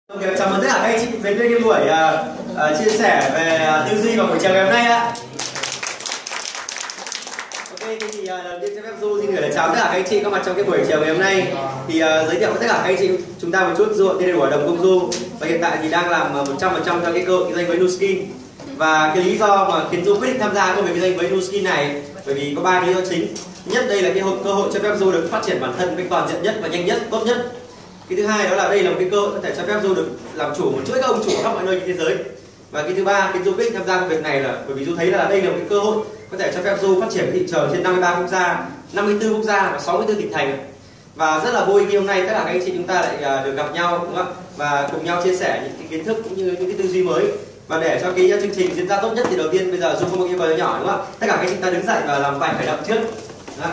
Okay, chào mừng tất cả các anh chị đến với cái buổi chia sẻ về tư duy vào buổi chiều ngày hôm nay ạ. Ok, thì đầu tiên cho phép Du xin gửi lời chào tất cả các anh chị có mặt trong cái buổi chiều ngày hôm nay. Thì giới thiệu với tất cả các anh chị chúng ta một chút. Du tên là Đồng Công Du và hiện tại thì đang làm 100% cho cái cơ hội kinh doanh với Nuskin. Và cái lý do mà khiến Du quyết định tham gia công việc kinh doanh với Nuskin này bởi vì có 3 lý do chính. Nhất, đây là cái cơ hội cho phép Du được phát triển bản thân một cách toàn diện nhất và nhanh nhất, tốt nhất. Cái thứ hai đó là đây là một cái cơ hội có thể cho phép Du được làm chủ một chuỗi các ông chủ khắp mọi nơi trên thế giới. Và cái thứ ba khiến Du quyết định tham gia công việc này là bởi vì Du thấy là đây là một cái cơ hội có thể cho phép Du phát triển thị trường trên 53 quốc gia, 54 quốc gia và 64 tỉnh thành. Và rất là vui khi hôm nay tất cả các anh chị chúng ta lại được gặp nhau, đúng không? Và cùng nhau chia sẻ những cái kiến thức cũng như những cái tư duy mới. Và để cho cái chương trình diễn ra tốt nhất thì đầu tiên bây giờ Du có một yêu cầu nhỏ, đúng không? Tất cả các anh chị ta đứng dậy và làm vài khởi động trước. Đó.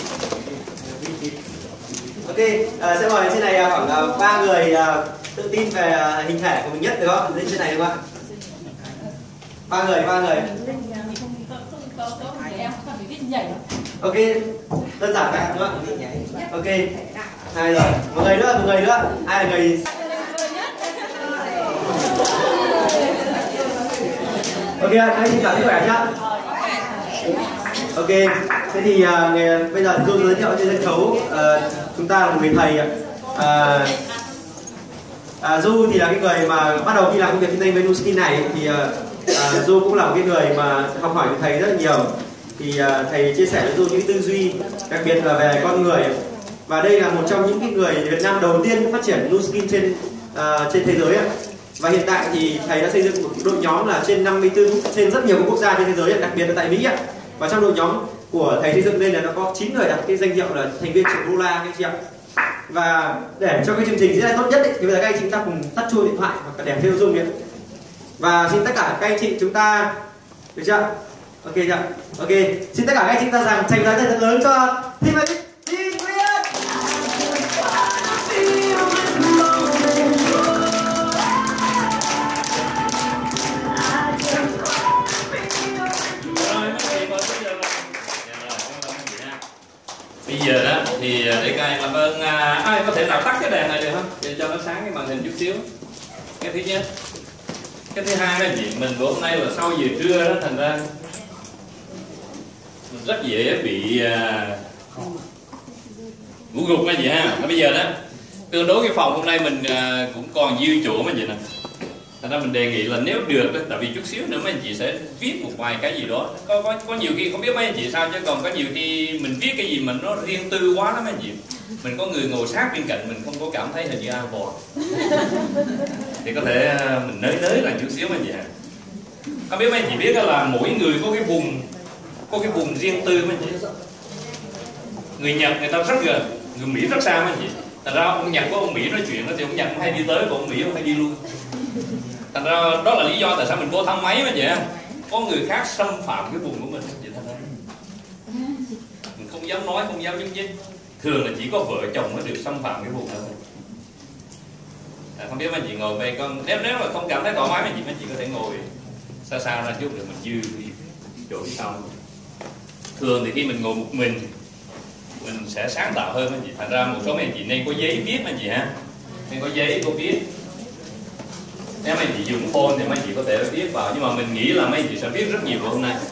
Ok, sẽ mời trên này khoảng 3 người tự tin về hình thể của mình nhất, được không? Lên trên này đúng không ạ? 3 người. Ok, đơn giản vậy đúng không ạ? Ok, 2 rồi, một người nữa, ai là người? Ok, các anh chị cảm thấy khỏe chưa? Ok, thế thì bây giờ Du giới thiệu trên sân khấu chúng ta là một người thầy. Du thì là cái người mà bắt đầu khi làm công việc kinh doanh với Nuskin này thì Du cũng là một cái người mà học hỏi từ thầy rất là nhiều. Thì thầy chia sẻ với Du những tư duy đặc biệt là về con người. Và đây là một trong những cái người Việt Nam đầu tiên phát triển Nuskin trên thế giới. Và hiện tại thì thầy đã xây dựng một đội nhóm là trên 54 trên rất nhiều quốc gia trên thế giới, đặc biệt là tại Mỹ. Và trong đội nhóm của thầy xây dựng lên là nó có 9 người đặt cái danh hiệu là thành viên triệu đô la các anh chị ạ. Và để cho cái chương trình diễn ra tốt nhất thì bây giờ các anh chị chúng ta cùng tắt chuông điện thoại hoặc là để tiêu dùng. Và xin tất cả các anh chị chúng ta được chưa? Ok chưa? Ok, xin tất cả các anh chị chúng ta dành tràng tay thật lớn cho team Nguyễn. Bây giờ đó thì để các anh làm ơn ai có thể nào tắt cái đèn này được không? Để cho nó sáng cái màn hình chút xíu. Cái thứ nhất. Cái thứ hai là gì? Mình bữa hôm nay là sau giờ trưa đó, thành ra mình rất dễ bị ngủ gục cái gì ha. Bây giờ đó tương đối cái phòng hôm nay mình cũng còn dư chỗ mà vậy nè. Thành ra mình đề nghị là nếu được đó, tại vì chút xíu nữa mấy anh chị sẽ viết một vài cái gì đó. Có nhiều khi không biết mấy anh chị sao chứ còn có nhiều khi mình viết cái gì mà nó riêng tư quá đó mấy anh chị. Mình có người ngồi sát bên cạnh mình không có cảm thấy hình như an toàn. Thì có thể mình nới lại chút xíu mấy anh chị. Không biết mấy anh chị biết là mỗi người có cái vùng riêng tư mấy anh chị. Người Nhật người ta rất gần, người Mỹ rất xa mấy anh chị. Thành ra ông Nhật với ông Mỹ nói chuyện đó thì ông Nhật hay đi tới còn ông Mỹ không hay đi luôn. Thành ra đó là lý do tại sao mình vô thang máy mà vậy. Có người khác xâm phạm cái vùng của mình vậy thành ra mình không dám nói, không dám nhúc nhích. Thường là chỉ có vợ chồng mới được xâm phạm cái vùng đó. Không biết mấy chị ngồi đây con nếu mà không cảm thấy thoải mái mấy chị có thể ngồi xa ra chút để mình dư chỗ phía sau. Thường thì khi mình ngồi một mình sẽ sáng tạo hơn mấy chị. Thành ra một số mấy chị nên có giấy viết mấy chị ha. Nên có giấy có viết. Nếu mấy chị dùng phone thì mấy chị có thể viết vào, nhưng mà mình nghĩ là mấy chị sẽ viết rất nhiều hôm nay.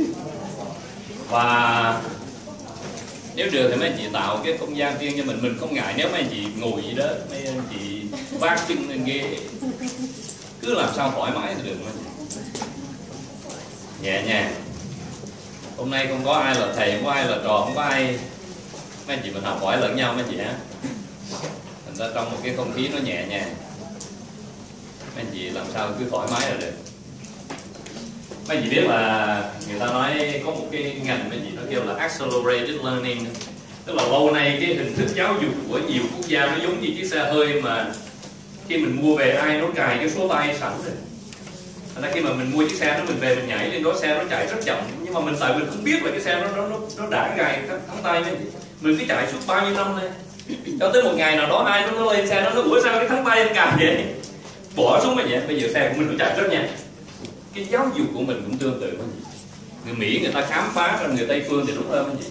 Và nếu được thì mấy chị tạo cái không gian riêng cho mình không ngại nếu mấy chị ngồi gì đó, mấy chị vác chân lên ghế, cứ làm sao thoải mái thì được mấy chị. Nhẹ nhàng. Hôm nay không có ai là thầy, không có ai là trò, không có ai, mấy chị mình học hỏi lẫn nhau mấy chị hả? Thành ra trong một cái không khí nó nhẹ nhàng. Mấy anh chị làm sao cứ thoải mái là được. Mấy anh chị biết là người ta nói có một cái ngành mấy anh chị nó kêu là accelerated learning. Tức là lâu nay cái hình thức giáo dục của nhiều quốc gia nó giống như chiếc xe hơi mà khi mình mua về ai nó cài cái số tay sẵn rồi. Thành ra khi mà mình mua chiếc xe đó mình về mình nhảy lên đó xe nó chạy rất chậm, nhưng mà mình tại mình không biết là cái xe nó đã cài thắng tay mấy anh chị. Mình cứ chạy suốt bao nhiêu năm này cho tới một ngày nào đó ai nó lên xe nó ủa sao cái thắng tay nó cài vậy, bỏ xuống mà vậy. Bây giờ xe của mình nó chạy rất nhanh. Cái giáo dục của mình cũng tương tự mấy chị. Người Mỹ người ta khám phá ra người Tây phương thì đúng hơn mấy chị.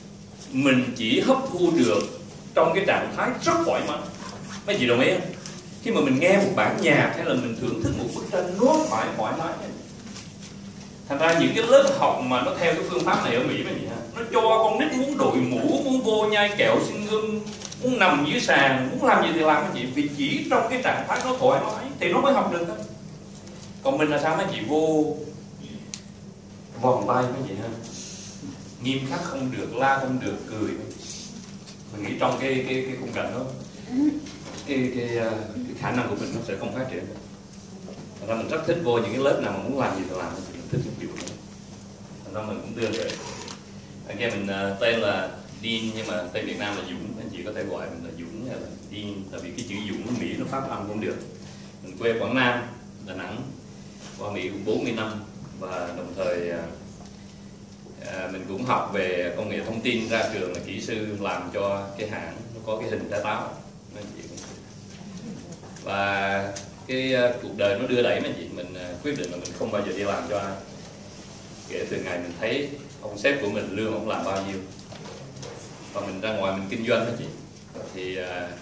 Mình chỉ hấp thu được trong cái trạng thái rất thoải mái. Mấy chị đồng ý không? Khi mà mình nghe một bản nhạc hay là mình thưởng thức một bức tranh nó phải thoải mái. Thành ra những cái lớp học mà nó theo cái phương pháp này ở Mỹ mà gì ha, nó cho con nít muốn đội mũ, muốn vô nhai kẹo xin gum, muốn nằm dưới sàn, muốn làm gì thì làm cái gì, vì chỉ trong cái trạng thái nó thoải mái thì nó mới học được thôi. Còn mình là sao mấy chị vô vòng tay mấy chị ha, nghiêm khắc không được, la không được, cười. Mình nghĩ trong cái khung cảnh đó cái khả năng của mình nó sẽ không phát triển. Thành ra mình rất thích vô những cái lớp nào mà muốn làm gì thì làm, mình thích cái kiểu đó. Thành ra mình cũng đưa về. Anh em mình tên là Dean nhưng mà tên Việt Nam là Dũng, anh chị có thể gọi mình là Dũng hay là Dean, tại vì cái chữ Dũng ở Mỹ nó phát âm không được. Mình quê Quảng Nam, Đà Nẵng, qua Mỹ cũng 40 năm và đồng thời mình cũng học về công nghệ thông tin, ra trường là kỹ sư làm cho cái hãng nó có cái hình trái táo. Và cái cuộc đời nó đưa đẩy mấy chị, mình quyết định là mình không bao giờ đi làm cho ai. Kể từ ngày mình thấy ông sếp của mình lương ông làm bao nhiêu và mình ra ngoài mình kinh doanh đó chị, thì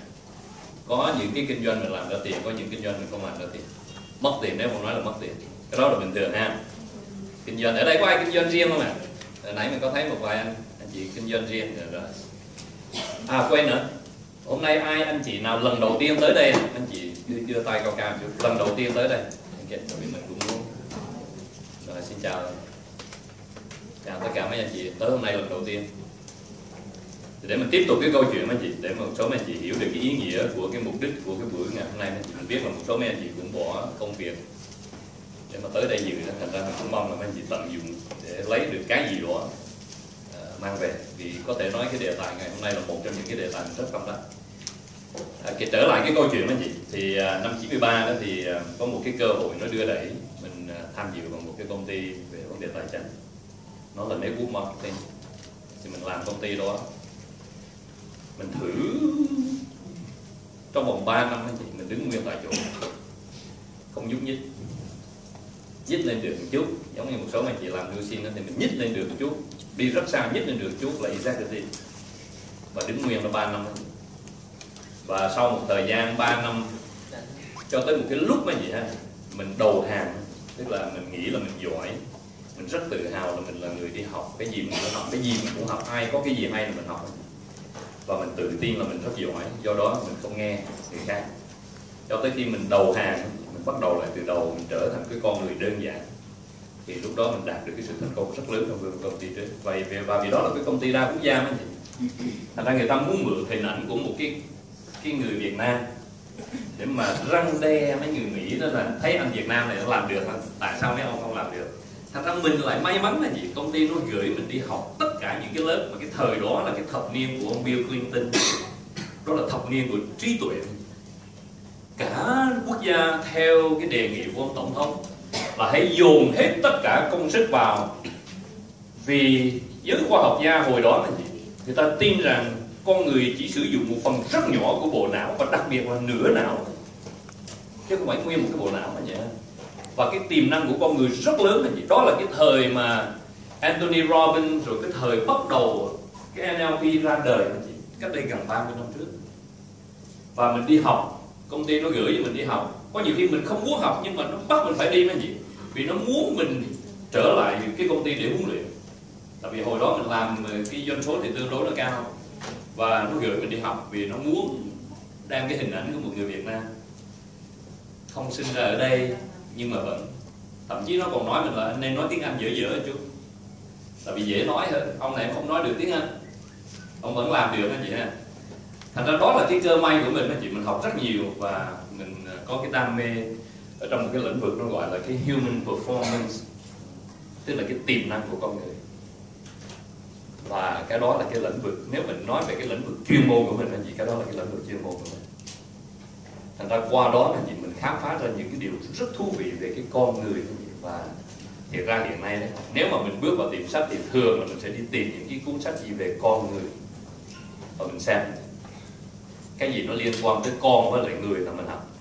có những cái kinh doanh mình làm ra tiền, có những kinh doanh mình không làm ra tiền. Mất tiền nếu không nói là mất tiền, cái đó là bình thường ha. Kinh doanh ở đây có ai kinh doanh riêng không ạ? Nãy mình có thấy một vài anh chị kinh doanh riêng rồi. Quên nữa, hôm nay ai anh chị nào lần đầu tiên tới đây, anh chị đưa tay cao cao chút, lần đầu tiên tới đây. Okay, mình cũng muốn. Rồi, xin chào tất cả mấy anh chị tới hôm nay lần đầu tiên. Thì để mình tiếp tục cái câu chuyện mấy anh chị, để một số mấy anh chị hiểu được cái ý nghĩa của cái mục đích của cái buổi ngày hôm nay. Mình biết là một số mấy anh chị cũng bỏ công việc để mà tới đây dự, thành ra mình cũng mong là mấy anh chị tận dụng để lấy được cái gì đó mang về, vì có thể nói cái đề tài ngày hôm nay là một trong những cái đề tài rất tâm đắc. Trở lại cái câu chuyện anh chị, thì năm 93 đó thì có một cái cơ hội nó đưa đẩy mình tham dự vào một cái công ty về vấn đề tài chính, nó là Network Marketing. Thì mình làm công ty đó, mình thử trong vòng 3 năm anh chị, mình đứng nguyên tại chỗ không nhúc nhích, nhích lên được một chút, giống như một số anh chị làm new sin đó, thì mình nhích lên được một chút, đi rất xa nhích lên được một chút là executive, và đứng nguyên là 3 năm đó. Và sau một thời gian 3 năm cho tới một cái lúc mà gì ha, mình đầu hàng, tức là mình nghĩ là mình giỏi, mình rất tự hào là mình là người đi học, cái gì mình cũng học, cái gì mình cũng học, ai có cái gì hay là mình học, và mình tự tin là mình rất giỏi, do đó mình không nghe người khác. Cho tới khi mình đầu hàng, mình bắt đầu lại từ đầu, mình trở thành cái con người đơn giản, thì lúc đó mình đạt được cái sự thành công rất lớn trong công ty trước. Và vì đó là cái công ty đa quốc gia mà thành ra người ta muốn mượn hình ảnh của một cái người Việt Nam để mà răng đe mấy người Mỹ, đó là thấy anh Việt Nam này nó làm được, tại sao mấy ông không làm được. Thành ra mình lại may mắn là gì, công ty nó gửi mình đi học tất cả những cái lớp mà cái thời đó là cái thập niên của ông Bill Clinton, đó là thập niên của trí tuệ. Cả quốc gia theo cái đề nghị của ông tổng thống là hãy dồn hết tất cả công sức vào, vì giới khoa học gia hồi đó là gì, người ta tin rằng con người chỉ sử dụng một phần rất nhỏ của bộ não, và đặc biệt là nửa não, chứ không phải nguyên một cái bộ não mà vậy. Và cái tiềm năng của con người rất lớn là gì, đó là cái thời mà Anthony Robbins, rồi cái thời bắt đầu cái NLP ra đời là gì, cách đây gần 30 năm trước. Và mình đi học, công ty nó gửi cho mình đi học, có nhiều khi mình không muốn học nhưng mà nó bắt mình phải đi mà gì, vì nó muốn mình trở lại cái công ty để huấn luyện. Tại vì hồi đó mình làm cái doanh số thì tương đối là cao, và nó gửi mình đi học vì nó muốn đem cái hình ảnh của một người Việt Nam không sinh ra ở đây nhưng mà vẫn, thậm chí nó còn nói mình là anh nên nói tiếng Anh dở dở chút, tại vì dễ nói hơn. Ông này không nói được tiếng Anh, ông vẫn làm được anh chị ha. Thành ra đó là cái cơ may của mình anh chị, mình học rất nhiều và mình có cái đam mê ở trong một cái lĩnh vực nó gọi là cái human performance, tức là cái tiềm năng của con người. Và cái đó là cái lĩnh vực, nếu mình nói về cái lĩnh vực chuyên môn của mình là gì, cái đó là cái lĩnh vực chuyên môn của mình. Thành ra qua đó là gì, mình khám phá ra những cái điều rất thú vị về cái con người. Và thiệt ra hiện nay đấy, nếu mà mình bước vào tìm sách thì thường là mình sẽ đi tìm những cái cuốn sách gì về con người, và mình xem cái gì nó liên quan tới con với lại người là mình học,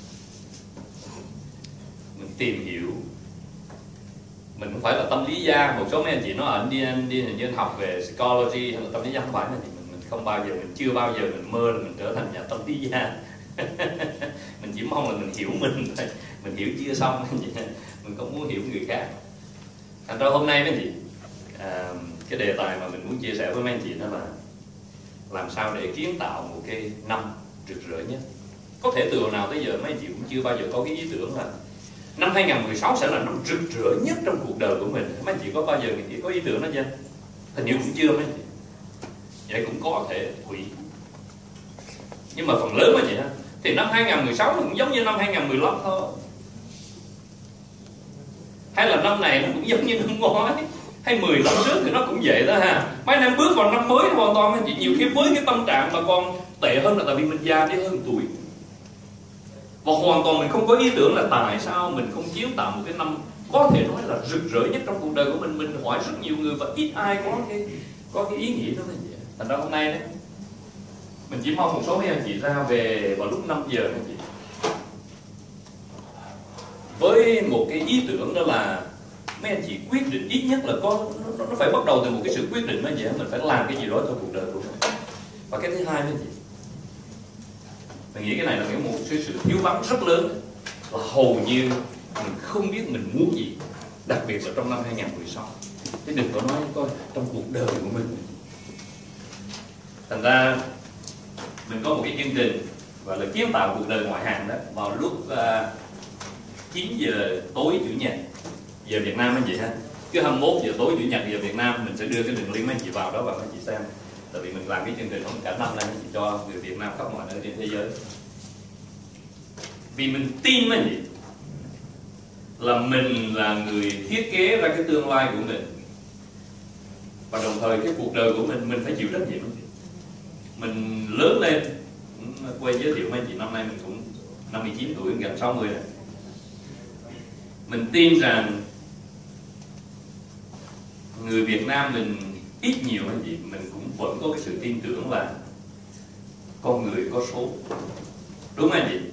mình tìm hiểu. Mình không phải là tâm lý gia, một số mấy anh chị nói anh đi như học về psychology hay là tâm lý gia, không phải là gì, mình không bao giờ, mình chưa bao giờ mình mơ là mình trở thành nhà tâm lý gia. Mình chỉ mong là mình hiểu mình thôi, mình hiểu chưa xong mình không muốn hiểu người khác. Thành ra hôm nay mấy anh chị, cái đề tài mà mình muốn chia sẻ với mấy anh chị đó là làm sao để kiến tạo một cái năm rực rỡ nhất. Có thể từ hồi nào tới giờ mấy anh chị cũng chưa bao giờ có cái ý tưởng là năm 2016 sẽ là năm rực rỡ nhất trong cuộc đời của mình. Mấy anh chị có bao giờ nghĩ có ý tưởng đó chưa? Hình như cũng chưa mấy anh chị. Vậy cũng có thể hủy. Nhưng mà phần lớn là vậy ha. Thì năm 2016 nó cũng giống như năm 2015 thôi. Hay là năm này nó cũng giống như năm ngoái, hay 10 năm trước thì nó cũng vậy đó ha. Mấy năm bước vào năm mới hoàn toàn anh chị, nhiều khi với cái tâm trạng mà còn tệ hơn là tại vì mình già đi hơn tuổi. Và hoàn toàn mình không có ý tưởng là tại sao mình không kiến tạo một cái năm có thể nói là rực rỡ nhất trong cuộc đời của mình. Mình hỏi rất nhiều người và ít ai có cái ý nghĩ đó là vậy. Thành ra hôm nay đấy, mình chỉ mong một số mấy anh chị ra về vào lúc 5 giờ anh chị, với một cái ý tưởng đó là mấy anh chị quyết định ít nhất là nó phải bắt đầu từ một cái sự quyết định. Mấy anh chị mình phải làm cái gì đó cho cuộc đời của mình. Và cái thứ hai mấy anh chị, mình nghĩ cái này là một sự thiếu vắng rất lớn, là hầu như mình không biết mình muốn gì, đặc biệt là trong năm 2016. Chứ đừng có nói coi trong cuộc đời của mình. Thành ra mình có một cái chương trình gọi là kiến tạo cuộc đời ngoại hạng đó, vào lúc 9 giờ tối Chủ nhật giờ Việt Nam anh chị ha. Cứ 21 giờ tối Chủ nhật giờ Việt Nam mình sẽ đưa cái đường link mấy anh chị vào đó và mấy anh chị xem. Tại vì mình làm cái chương trình đó cả năm nay chỉ cho người Việt Nam khắp mọi nơi trên thế giới. Vì mình tin mấy anh chị là mình là người thiết kế ra cái tương lai của mình, và đồng thời cái cuộc đời của mình phải chịu trách nhiệm. Mình lớn lên, quay giới thiệu mấy anh chị, năm nay mình cũng 59 tuổi, gần 60 rồi. Mình tin rằng người Việt Nam mình ít nhiều anh chị, mình cũng vẫn có cái sự tin tưởng là con người có số. Đúng không anh chị?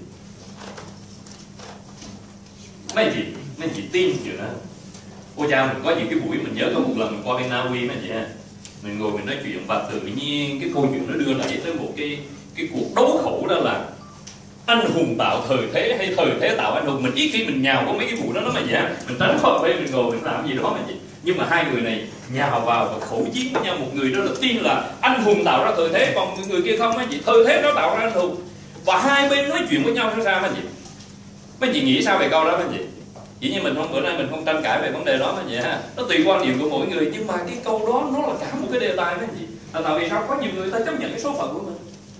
Mấy anh chị tin chuyện đó. Ôi cha, mình có những cái buổi, mình nhớ có một lần mình qua bên Na Uy mấy anh chị ha, mình ngồi mình nói chuyện và tự nhiên cái câu chuyện nó đưa lại tới một cái cuộc đấu khẩu, đó là anh hùng tạo thời thế hay thời thế tạo anh hùng. Mình ít khi mình nhào có mấy cái vụ đó mà vậy ha, mình tránh khỏi bên mình ngồi mình làm gì đó mà chị. Nhưng mà hai người này nhào vào và khẩu chiến với nhau. Một người đó là tin là anh hùng tạo ra thời thế, còn người kia không mấy chị, thời thế nó tạo ra anh hùng. Và hai bên nói chuyện với nhau sao mấy chị? Mấy chị nghĩ sao về câu đó mấy chị? Chỉ như mình không, bữa nay mình không tranh cãi về vấn đề đó mà vậy ha. Nó tùy quan điểm của mỗi người, nhưng mà cái câu đó nó là cả một cái đề tài mấy chị. Là tại vì sao có nhiều người ta chấp nhận cái số phận của mình.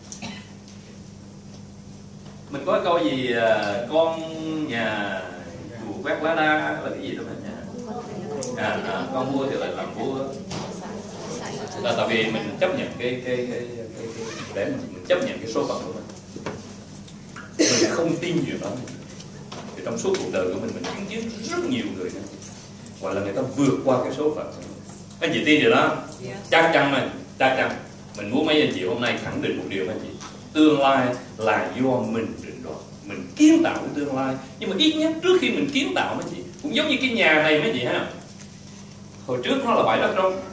Mình có câu gì con nhà chủ quét lá đa là cái gì đó mà nhá. Con vua thì lại làm vua. Là tại vì mình chấp nhận cái để mình chấp nhận cái số phận của mình. Mình không tin chuyện đó. Thì trong suốt cuộc đời của mình chứng kiến rất nhiều người nữa, gọi là người ta vượt qua cái số phận. Anh chị tin điều đó? Chắc chắn mà, chắc chắn. Mình muốn mấy anh chị hôm nay khẳng định một điều anh chị, tương lai là do mình định đoạt, mình kiến tạo cái tương lai. Nhưng mà ít nhất trước khi mình kiến tạo mấy chị, cũng giống như cái nhà này mấy chị ha, hồi trước nó là bãi đất trống,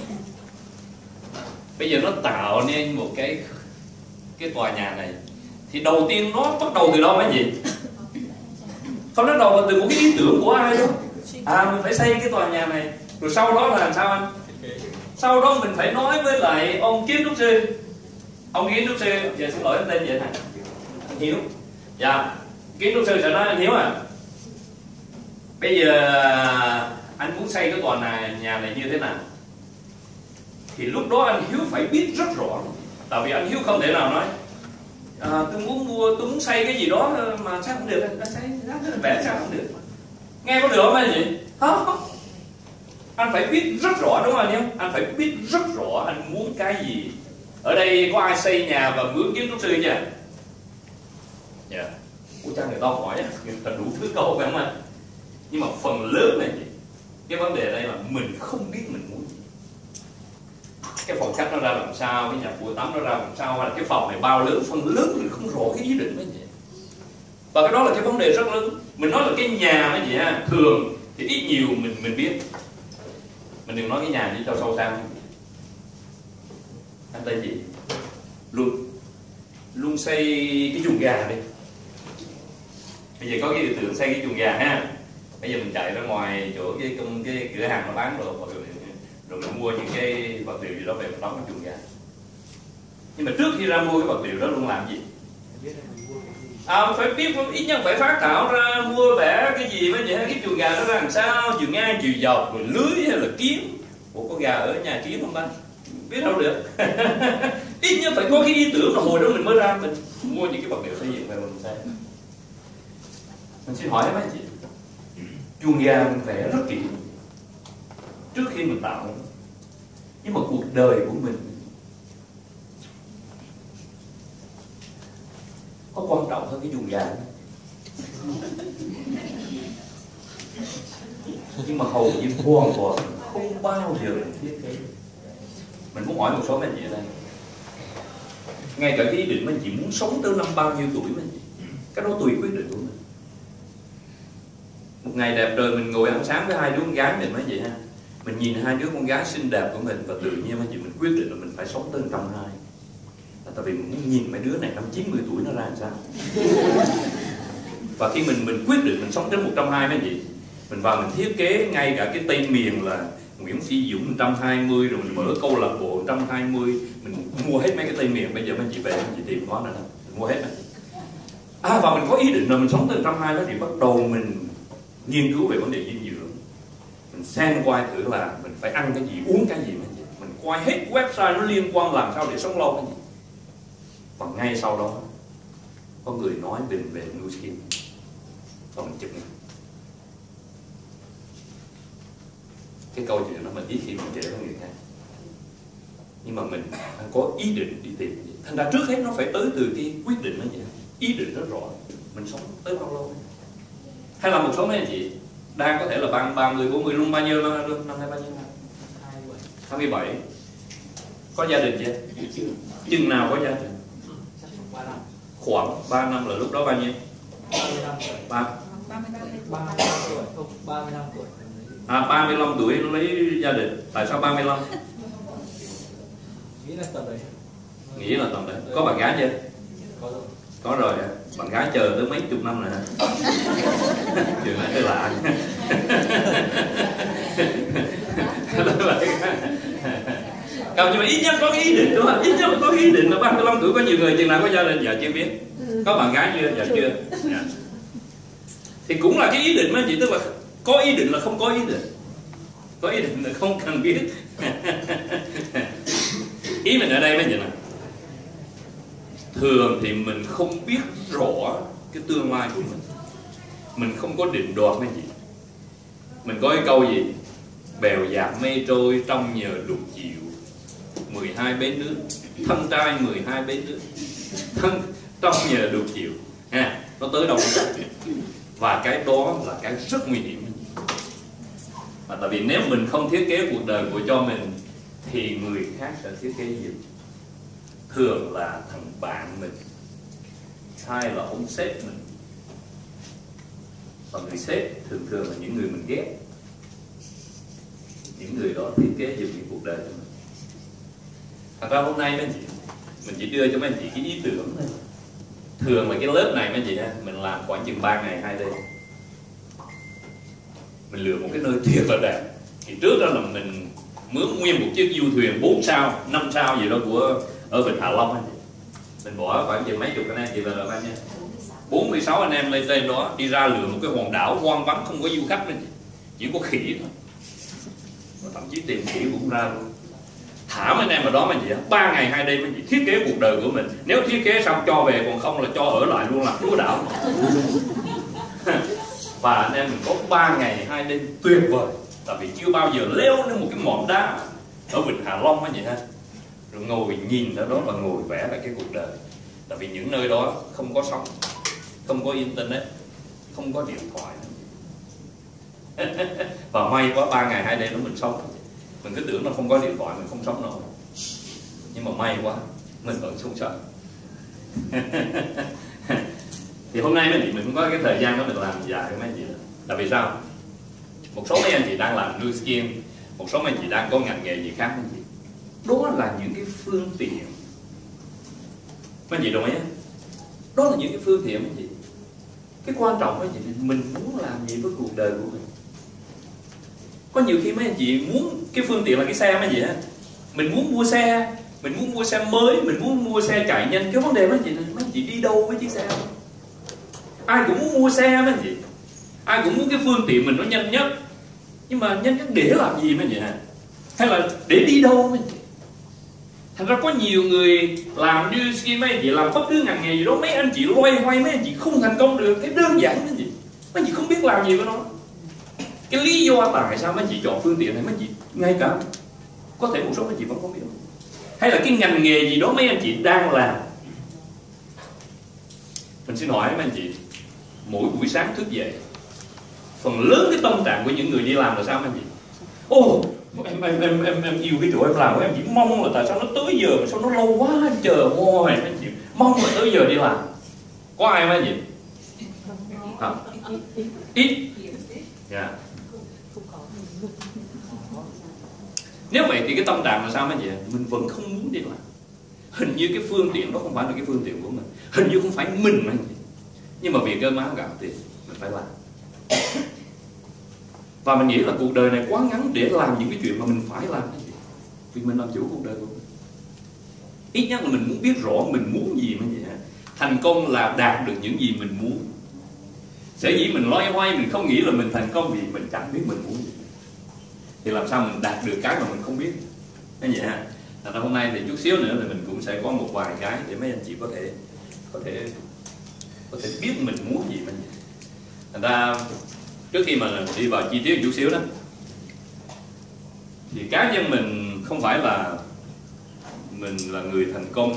bây giờ nó tạo nên một cái tòa nhà này, thì đầu tiên nó bắt đầu từ đâu mấy chị? Không, bắt đầu từ một cái ý tưởng của ai đâu. Mình phải xây cái tòa nhà này, rồi sau đó là làm sao anh? Sau đó mình phải nói với lại ông kiến trúc sư. Ông kiến trúc sư, giờ xin lỗi anh tên vậy này, anh Hiếu. Dạ, kiến trúc sư sẽ nói anh Hiếu bây giờ anh muốn xây cái tòa nhà này như thế nào? Thì lúc đó anh Hiếu phải biết rất rõ. Tại vì anh Hiếu không thể nào nói tôi muốn xây cái gì đó mà sao không được, anh xây vẽ sao không được. Nghe có được không anh chị? Không. Anh phải biết rất rõ, đúng không anh em? Anh phải biết rất rõ anh muốn cái gì. Ở đây có ai xây nhà và mướn kiến trúc sư chưa? Dạ. Ủa cha, người ta hỏi người ta đủ thứ câu phải không anh? Nhưng mà phần lớn này cái vấn đề đây là mình không biết mình muốn gì. Cái phòng khách nó ra làm sao, cái nhà bụi tắm nó ra làm sao, hay là cái phòng này bao lớn, phần lớn mình không rõ cái ý định mấy vậy. Và cái đó là cái vấn đề rất lớn. Mình nói là cái nhà mấy gì ha, thường thì ít nhiều mình biết. Mình đừng nói cái nhà chỉ cho sâu sang. Anh tên gì? Luôn xây cái chuồng gà đi. Bây giờ có cái ý tưởng xây cái chuồng gà ha. Bây giờ mình chạy ra ngoài chỗ cái cửa hàng nó bán đồ, rồi mình mua những cái vật liệu gì đó về mình đóng cái chuồng gà. Nhưng mà trước khi ra mua cái vật liệu đó luôn làm gì? Phải biết, ít nhất phải phát thảo ra, mua vẽ cái gì mới vậy, cái chuồng gà nó ra làm sao, chiều ngang, chiều dọc, rồi lưới hay là kiếm. Ủa có gà ở nhà kiếm không ta? Biết đâu được. Ít nhất phải có cái ý tưởng, rồi hồi đó mình mới ra mình mua những cái vật liệu xây dựng về mình xây. Mình xin hỏi mấy chị, chuồng gà mình vẽ rất kỹ trước khi mình tạo, nhưng mà cuộc đời của mình có quan trọng hơn cái chuồng gà. Nhưng mà hầu như hoàn toàn không bao giờ thiết kế. Mình muốn hỏi một số anh chị đây, ngay cả cái ý định mình chỉ muốn sống tới năm bao nhiêu tuổi mình, cái đó tùy quyết định của mình. Một ngày đẹp trời mình ngồi ăn sáng với hai đứa con gái mình mới vậy ha, mình nhìn hai đứa con gái xinh đẹp của mình và tự nhiên mấy chị mình quyết định là mình phải sống tới 120. Tại vì mình muốn nhìn mấy đứa này năm 90 tuổi nó ra làm sao. Và khi mình quyết định mình sống đến 120 mấy chị, mình vào mình thiết kế ngay cả cái tên miền là Nguyễn Phi Dũng 120, rồi mình mở câu lạc bộ 120, mình mua hết mấy cái tên miền. Bây giờ mấy chị về mấy chị tìm có nữa, mình mua hết này. Và mình có ý định là mình sống tới 120 đó thì bắt đầu mình nghiên cứu về vấn đề dinh dưỡng. Mình xem qua thử là mình phải ăn cái gì, uống cái gì mấy chị. Mình coi hết website nó liên quan làm sao để sống lâu mấy chị. Và ngay sau đó có người nói về Nu Skin và mình chụp ngay. Cái câu chuyện đó mình ít khi mình kể với người khác, nhưng mà mình có ý định đi tìm. Thành ra trước hết nó phải tới từ cái quyết định đó vậy. Ý định rất rõ, mình sống tới bao lâu. Hay là một số mấy anh chị đang có thể là 30, 40 luôn, bao nhiêu luôn, năm nay bao nhiêu năm? 27. Có gia đình chưa? Chừng nào có gia đình? Khoảng 3 năm là lúc đó bao nhiêu? 35 tuổi. 35 tuổi lấy gia đình. Tại sao 35? Nghĩ là tầm đấy. Nghĩ là tầm đấy. Có bạn gái chưa? Có rồi. Có rồi. Bạn gái chờ tới mấy chục năm rồi hả? Chuyện này hơi lạ. Không, nhưng mà ít nhất có cái ý định đúng không? Ít nhất có cái ý định là 35 tuổi. Có nhiều người chừng nào có gia đình giờ chưa biết. Có bạn gái chưa? Giờ chưa. Dạ. Thì cũng là cái ý định mà chị, tức là có ý định là không có ý định, có ý định là không cần biết. Ý mình ở đây mấy chị nè, thường thì mình không biết rõ cái tương lai của mình không có định đoạt mấy chị. Mình có cái câu gì? Bèo dạt mây trôi trong nhờ lục chịu, 12 bến nước, thân trai 12 bến nước, thân trong nhờ lục chịu ha, nó tới đâu cũng được. Và cái đó là cái rất nguy hiểm. Và tại vì nếu mình không thiết kế cuộc đời của cho mình thì người khác sẽ thiết kế gì? Thường là thằng bạn mình, hay là ông sếp mình. Và người sếp thường thường là những người mình ghét. Những người đó thiết kế giùm những cuộc đời của mình. Thật ra hôm nay mấy anh chị, mình chỉ đưa cho mấy anh chị cái ý tưởng thôi. Thường là cái lớp này mấy anh chị ha, mình làm khoảng chừng 3 ngày 2 đêm. Mình lựa một cái nơi thiệt là đẹp. Thì trước đó là mình mướn nguyên một chiếc du thuyền 4 sao, 5 sao gì đó của ở Vịnh Hạ Long anh chị. Mình bỏ khoảng chừng mấy chục anh em chị về là bao nhiêu? 46 anh em lên trên đó đi ra lựa một cái hòn đảo hoang vắng không có du khách anh chị. Chỉ có khỉ thôi. Và thậm chí tìm khỉ cũng ra luôn. Thả mấy anh em ở đó mà chị, 3 ngày 2 đêm mình chỉ thiết kế cuộc đời của mình. Nếu thiết kế xong cho về, còn không là cho ở lại luôn làm chúa đảo. Và anh em mình có 3 ngày 2 đêm tuyệt vời. Tại vì chưa bao giờ leo lên một cái ngọn đá ở Vịnh Hạ Long á vậy ha, rồi ngồi nhìn ở đó và ngồi vẽ lại cái cuộc đời. Tại vì những nơi đó không có sóng, không có internet, không có điện thoại. Và may quá 3 ngày 2 đêm đó mình sống. Mình cứ tưởng là không có điện thoại mình không sống nổi, nhưng mà may quá mình vẫn sống sót. Thì hôm nay mình không có cái thời gian đó mình làm dài với mấy anh chị nữa. Tại vì sao? Một số mấy anh chị đang làm Nu Skin, một số mấy anh chị đang có ngành nghề gì khác anh chị. Đó là những cái phương tiện. Mấy anh chị đồng ý không? Đó là những cái phương tiện anh chị. Cái quan trọng là mình muốn làm gì với cuộc đời của mình. Có nhiều khi mấy anh chị muốn cái phương tiện là cái xe mấy anh chị á, mình muốn mua xe, mình muốn mua xe mới, mình muốn mua xe chạy nhanh. Cái vấn đề mấy anh chị đi đâu với chiếc xe không? Ai cũng muốn mua xe mấy anh chị, ai cũng muốn cái phương tiện mình nó nhanh nhất, nhưng mà nhanh nhất để làm gì mấy anh chị hả? Hay là để đi đâu mấy anh chị? Thành ra có nhiều người làm như khi mấy anh chị làm bất cứ ngành nghề gì đó, mấy anh chị loay hoay, mấy anh chị không thành công được. Cái đơn giản mấy anh chị không biết làm gì với nó. Cái lý do tại sao mấy anh chị chọn phương tiện này, mấy anh chị ngay cả có thể một số mấy anh chị vẫn không biết. Hay là cái ngành nghề gì đó mấy anh chị đang làm. Mình xin hỏi mấy anh chị, mỗi buổi sáng thức dậy, phần lớn cái tâm trạng của những người đi làm là sao mấy anh chị? Em yêu cái chỗ em làm, em chỉ mong là tại sao nó tới giờ mà sao nó lâu quá, chờ hoài mấy anh chị, mong là tới giờ đi làm. Có ai mấy anh chị? Hả? Ít. Yeah. Nếu vậy thì cái tâm trạng là sao mấy anh chị? Mình vẫn không muốn đi làm. Hình như cái phương tiện đó không phải là cái phương tiện của mình, hình như không phải mình mấy anh chị. Nhưng mà vì cơm áo gạo tiền mình phải làm. Và mình nghĩ là cuộc đời này quá ngắn để làm những cái chuyện mà mình phải làm. Vì mình làm chủ cuộc đời của mình. Ít nhất là mình muốn biết rõ mình muốn gì mấy anh chị. Thành công là đạt được những gì mình muốn. Sở dĩ mình loay hoay, mình không nghĩ là mình thành công vì mình chẳng biết mình muốn gì. Thì làm sao mình đạt được cái mà mình không biết. Thế vậy ha. Thành ra hôm nay thì chút xíu nữa thì mình cũng sẽ có một vài cái để mấy anh chị có thể biết mình muốn gì mình. Thành ra trước khi mà đi vào chi tiết chút xíu đó, thì cá nhân mình không phải là mình là người thành công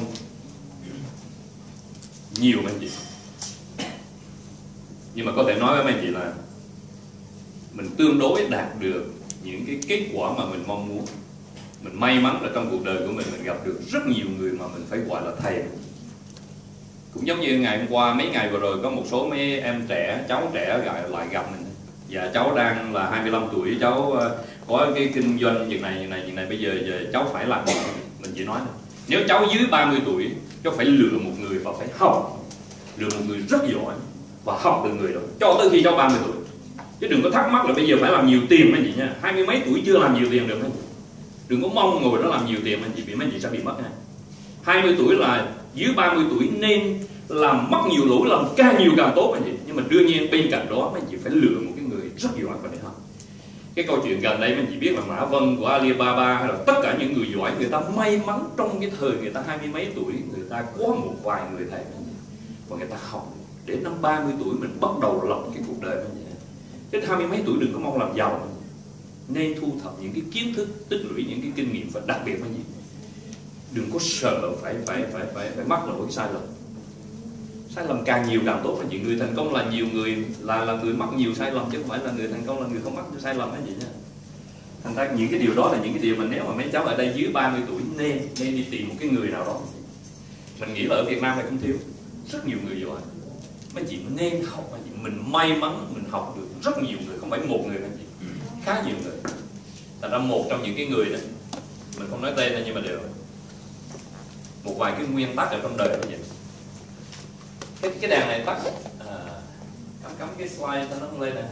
nhiều mấy anh chị, nhưng mà có thể nói với mấy anh chị là mình tương đối đạt được những cái kết quả mà mình mong muốn. Mình may mắn là trong cuộc đời của mình gặp được rất nhiều người mà mình phải gọi là thầy. Cũng giống như ngày hôm qua, mấy ngày vừa rồi có một số mấy em trẻ, cháu trẻ lại gặp mình. Dạ cháu đang là 25 tuổi, cháu có cái kinh doanh như này, bây giờ cháu phải làm gì? Mình chỉ nói nếu cháu dưới 30 tuổi, cháu phải lựa một người và phải học, lựa một người rất giỏi và học từ người đó cho tới khi cháu 30 tuổi. Chứ đừng có thắc mắc là bây giờ phải làm nhiều tiền mấy chị nha. 20 mấy tuổi chưa làm nhiều tiền được mấy chị. Đừng có mong ngồi đó làm nhiều tiền mấy chị, vì mấy chị sẽ bị mất nha. 20 tuổi là dưới 30 tuổi nên làm mất nhiều lỗi, làm càng nhiều càng tốt mấy chị. Nhưng mà đương nhiên bên cạnh đó mấy chị phải lựa một cái người rất giỏi và để học. Cái câu chuyện gần đây mấy chị biết là Mã Vân của Alibaba hay là tất cả những người giỏi, người ta may mắn trong cái thời người ta 20 mấy tuổi, người ta có một vài người thầy và người ta học để năm 30 tuổi mình bắt đầu lập cái cuộc đời mình. Đến 20 mấy tuổi đừng có mong làm giàu, nên thu thập những cái kiến thức, tích lũy những cái kinh nghiệm, và đặc biệt là gì, đừng có sợ phải mắc lỗi cái sai lầm. Sai lầm càng nhiều càng tốt. Là chị, người thành công là nhiều người là người mắc nhiều sai lầm, chứ không phải là người thành công là người không mắc sai lầm hay gì nha. Thành ra những cái điều đó là những cái điều mà nếu mà mấy cháu ở đây dưới 30 tuổi nên đi tìm một cái người nào đó. Mình nghĩ là ở Việt Nam này không thiếu, rất nhiều người giỏi. Mấy chị nên học, mình may mắn mình học được rất nhiều người, không phải một người mấy chị, khá nhiều người. Thành ra một trong những cái người đó, mình không nói tên thôi nhưng mà đều một vài cái nguyên tắc ở trong đời nó vậy. Cái đèn này tắt, cắm cái slide cho nó không lên nè.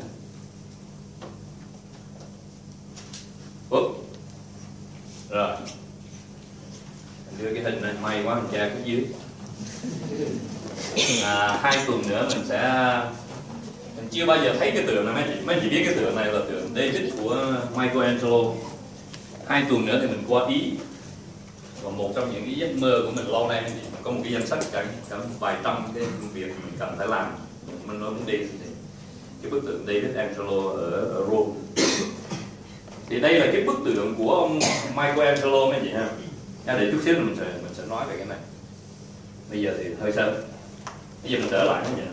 Rồi đưa cái hình này, may quá mình che cái dưới. 2 tuần nữa mình chưa bao giờ thấy cái tượng này. Mấy chị biết cái tượng này là tượng David của Michelangelo. 2 tuần nữa thì mình qua Ý, và một trong những cái giấc mơ của mình lâu nay, mình có một cái danh sách cả vài trăm cái công việc mình cần phải làm. Mình nói muốn đi thì cái bức tượng David Angelo ở Rome. Thì đây là cái bức tượng của ông Michelangelo mấy chị ha. Để chút xíu mình sẽ nói về cái này. Bây giờ thì hơi sớm. Bây giờ mình trở lại như vậy.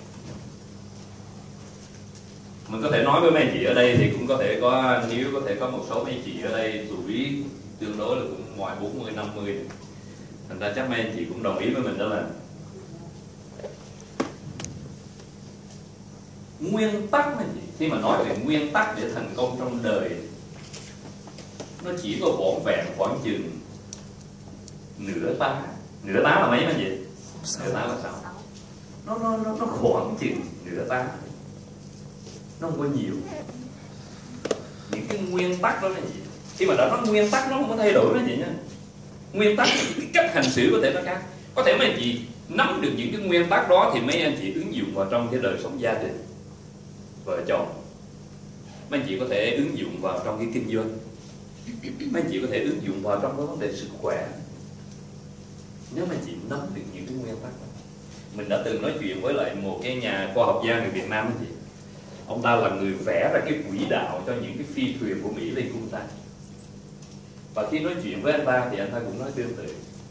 Mình có thể nói với mấy anh chị ở đây thì cũng có thể có, nếu có thể có một số mấy anh chị ở đây tuổi tương đối là cũng ngoài 40, 50. Thành ra chắc mấy anh chị cũng đồng ý với mình đó là nguyên tắc này, khi mà nói về nguyên tắc để thành công trong đời, nó chỉ có vỏn vẹn khoảng chừng nửa tá. Nửa tá là mấy anh chị? Nửa tá là sao? nó khoảng chừng nửa tá, nó không có nhiều. Những cái nguyên tắc đó là gì? Khi mà đã nói nguyên tắc nó không có thay đổi đó gì nha. Nguyên tắc cái cách hành xử có thể nó khác. Có thể mấy anh chị nắm được những cái nguyên tắc đó thì mấy anh chị ứng dụng vào trong cái đời sống gia đình, vợ chồng. Mấy anh chị có thể ứng dụng vào trong cái kinh doanh. Mấy anh chị có thể ứng dụng vào trong cái vấn đề sức khỏe. Nếu mà chị nắm được những cái nguyên tắc đó. Mình đã từng nói chuyện với lại một cái nhà khoa học gia người Việt Nam đó chị. Ông ta là người vẽ ra cái quỹ đạo cho những cái phi thuyền của Mỹ lên cung tay. Và khi nói chuyện với anh ta thì anh ta cũng nói tương tự.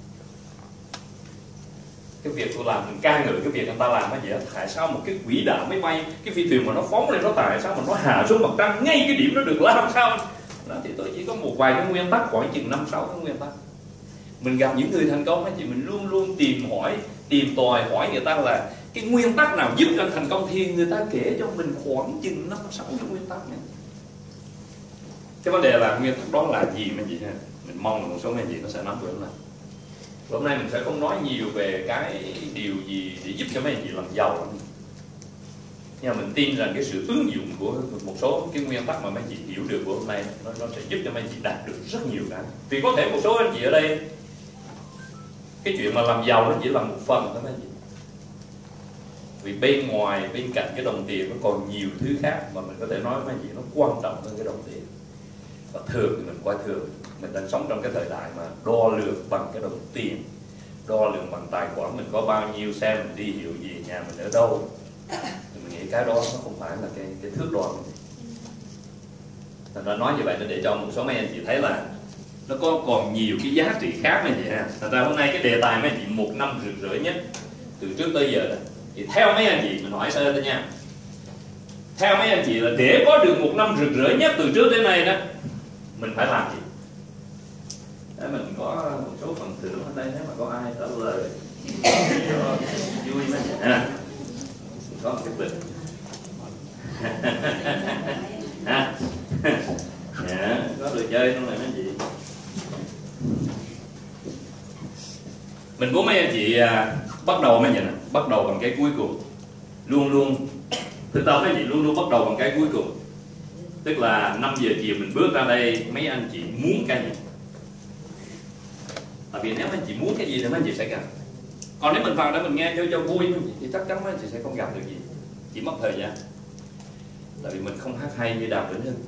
Cái việc tôi làm, mình ca ngợi cái việc anh ta làm cái gì đó. Tại sao một cái quỹ đạo máy bay, cái phi thuyền mà nó phóng lên, nó tại sao mà nó hạ xuống mặt trăng ngay cái điểm nó được làm sao? Đó, thì tôi chỉ có một vài cái nguyên tắc, khoảng chừng 5-6 cái nguyên tắc. Mình gặp những người thành công thì mình luôn luôn tìm tòi hỏi người ta là cái nguyên tắc nào giúp cho thành công, thì người ta kể cho mình khoảng chừng 5-6 cái nguyên tắc này. Cái vấn đề là nguyên tắc đó là gì mấy chị ha? Mình mong là một số mấy chị nó sẽ nắm được này. Hôm nay mình sẽ không nói nhiều về cái điều gì để giúp cho mấy anh chị làm giàu, nhưng mà mình tin rằng cái sự ứng dụng của một số cái nguyên tắc mà mấy anh chị hiểu được của hôm nay nó sẽ giúp cho mấy anh chị đạt được rất nhiều cái. Vì có thể một số anh chị ở đây cái chuyện mà làm giàu nó chỉ là một phần thôi mấy anh chị. Vì bên ngoài, bên cạnh cái đồng tiền nó còn nhiều thứ khác mà mình có thể nói mấy anh chị nó quan trọng hơn cái đồng tiền. Và thường thì mình coi thường. Mình đang sống trong cái thời đại mà đo lường bằng cái đồng tiền, đo lường bằng tài khoản mình có bao nhiêu, xe mình đi hiệu gì, nhà mình ở đâu. Thì mình nghĩ cái đó nó không phải là cái thước đo. Thành ra nói như vậy để cho một số mấy anh chị thấy là nó có còn nhiều cái giá trị khác này vậy ha. Thành ra hôm nay cái đề tài mấy anh chị 1 năm rực rỡ nhất từ trước tới giờ đó. Thì theo mấy anh chị, mình hỏi sơ thôi nha. Theo mấy anh chị là để có được 1 năm rực rỡ nhất từ trước tới nay đó, mình phải làm gì? Để mình có một số phần thưởng ở đây, nếu mà có ai trả lời cho vui mấy ha. Có một cái bình. Ha. Dạ, có đồ chơi trong này mấy chị. Mình muốn mấy anh chị bắt đầu mấy vậy nè, bắt đầu bằng cái cuối cùng. Luôn thực tập mấy chị luôn bắt đầu bằng cái cuối cùng. Tức là 5 giờ chiều mình bước ra đây, mấy anh chị muốn cái gì? Tại vì nếu mấy anh chị muốn cái gì thì mấy anh chị sẽ gặp. Còn nếu mình vào đó mình nghe cho vui thì chắc chắn mấy anh chị sẽ không gặp được gì, chỉ mất thời gian. Tại vì mình không hát hay như Đàm Vĩnh Hưng.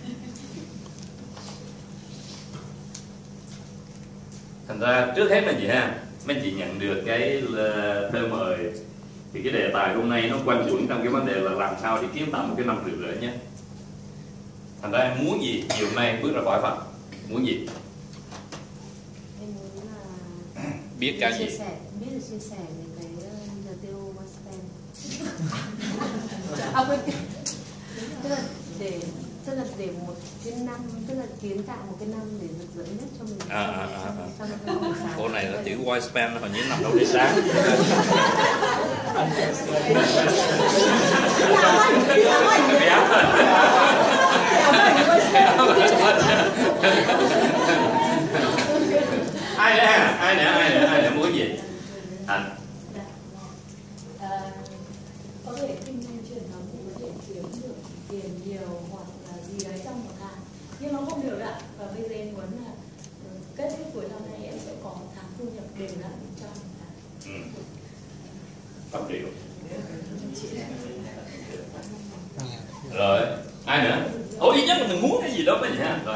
Thành ra trước hết mấy anh chị ha, mấy anh chị nhận được cái thư mời thì cái đề tài hôm nay nó quanh quẩn trong cái vấn đề là làm sao để kiến tạo một cái năm rực rỡ nhé. Thành ra em muốn gì chiều nay bước ra khỏi phòng? Muốn gì? Em muốn là biết cái gì? Biết được chia sẻ về cái giờ tiêu Waspen. À quên, tức là để một cái năm, tức là kiến tạo một cái năm để rực rỡ nhất cho mình. Cô này là chữ Waspen hồi như nằm đâu để sáng. Ai nữa muốn gì? Anh. Có thể kinh doanh truyền thống thì có thể kiếm được tiền nhiều hoặc là gì đấy trong một tháng, nhưng nó không đều đặn. Và bây giờ em muốn là kết thúc cuối năm nay em sẽ có một tháng thu nhập đều đặn trong một tháng. 5 triệu. Rồi, ai nữa? Ủa ít nhất là mình muốn cái gì đó mới vậy ha. Rồi.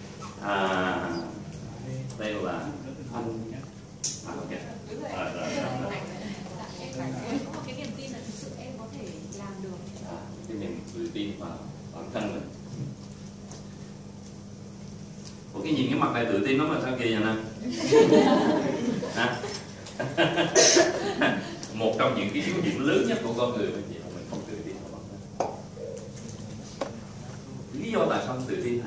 Đây là anh. Ok. Rồi. Em có một cái niềm tin là thực sự em có thể làm được. Cái niềm tự tin vào bản thân mình. Ủa cái nhìn cái mặt này tự tin lắm mà sao kỳ vậy nè? Hả? Một trong những cái yếu điểm lớn nhất của con người là gì? Mình không tự tin vào bản thân. Lý do tại sao không tự tin hả?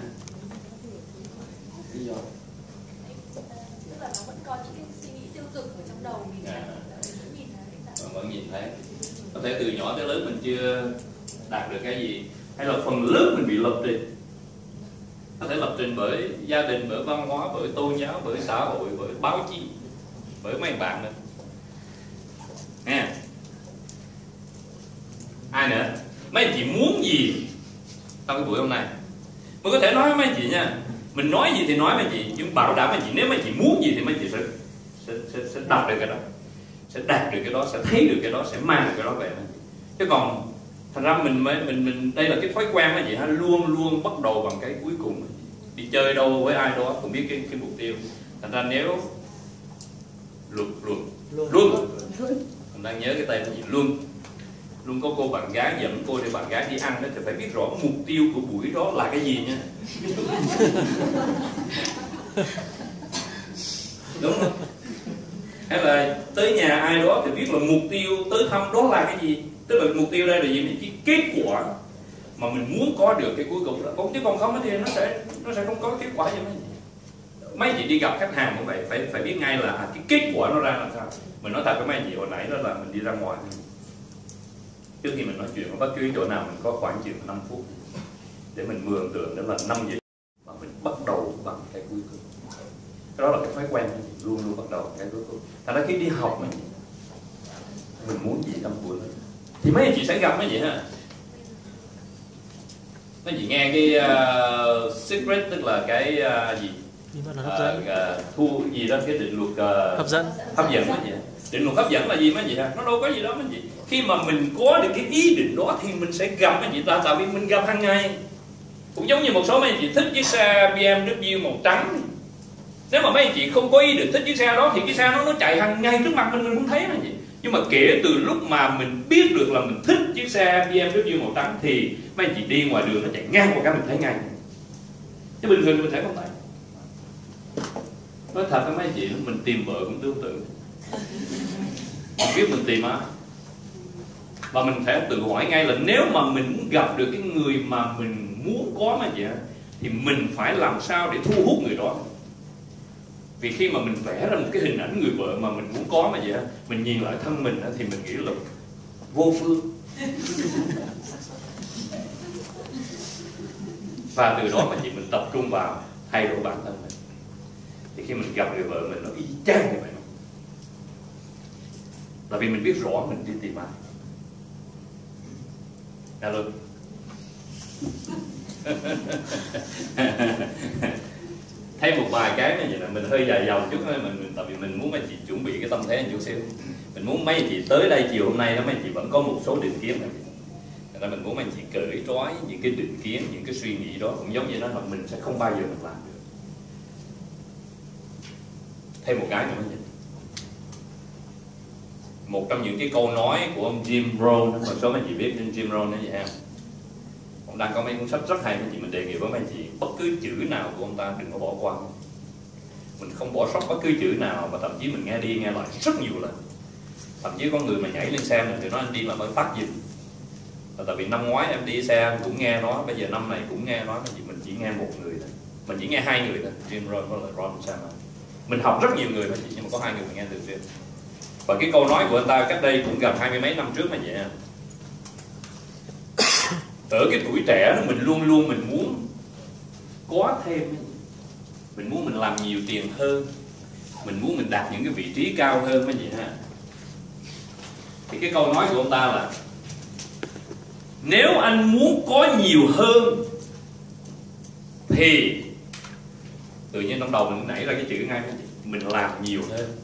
Lý do? Tức là nó vẫn có những cái suy nghĩ tiêu cực ở trong đầu mình. Vẫn nhìn thấy. Có thể từ nhỏ tới lớn mình chưa đạt được cái gì, hay là phần lớn mình bị lập trình. Có thể lập trình bởi gia đình, bởi văn hóa, bởi tôn giáo, bởi xã hội, bởi báo chí, bởi mấy bạn mình. Nghe. Hai nữa, mấy anh chị muốn gì trong cái buổi hôm nay? Mình có thể nói với mấy anh chị nha, mình nói gì thì nói mấy anh chị, nhưng bảo đảm mấy anh chị nếu mấy anh chị muốn gì thì mấy anh chị sẽ đạt được cái đó, sẽ đạt được cái đó, sẽ thấy được cái đó, sẽ mang được cái đó về. Chứ còn thành ra mình đây là cái thói quen mấy anh chị ha, luôn luôn bắt đầu bằng cái cuối cùng. Đi chơi đâu với ai đó cũng biết cái mục tiêu. Thành ra nếu luôn mình đang nhớ cái tên là gì, luôn có cô bạn gái dẫn cô để bạn gái đi ăn đó, thì phải biết rõ mục tiêu của buổi đó là cái gì nha. Đúng không? Hay là tới nhà ai đó thì biết là mục tiêu tới thăm đó là cái gì. Tức là mục tiêu đây là gì? Cái kết quả mà mình muốn có được cái cuối cùng đó. Chứ còn không thì nó sẽ không có kết quả gì. Mấy chị đi gặp khách hàng cũng vậy, phải biết ngay là cái kết quả nó ra làm sao. Mình nói thật với mấy chị hồi nãy đó là mình đi ra ngoài, trước khi mình nói chuyện ở bất cứ chỗ nào mình có khoảng chừng 5 phút để mình mường tượng đó là 5 giờ mà mình bắt đầu bằng cái cuối cùng. Cái đó là cái thói quen luôn luôn bắt đầu bằng cái cuối cùng. Thành ra khi đi học mình muốn gì trong buổi đó thì mấy anh chị sẽ gặp mấy chị ha. Mấy chị nghe cái secret, tức là cái gì thu gì đó, cái định luật hấp dẫn mấy chị. Định luật hấp dẫn là gì mấy chị ha? Nó đâu có gì đó mấy chị. Khi mà mình có được cái ý định đó thì mình sẽ gặp mấy chị ta, tại vì mình gặp hàng ngày. Cũng giống như một số mấy anh chị thích chiếc xe BMW màu trắng. Nếu mà mấy anh chị không có ý định thích chiếc xe đó thì cái xe nó chạy hàng ngày trước mặt mình không thấy mấy chị. Nhưng mà kể từ lúc mà mình biết được là mình thích chiếc xe BMW màu trắng thì mấy anh chị đi ngoài đường nó chạy ngang qua cái mình thấy ngay. Chứ bình thường mình sẽ không thấy. Nói thật với mấy anh chị, mình tìm vợ cũng tương tự. Mình biết mình tìm á, và mình phải tự hỏi ngay là nếu mà mình muốn gặp được cái người mà mình muốn có mà vậy thì mình phải làm sao để thu hút người đó. Vì khi mà mình vẽ ra một cái hình ảnh người vợ mà mình muốn có mà vậy, mình nhìn lại thân mình thì mình nghĩ là vô phương. Và từ đó mà chị mình tập trung vào thay đổi bản thân mình, thì khi mình gặp người vợ mình nó y chang như vậy. Là vì mình biết rõ mình đi tìm ai. Alo. Thêm một vài cái này vậy là mình hơi dài dòng chút thôi, tại vì mình muốn mấy chị chuẩn bị cái tâm thế một chút xíu. Mình muốn mấy anh chị tới đây chiều hôm nay đó, mấy anh chị vẫn có một số định kiến này. Nên là mình muốn mấy anh chị cởi trói những cái định kiến, những cái suy nghĩ đó, cũng giống như đó là mình sẽ không bao giờ mình làm được. Thêm một cái nữa mấy anh chị. Một trong những cái câu nói của ông Jim Rohn, một số mấy anh chị biết Jim Rohn là gì ha? Ông đang có mấy cuốn sách rất hay, mấy chị mình đề nghị với mấy anh chị bất cứ chữ nào của ông ta đừng có bỏ qua. Mình không bỏ sót bất cứ chữ nào, và thậm chí mình nghe đi nghe lại rất nhiều lần. Thậm chí có người mà nhảy lên xe mình thì nói anh đi mà phải tắt gì. Và tại vì năm ngoái em đi xe cũng nghe nó, bây giờ năm này cũng nghe nó, mình chỉ nghe một người thôi, mình chỉ nghe hai người thôi, Jim Rohn với lại Ron Sama. Mình học rất nhiều người mà chị, nhưng mà có hai người mình nghe thường xuyên. Và cái câu nói của anh ta cách đây cũng gần 20 mấy năm trước mà vậy. Ở cái tuổi trẻ đó mình luôn luôn mình muốn có thêm, mình muốn mình làm nhiều tiền hơn, mình muốn mình đạt những cái vị trí cao hơn mấy vậy ha. Thì cái câu nói của ông ta là nếu anh muốn có nhiều hơn thì tự nhiên trong đầu mình nảy ra cái chữ ngay, mình làm nhiều hơn.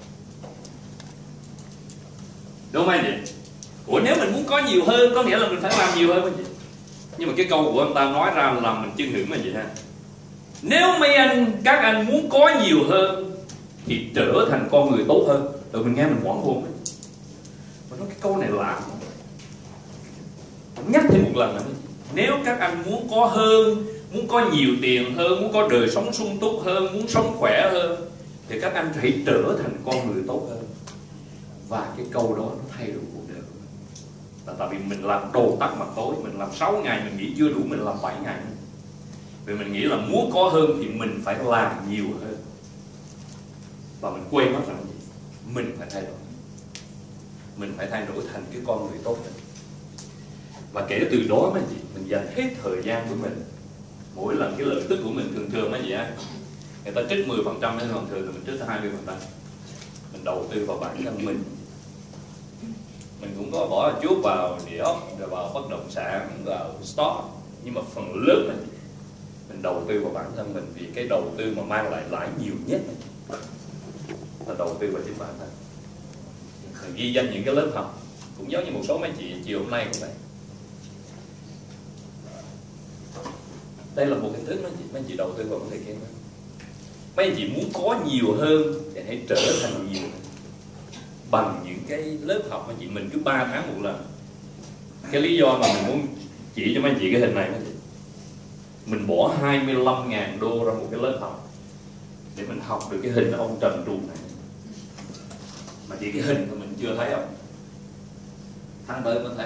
Đúng không anh chị? Ủa nếu mình muốn có nhiều hơn có nghĩa là mình phải làm nhiều hơn anh chị. Nhưng mà cái câu của ông ta nói ra là mình chưng hưởng là gì ha? Nếu các anh muốn có nhiều hơn thì trở thành con người tốt hơn. Tụi mình nghe mình hoảng hồn ấy. Mà nói cái câu này lạ. Nhắc thêm một lần nữa. Nếu các anh muốn có hơn, muốn có nhiều tiền hơn, muốn có đời sống sung túc hơn, muốn sống khỏe hơn, thì các anh hãy trở thành con người tốt hơn. Và cái câu đó nó thay đổi cuộc đời của mình. Là tại vì mình làm đồ tắt mặt tối, mình làm 6 ngày mình nghĩ chưa đủ, mình làm 7 ngày. Vì mình nghĩ là muốn có hơn thì mình phải làm nhiều hơn. Và mình quên mất rằng mình phải thay đổi. Mình phải thay đổi thành cái con người tốt hơn. Và kể từ đó mấy chị, mình dành hết thời gian của mình. Mỗi lần cái lợi tức của mình thường mấy chị á, người ta trích 10% hay thường thì mình trích 20%. Mình đầu tư vào bản thân mình. mình cũng có bỏ chút vào địa ốc, rồi vào bất động sản, vào stock, nhưng mà phần lớn là mình đầu tư vào bản thân mình, vì cái đầu tư mà mang lại lãi nhiều nhất là đầu tư vào chính bản thân. Mình ghi danh những cái lớp học, cũng giống như một số mấy chị chiều hôm nay cũng vậy. Đây là một hình thức mấy anh chị đầu tư vào vấn đề kiến thức. Mấy anh chị muốn có nhiều hơn thì hãy trở thành nhiều bằng những cái lớp học mấy anh chị. Mình cứ 3 tháng một lần. Cái lý do mà mình muốn chỉ cho mấy anh chị cái hình này, mấy anh chị, mình bỏ 25.000 đô ra một cái lớp học để mình học được cái hình ông trần truồng này, mà chỉ cái hình mà mình chưa thấy không, tháng tới mới thấy.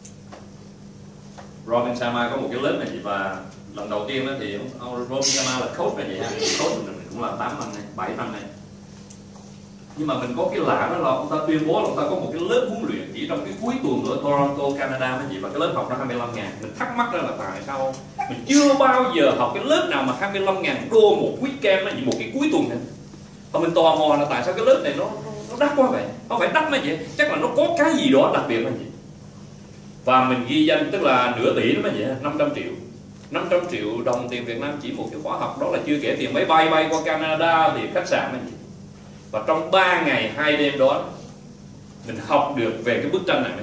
Robin Sharma có một cái lớp này chị, và lần đầu tiên đó thì ông Robin Sharma là coach này vậy ha, coach mình cũng là 8 năm này, 7 năm này. Nhưng mà mình có cái lạ đó là ông ta tuyên bố là ông ta có một cái lớp huấn luyện chỉ trong cái cuối tuần ở Toronto, Canada mấy chị, và cái lớp học đó 25.000. Mình thắc mắc ra là tại sao mình chưa bao giờ học cái lớp nào mà 25.000 đô một weekend mấy chị, một cái cuối tuần này. Và mình tò mò là tại sao cái lớp này nó đắt quá vậy. Không phải đắt mấy chị, chắc là nó có cái gì đó đặc biệt mấy chị. Và mình ghi danh tức là nửa tỷ đó mấy chị, 500 triệu. 500 triệu đồng tiền Việt Nam chỉ một cái khóa học đó, là chưa kể tiền máy bay bay qua Canada, tiền khách sạn mấy chị. Và trong 3 ngày 2 đêm đó mình học được về cái bức tranh này.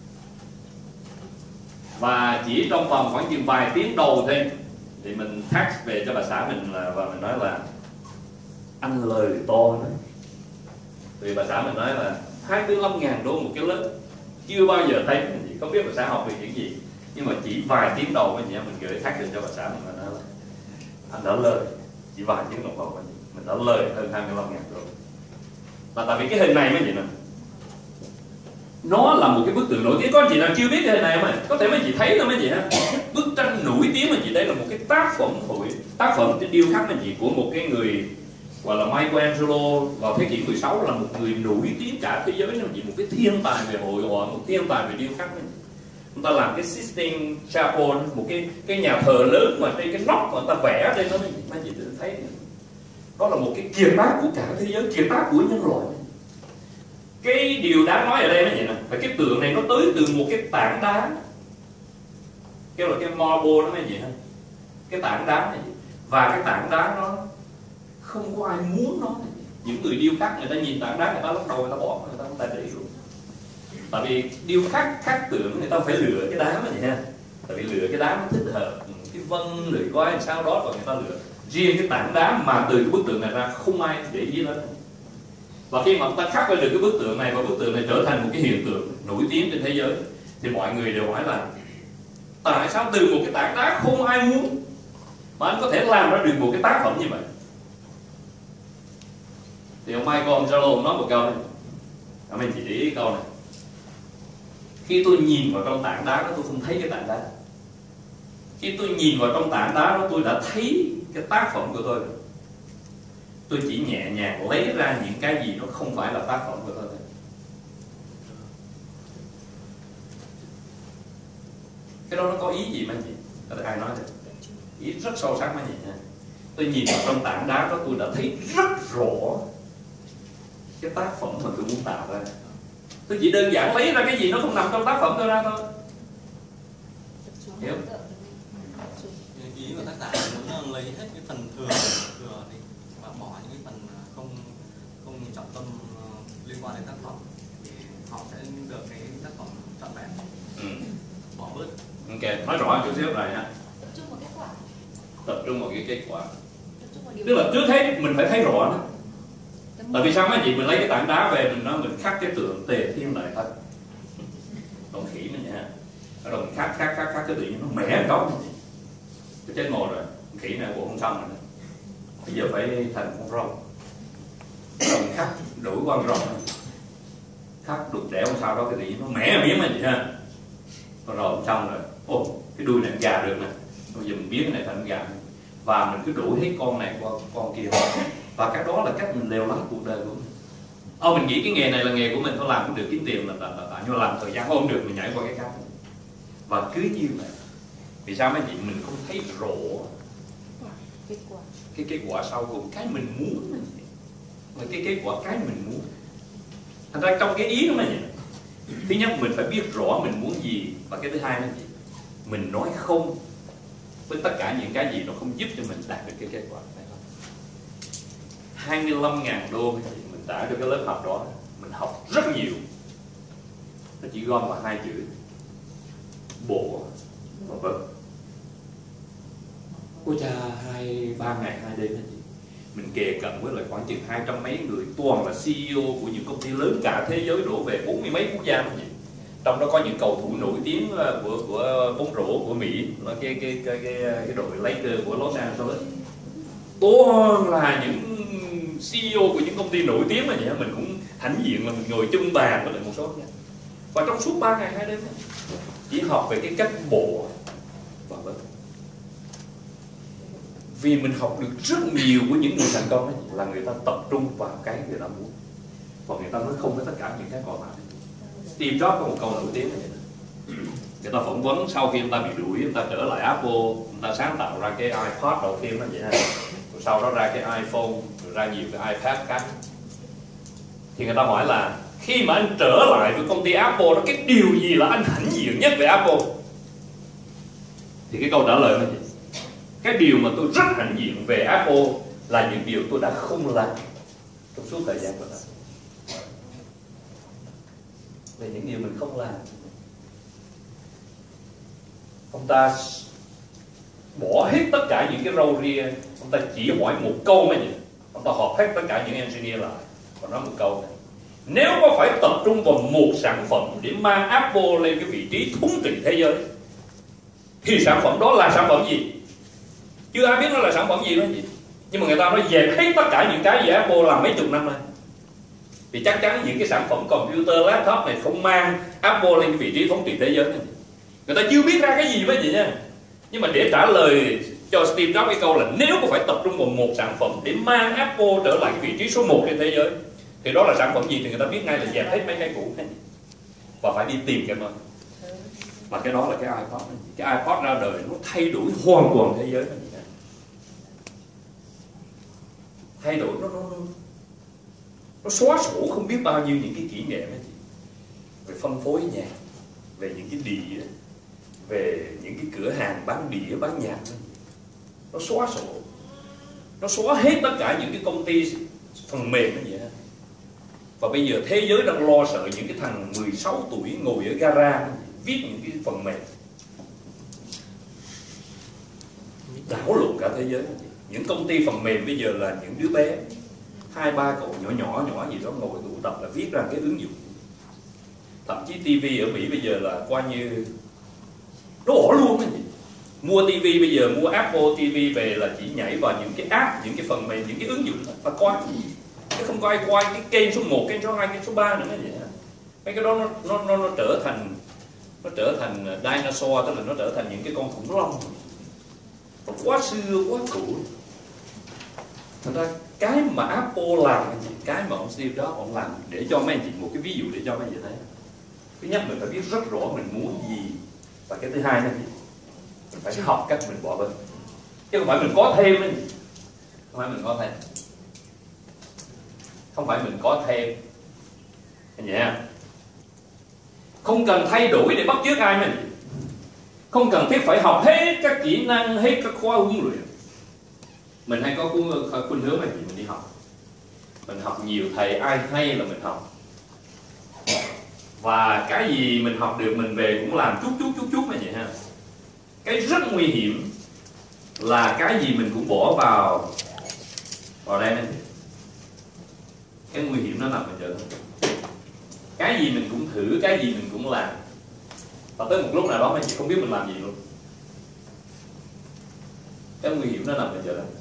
Và chỉ trong vòng khoảng chừng vài tiếng đầu thôi thì mình text về cho bà xã mình là, và mình nói là anh lời to đó. Thì bà xã mình nói là 25.000 đô một cái lớp, chưa bao giờ thấy, không biết bà xã học về những gì. Nhưng mà chỉ vài tiếng đầu mình gửi text cho bà xã mình và nói là anh đã lời, chỉ vài tiếng đồng hồ mình đã lời hơn 25.000 đô. Là tại vì cái hình này mấy chị nè, nó là một cái bức tượng nổi tiếng. Có anh chị nào chưa biết cái hình này không? Có thể mấy chị thấy thôi mấy chị ha. Bức tranh nổi tiếng mấy chị, đây là một cái tác phẩm điêu khắc mấy chị của một cái người gọi là Michelangelo vào thế kỷ 16, là một người nổi tiếng cả thế giới, mấy chị, một cái thiên tài về hội họa, một thiên tài về điêu khắc mấy chị. Người ta làm cái Sistine Chapel, một cái nhà thờ lớn mà trên cái nóc mà người ta vẽ trên đó mấy chị tự thấy. Đó là một cái kiệt tác của cả thế giới, kiệt tác của nhân loại. Cái điều đáng nói ở đây nó vậy nè, là cái tượng này nó tới từ một cái tảng đá, kêu là cái marble đó mấy chị ha, cái tảng đá này. Và cái tảng đá nó không có ai muốn nó. Những người điêu khắc người ta nhìn tảng đá, người ta lúc đầu người ta bỏ, người ta không để luôn. Tại vì điêu khắc tượng người ta phải lựa cái đá mà vậy ha, tại vì lựa cái đá nó thích hợp, cái vân lưỡi quái sao đó, và người ta lựa riêng cái tảng đá mà từ cái bức tượng này ra không ai để ý đến. Và khi mà người ta khắc lên được cái bức tượng này, và bức tượng này trở thành một cái hiện tượng nổi tiếng trên thế giới, thì mọi người đều hỏi là tại sao từ một cái tảng đá không ai muốn mà anh có thể làm ra được một cái tác phẩm như vậy. Thì ông Michelangelo nói một câu này, mình chỉ để ý câu này: khi tôi nhìn vào trong tảng đá đó, tôi không thấy cái tảng đá. Khi tôi nhìn vào trong tảng đá đó, tôi đã thấy cái tác phẩm của tôi rồi. Tôi chỉ nhẹ nhàng lấy ra những cái gì nó không phải là tác phẩm của tôi thôi. Cái đó nó có ý gì mấy chị? Có thể ai nói được? Ý rất sâu sắc mấy chị nha. Tôi nhìn vào trong tảng đá đó, tôi đã thấy rất rõ cái tác phẩm mà tôi muốn tạo ra. Tôi chỉ đơn giản lấy ra cái gì nó không nằm trong tác phẩm tôi ra thôi. Hiểu? Ý của tác giả muốn lấy hết cái phần thừa đi và bỏ những cái phần không trọng tâm liên quan đến tác phẩm, thì họ sẽ được cái tác phẩm trọn vẹn. Bỏ bớt. Ok, nói rõ chút xíu này ha. Tập trung vào kết quả. Tập trung vào cái kết quả. Tức là trước hết mình phải thấy rõ nó. Tại vì sao mấy chị, mình lấy cái tảng đá về mình khắc cái tượng Tề Thiên Đại Thánh, con khỉ mình nha, rồi mình khắc cái tự nhiên nó mẻ cống, cái chết ngồi rồi, con khỉ này bộ không xong rồi, bây giờ phải thành con rồng, rồi mình khắc đuổi con rồng, khắc đục đẽo sao đó, cái tự nhiên nó mẻ miếng mà chị ha, rồi không xong rồi, ô cái đuôi này gà được nè, bây giờ mình biến cái này thành gà, và mình cứ đuổi hết con này qua con kia. Và cái đó là cách mình leo lái cuộc đời của mình. Mình nghĩ cái nghề này là nghề của mình, thôi làm cũng được, kiếm tiền là nhưng mà làm thời gian không được, mình nhảy qua cái khác. Và cứ như vậy. Vì sao mấy chị, mình không thấy rõ cái kết quả sau cùng, cái mình muốn, mà cái kết quả cái mình muốn. Thành ra trong cái ý đó mấy chị, Thứ nhất mình phải biết rõ mình muốn gì, và cái thứ hai là gì? Mình nói không với tất cả những cái gì nó không giúp cho mình đạt được cái kết quả này. 25.000 đô mình trả cho cái lớp học đó, mình học rất nhiều, nó chỉ gom vào 2 chữ bộ và vâng. Ôi cha, 2-3 ngày 2 đêm đó chị. Mình kề cận với lại khoảng chừng 200 mấy người, toàn là CEO của những công ty lớn cả thế giới đổ về 40 mấy quốc gia đó chị. Trong đó có những cầu thủ nổi tiếng của bóng rổ của Mỹ, là cái đội Lakers của Los Angeles. Toàn là những CEO của những công ty nổi tiếng mà vậy. Mình cũng hãnh diện là mình ngồi chung bàn với lại một số nha. Và trong suốt 3 ngày 2 đêm chỉ học về cái cách bộ và vâng. Vì mình học được rất nhiều của những người thành công ấy, là người ta tập trung vào cái người ta muốn, còn người ta nói không với tất cả những cái còn lại. Steve Jobs có một câu nổi tiếng này. Người ta phỏng vấn sau khi người ta bị đuổi, người ta trở lại Apple, người ta sáng tạo ra cái iPod đầu tiên nó vậy ha. Rồi sau đó ra cái iPhone, rồi ra nhiều cái iPad khác. Thì người ta hỏi là khi mà anh trở lại với công ty Apple đó, cái điều gì là anh hãnh diện nhất về Apple? Thì cái câu trả lời là gì? Cái điều mà tôi rất hãnh diện về Apple là những điều tôi đã không làm trong suốt thời gian của ta. Về những điều mình không làm. Ông ta bỏ hết tất cả những cái râu ria, ông ta chỉ hỏi một câu mà gì? Ông ta họp hết tất cả những engineer lại và nói một câu này: nếu có phải tập trung vào một sản phẩm để mang Apple lên cái vị trí thống trị thế giới, thì sản phẩm đó là sản phẩm gì? Chưa ai biết nó là sản phẩm gì đó gì. Nhưng mà người ta nói dẹp hết tất cả những cái gì Apple làm mấy chục năm nay, thì chắc chắn những cái sản phẩm computer, laptop này không mang Apple lên cái vị trí thống trị thế giới này. Người ta chưa biết ra cái gì với gì nha. Nhưng mà để trả lời cho Steve Jobs cái câu là nếu có phải tập trung vào một sản phẩm để mang Apple trở lại cái vị trí số 1 trên thế giới, thì đó là sản phẩm gì? Thì người ta biết ngay là dẹp hết mấy cái cũ và phải đi tìm cái mới. Và cái đó là cái iPod. Cái iPod ra đời nó thay đổi hoàn toàn thế giới. Thay đổi nó xóa sổ không biết bao nhiêu những cái kỷ niệm ấy, về phân phối nhạc, về những cái đĩa, về những cái cửa hàng bán đĩa bán nhạc. Nó xóa sổ, nó xóa hết tất cả những cái công ty phần mềm như vậy. Và bây giờ thế giới đang lo sợ những cái thằng 16 tuổi ngồi ở gara viết những cái phần mềm, đảo lộn cả thế giới. Những công ty phần mềm bây giờ là những đứa bé 2-3 cậu nhỏ gì đó ngồi tụ tập là viết ra cái ứng dụng. Thậm chí TV ở Mỹ bây giờ là coi như nó bỏ luôn á. Mua TV bây giờ, mua Apple TV về là chỉ nhảy vào những cái app, những cái phần mềm, những cái ứng dụng và coi. Chứ không có ai coi cái kênh số 1, kênh số 2, kênh số 3 nữa vậy. Mấy cái đó nó trở thành dinosaur, tức là nó trở thành những cái con khủng long. Nó quá xưa, quá cũ. Thành ra cái mà Apple làm, cái mà ông Steve Jobs ông làm, để cho mấy anh chị một cái ví dụ để cho mấy anh chị thấy. Thứ nhất mình phải biết rất rõ mình muốn gì, và cái thứ hai là gì? Mình phải học cách mình bỏ bớt, chứ không phải mình có thêm ấy. Không phải mình có thêm, không phải mình có thêm, anh nhỉ? Không cần thay đổi để bắt chước ai mình, không cần thiết phải học hết các kỹ năng, hết các khóa huấn luyện. Mình hay có khuynh hướng là mình đi học, mình học nhiều thầy ai hay là mình học, và cái gì mình học được mình về cũng làm chút như vậy ha. Cái rất nguy hiểm là cái gì mình cũng bỏ vào đây này. Cái nguy hiểm nó nằm ở chỗ cái gì mình cũng thử, cái gì mình cũng làm, và tới một lúc nào đó mình chỉ không biết mình làm gì luôn. Cái nguy hiểm nó nằm ở chỗ đó.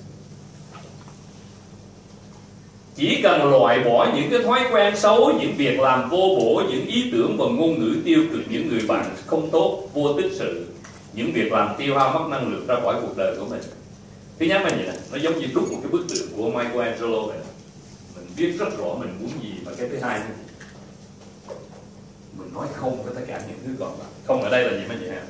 Chỉ cần loại bỏ những cái thói quen xấu, những việc làm vô bổ, những ý tưởng và ngôn ngữ tiêu cực, những người bạn không tốt, vô tích sự, những việc làm tiêu hao mất năng lượng ra khỏi cuộc đời của mình. Thứ nhất là vậy nè, nó giống như đúc một cái bức tượng của Michelangelo vậy. Mình biết rất rõ mình muốn gì, và cái thứ hai là mình nói không với tất cả những thứ còn lại. Không ở đây là gì mấy chị em?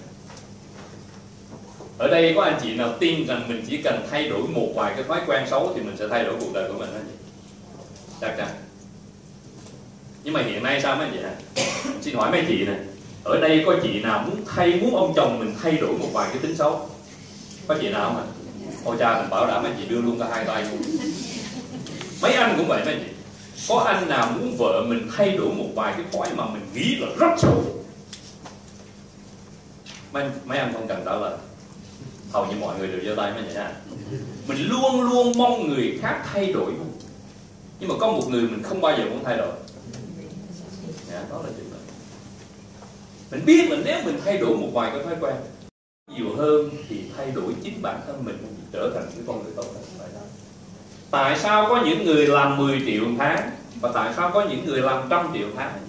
Ở đây có anh chị nào tin rằng mình chỉ cần thay đổi một vài cái thói quen xấu thì mình sẽ thay đổi cuộc đời của mình đó? Chắc chắn. Nhưng mà hiện nay sao mấy anh chị hả? Xin hỏi mấy anh chị nè, ở đây có chị nào muốn ông chồng mình thay đổi một vài cái tính xấu? Có chị nào không ạ? Ôi cha, mình bảo đảm mấy anh chị đưa luôn cả hai tay luôn. Mấy anh cũng vậy mấy anh chị. Có anh nào muốn vợ mình thay đổi một vài cái thói mà mình nghĩ là rất xấu? Mấy anh không cần trả lời. Hầu như mọi người đều giơ tay mấy anh chị ha. Mình luôn luôn mong người khác thay đổi, nhưng mà có một người mình không bao giờ muốn thay đổi. Đó là chuyện đó. Mình biết là nếu mình thay đổi một vài cái thói quen nhiều hơn thì thay đổi chính bản thân mình trở thành cái con người tốt hơn. Tại sao có những người làm 10 triệu một tháng và tại sao có những người làm 100 triệu một tháng?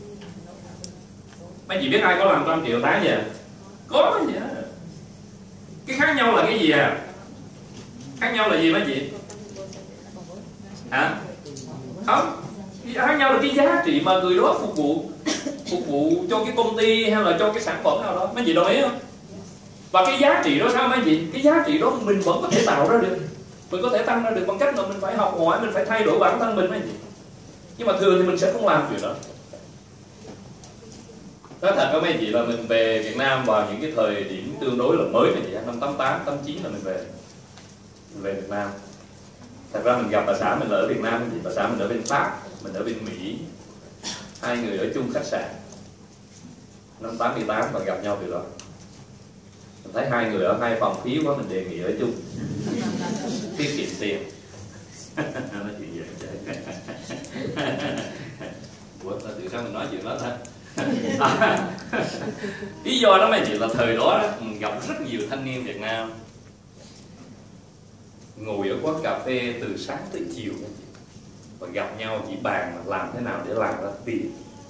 Mấy chị biết ai có làm 100 triệu một tháng vậy? Có vậy. Cái khác nhau là cái gì à? Khác nhau là gì mấy chị? Hả? Không. Khác nhau là cái giá trị mà người đó phục vụ cho cái công ty hay là cho cái sản phẩm nào đó. Mấy chị đồng ý không? Và cái giá trị đó sao mấy chị? Cái giá trị đó mình vẫn có thể tạo ra được. Mình có thể tăng ra được bằng cách là mình phải học hỏi, mình phải thay đổi bản thân mình mấy chị. Nhưng mà thường thì mình sẽ không làm chuyện đó. Nói thật với mấy chị là mình về Việt Nam vào những cái thời điểm tương đối là mới mấy chị, năm 88, 89 là mình về Việt Nam. Thật ra mình gặp bà xã mình là ở Việt Nam thì bà xã mình ở bên Pháp, mình ở bên Mỹ. Hai người ở chung khách sạn năm 88 và gặp nhau từ đó. Mình thấy hai người ở hai phòng phí quá, mình đề nghị ở chung tiết kiệm tiền. Nói chuyện vậy. Ủa, từ sao mình nói chuyện đó ta? Lý do đó mấy chị là thời đó mình gặp rất nhiều thanh niên Việt Nam ngồi ở quán cà phê từ sáng tới chiều và gặp nhau chỉ bàn làm thế nào để làm ra tiền.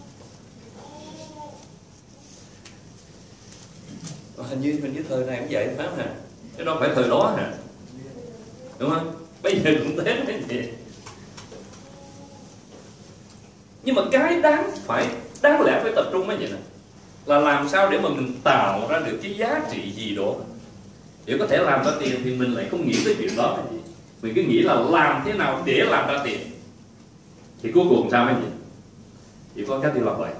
Hình như thời này cũng vậy phải không hả? Chứ đâu phải thời đó hả? Đúng không? Bây giờ cũng thế mấy chị. Nhưng mà cái đáng lẽ phải tập trung mấy chị nè, là làm sao để mà mình tạo ra được cái giá trị gì đó để có thể làm ra tiền, thì mình lại không nghĩ tới chuyện đó. Mình cứ nghĩ là làm thế nào để làm ra tiền, thì cuối cùng sao mấy chị? Chỉ có cách đi lặp lại.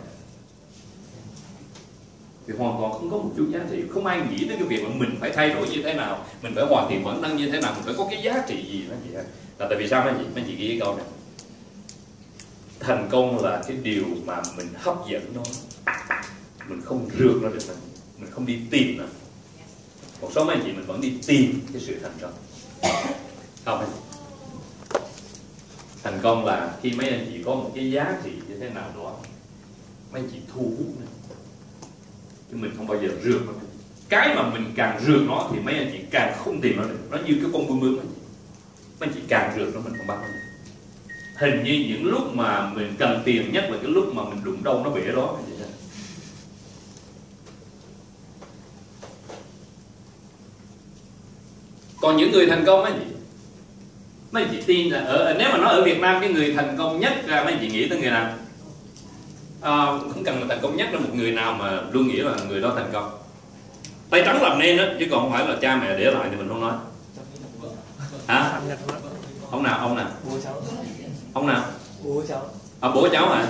Thì hoàn toàn không có một chút giá trị. Không ai nghĩ tới cái việc mà mình phải thay đổi như thế nào, mình phải hoàn thiện bản thân như thế nào, mình phải có cái giá trị gì đó chị. Là tại vì sao mấy chị ghi cái câu này? Thành công là cái điều mà mình hấp dẫn nó, mình không rượt nó được, mình không đi tìm nó. Một số mấy anh chị mình vẫn đi tìm cái sự thành công. Không anh chị? Thành công là khi mấy anh chị có một cái giá trị như thế nào đó, mấy anh chị thu hút nó, chứ mình không bao giờ rượt nó. Cái mà mình càng rượt nó thì mấy anh chị càng không tìm nó được. Nó như cái con bướm bướm. Mấy anh chị càng rượt nó mình không bắt nó được. Hình như những lúc mà mình cần tiền nhất là cái lúc mà mình đụng đâu nó bể đó. Còn những người thành công mấy anh chị tin là nếu mà nói ở Việt Nam cái người thành công nhất ra, mấy anh chị nghĩ tới người nào? Không cần là thành công nhất, là một người nào mà luôn nghĩ là người đó thành công. Tay trắng làm nên đó, chứ còn không phải là cha mẹ để lại thì mình không nói. Hả? Ông nào? Bố cháu. Ông nào? Bố cháu. Bố cháu hả?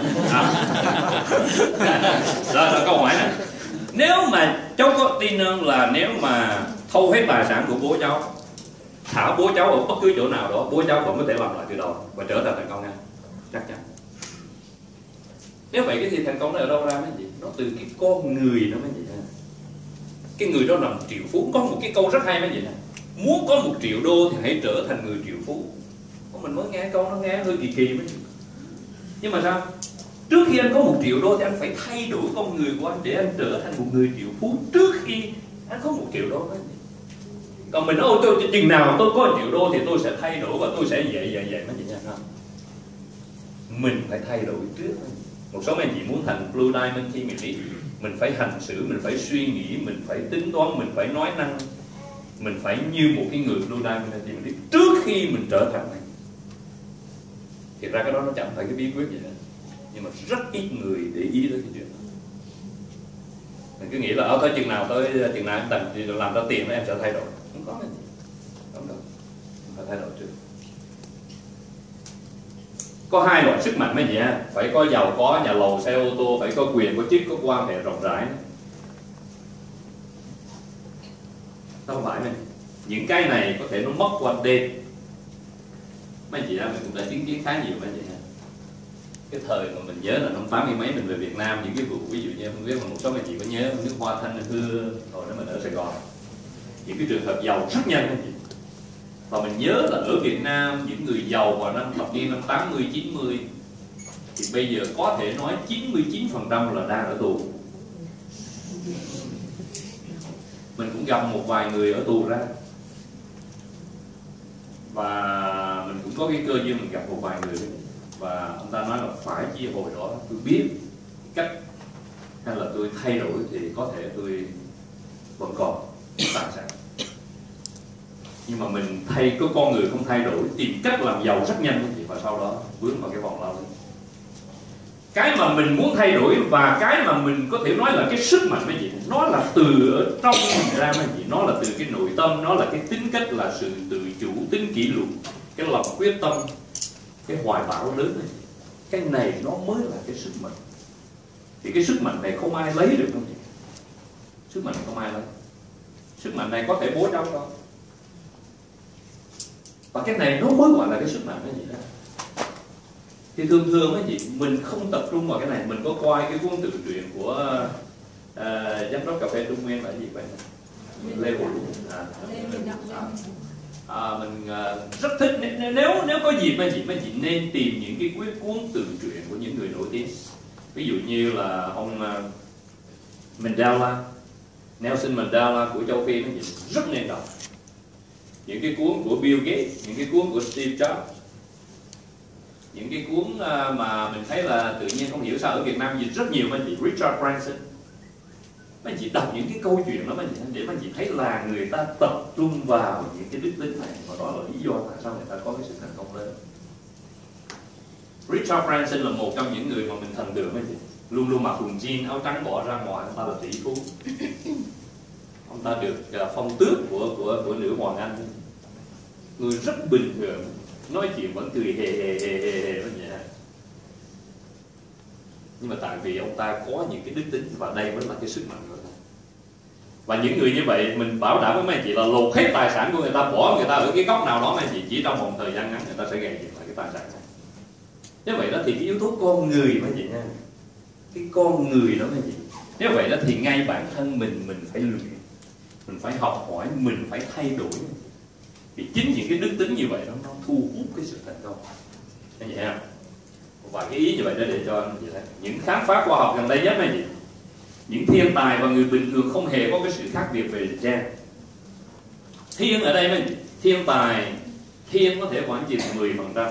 Rồi câu hỏi này. Nếu mà cháu có tin là nếu mà thâu hết tài sản của bố cháu, thả bố cháu ở bất cứ chỗ nào đó, bố cháu vẫn có thể làm lại từ đầu và trở thành thành công nha. Chắc chắn. Nếu vậy cái thì thành công nó ở đâu ra mấy chị? Nó từ cái con người đó mấy chị. Cái người đó là một triệu phú. Có một cái câu rất hay mấy chị nè: muốn có 1 triệu đô thì hãy trở thành người triệu phú. Mình mới nghe câu nó nghe hơi kỳ kỳ mấy chị. Nhưng mà sao? Trước khi anh có 1 triệu đô thì anh phải thay đổi con người của anh để anh trở thành một người triệu phú trước khi anh có 1 triệu đô. Còn mình nói tôi chừng nào tôi có 1 triệu đô thì tôi sẽ thay đổi và tôi sẽ vậy mấy chị nha. Mình phải thay đổi trước. Một số mấy anh chị muốn thành Blue Diamond Team Elite, mình phải hành xử, mình phải suy nghĩ, mình phải tính toán, mình phải nói năng, mình phải như một cái người Blue Diamond Team Elite trước khi mình trở thành này. Thực ra cái đó nó chẳng phải cái bí quyết gì nữa, nhưng mà rất ít người để ý tới cái chuyện đó. Mình cứ nghĩ là tới chừng nào em thành làm ra tiền em sẽ thay đổi. Không có cái gì. Không đâu. Phải thay đổi trước. có hai loại sức mạnh mấy chị ha, phải có giàu có, nhà lầu, xe ô tô, phải có quyền, có chức, có quan hệ rộng rãi. Đó không phải này. Những cái này có thể nó mất qua đêm. Mấy chị mình cũng đã chứng kiến khá nhiều mấy chị ha. Cái thời mà mình nhớ là năm 80 mấy mình về Việt Nam, những cái vụ ví dụ như không biết mà một số mấy chị có nhớ nước Hoa Thanh Hưa hồi đó mình ở Sài Gòn, những cái trường hợp giàu rất nhanh mấy chị. Và mình nhớ là ở Việt Nam những người giàu vào năm thập niên năm 80, 90 thì bây giờ có thể nói 99% là đang ở tù. Mình cũng gặp một vài người ở tù ra, và mình cũng có cái cơ duyên mình gặp một vài người đó. Và ông ta nói là phải chi hồi đó tôi biết cách hay là tôi thay đổi thì có thể tôi vẫn còn tài sản, nhưng mà mình thay có con người không thay đổi, tìm cách làm giàu rất nhanh thì và sau đó vướng vào cái vòng lao lý. Cái mà mình muốn thay đổi và cái mà mình có thể nói là cái sức mạnh mấy chị, nó là từ ở trong mình ra mấy chị, nó là từ cái nội tâm, nó là cái tính cách, là sự tự chủ, tính kỷ luật, cái lòng quyết tâm, cái hoài bão lớn này. Cái này nó mới là cái sức mạnh. Thì cái sức mạnh này không ai lấy được không chị? Sức mạnh không ai lấy. Sức mạnh này có thể bố trong con. Và cái này nó mới gọi là cái sức mạnh cái gì đó. Thì thường mấy chị, mình không tập trung vào cái này. Mình có coi cái cuốn tự truyện của giám đốc cà phê Trung Nguyên là gì vậy? Lê Hồ Lũng. Mình rất thích, nếu có dịp mấy chị nên tìm những cái cuốn tự truyện của những người nổi tiếng. Ví dụ như là ông Mandela, Nelson Mandela của châu Phi, mấy chị rất nên đọc. Những cái cuốn của Bill Gates, những cái cuốn của Steve Jobs, những cái cuốn mà mình thấy là tự nhiên không hiểu sao ở Việt Nam dịch rất nhiều mấy chị, Richard Branson. Mấy chị đọc những cái câu chuyện đó mấy chị, để mấy chị thấy là người ta tập trung vào những cái đức tính này, và đó là lý do tại sao người ta có cái sự thành công lớn. Richard Branson là một trong những người mà mình thần tượng mấy chị, luôn luôn mặc quần jean, áo trắng bỏ ra ngoài, ông ta là tỷ phú. Ông ta được phong tước của nữ hoàng Anh. Người rất bình thường, nói chuyện vẫn cười hề như vậy. Nhưng mà tại vì ông ta có những cái đức tính, và đây mới là cái sức mạnh của người ta. Và những người như vậy mình bảo đảm với mấy anh chị là lột hết tài sản của người ta, bỏ người ta ở cái góc nào đó, mấy anh chị chỉ trong một thời gian ngắn người ta sẽ gây dựng lại cái tài sản này. Nếu vậy đó thì cái yếu tố con người mấy anh chị nha, cái con người đó mấy anh chị. Nếu vậy đó thì ngay bản thân mình phải luyện, mình phải học hỏi, mình phải thay đổi. Thì chính những cái đức tính như vậy nó thu hút cái sự thành công. Anh vậy không? Một vài cái ý như vậy để cho anh chị thấy. Những khám phá khoa học gần đây nhất này, những thiên tài và người bình thường không hề có cái sự khác biệt về gen. Thiên ở đây mấy thiên tài, thiên có thể khoảng chừng 10%,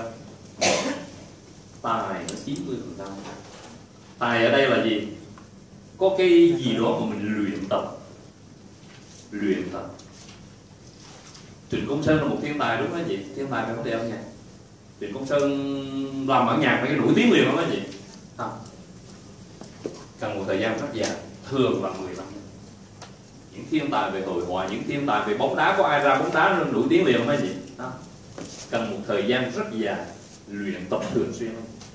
tài nó 90%. Tài ở đây là gì? Có cái gì đó mà mình luyện tập. Trịnh Công Sơn là một thiên tài đúng không chị? Thiên tài phải không đeo nhạc. Trịnh Công Sơn làm bản nhạc phải nổi tiếng liền không chị? Không. Cần một thời gian rất dài, thường là 10 năm. Những thiên tài về hội họa, những thiên tài về bóng đá, có ai ra bóng đá nổi tiếng liền không chị? Không. Cần một thời gian rất dài, luyện tập thường xuyên.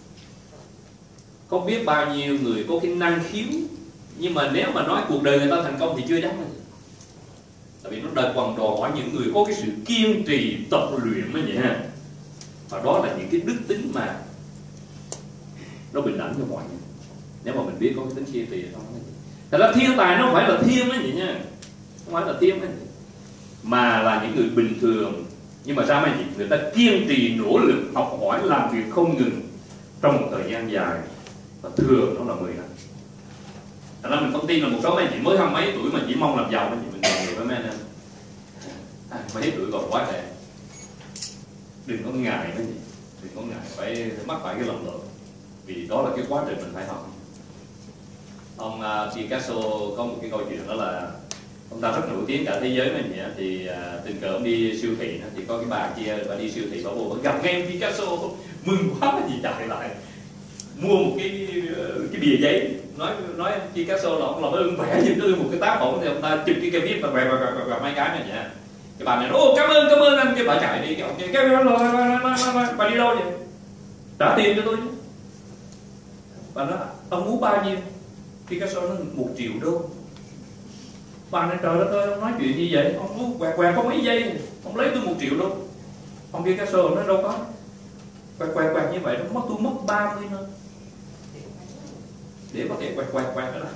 Không biết bao nhiêu người có cái năng khiếu, nhưng mà nếu mà nói cuộc đời người ta thành công thì chưa chắc. Tại vì nó còn đòi hỏi những người có cái sự kiên trì tập luyện mới vậy ha. Và đó là những cái đức tính mà nó bình đẳng cho mọi người. Nếu mà mình biết có cái tính kiên trì không. Thật ra thiên tài nó không phải là thiên ấy vậy nha, không phải là thiên ấy, mà là những người bình thường, nhưng mà sao mấy chị, người ta kiên trì nỗ lực học hỏi làm việc không ngừng trong một thời gian dài, và thường nó là 10 năm. Thật ra mình không tin là một số mấy chị mới 20 mấy tuổi mà chỉ mong làm giàu, mấy chị mình làm được với mấy anh em. Mấy tuổi còn quá trẻ, đừng có ngại mấy chị, đừng có ngại phải mắc phải cái lầm lỡ, vì đó là cái quá trình mình phải học. Ông Picasso có một cái câu chuyện đó là ông ta rất nổi tiếng cả thế giới mấy chị, thì tình cờ ông đi siêu thị thì có cái bà kia bà đi siêu thị bà vô gặp ngay Picasso, mừng quá mà gì chạy lại mua một cái bìa giấy, nói Picasso là ông làm ơn vẽ giùm tôi một cái tác phẩm, thì ông ta chụp cái viết và mấy cái này vậy. Cái bà này nói ô cảm ơn anh, cái bà chạy đi, cái bà đi đâu vậy? trả tiền cho tôi chứ. Và nó ông muốn bao nhiêu? Picasso nó 1 triệu đô. Bà nói trời đất ơi, ông nói chuyện như vậy, ông muốn quẹt có mấy giây, ông lấy tôi 1 triệu đô. Ông Picasso nó đâu có quẹt như vậy, nó mất tôi mất 30 năm để có thể quẹt đó là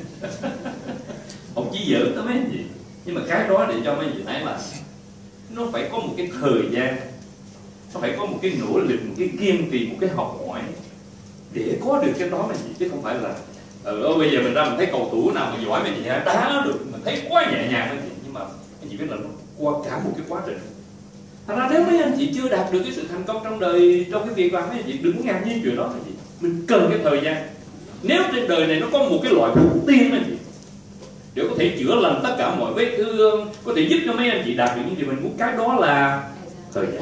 ông chỉ giỡn tới mấy anh chị. Nhưng mà cái đó để cho mấy anh chị thấy là nó phải có một cái thời gian, nó phải có một cái nỗ lực, một cái kiên trì, một cái học hỏi để có được cái đó mà chị, chứ không phải là bây giờ mình ra mình thấy cầu thủ nào mà giỏi mà chị đá được, mình thấy quá nhẹ nhàng với chị, nhưng mà anh chị biết là nó qua cả một cái quá trình. Thành ra nếu mấy anh chị chưa đạt được cái sự thành công trong đời, trong cái việc làm, mấy anh chị đừng có ngạc nhiên chuyện đó. Chị, mình cần cái thời gian. Nếu trên đời này nó có một cái loại thuốc tiên anh chị để có thể chữa lành tất cả mọi vết thương, có thể giúp cho mấy anh chị đạt được những gì mình muốn, cái đó là thời gian.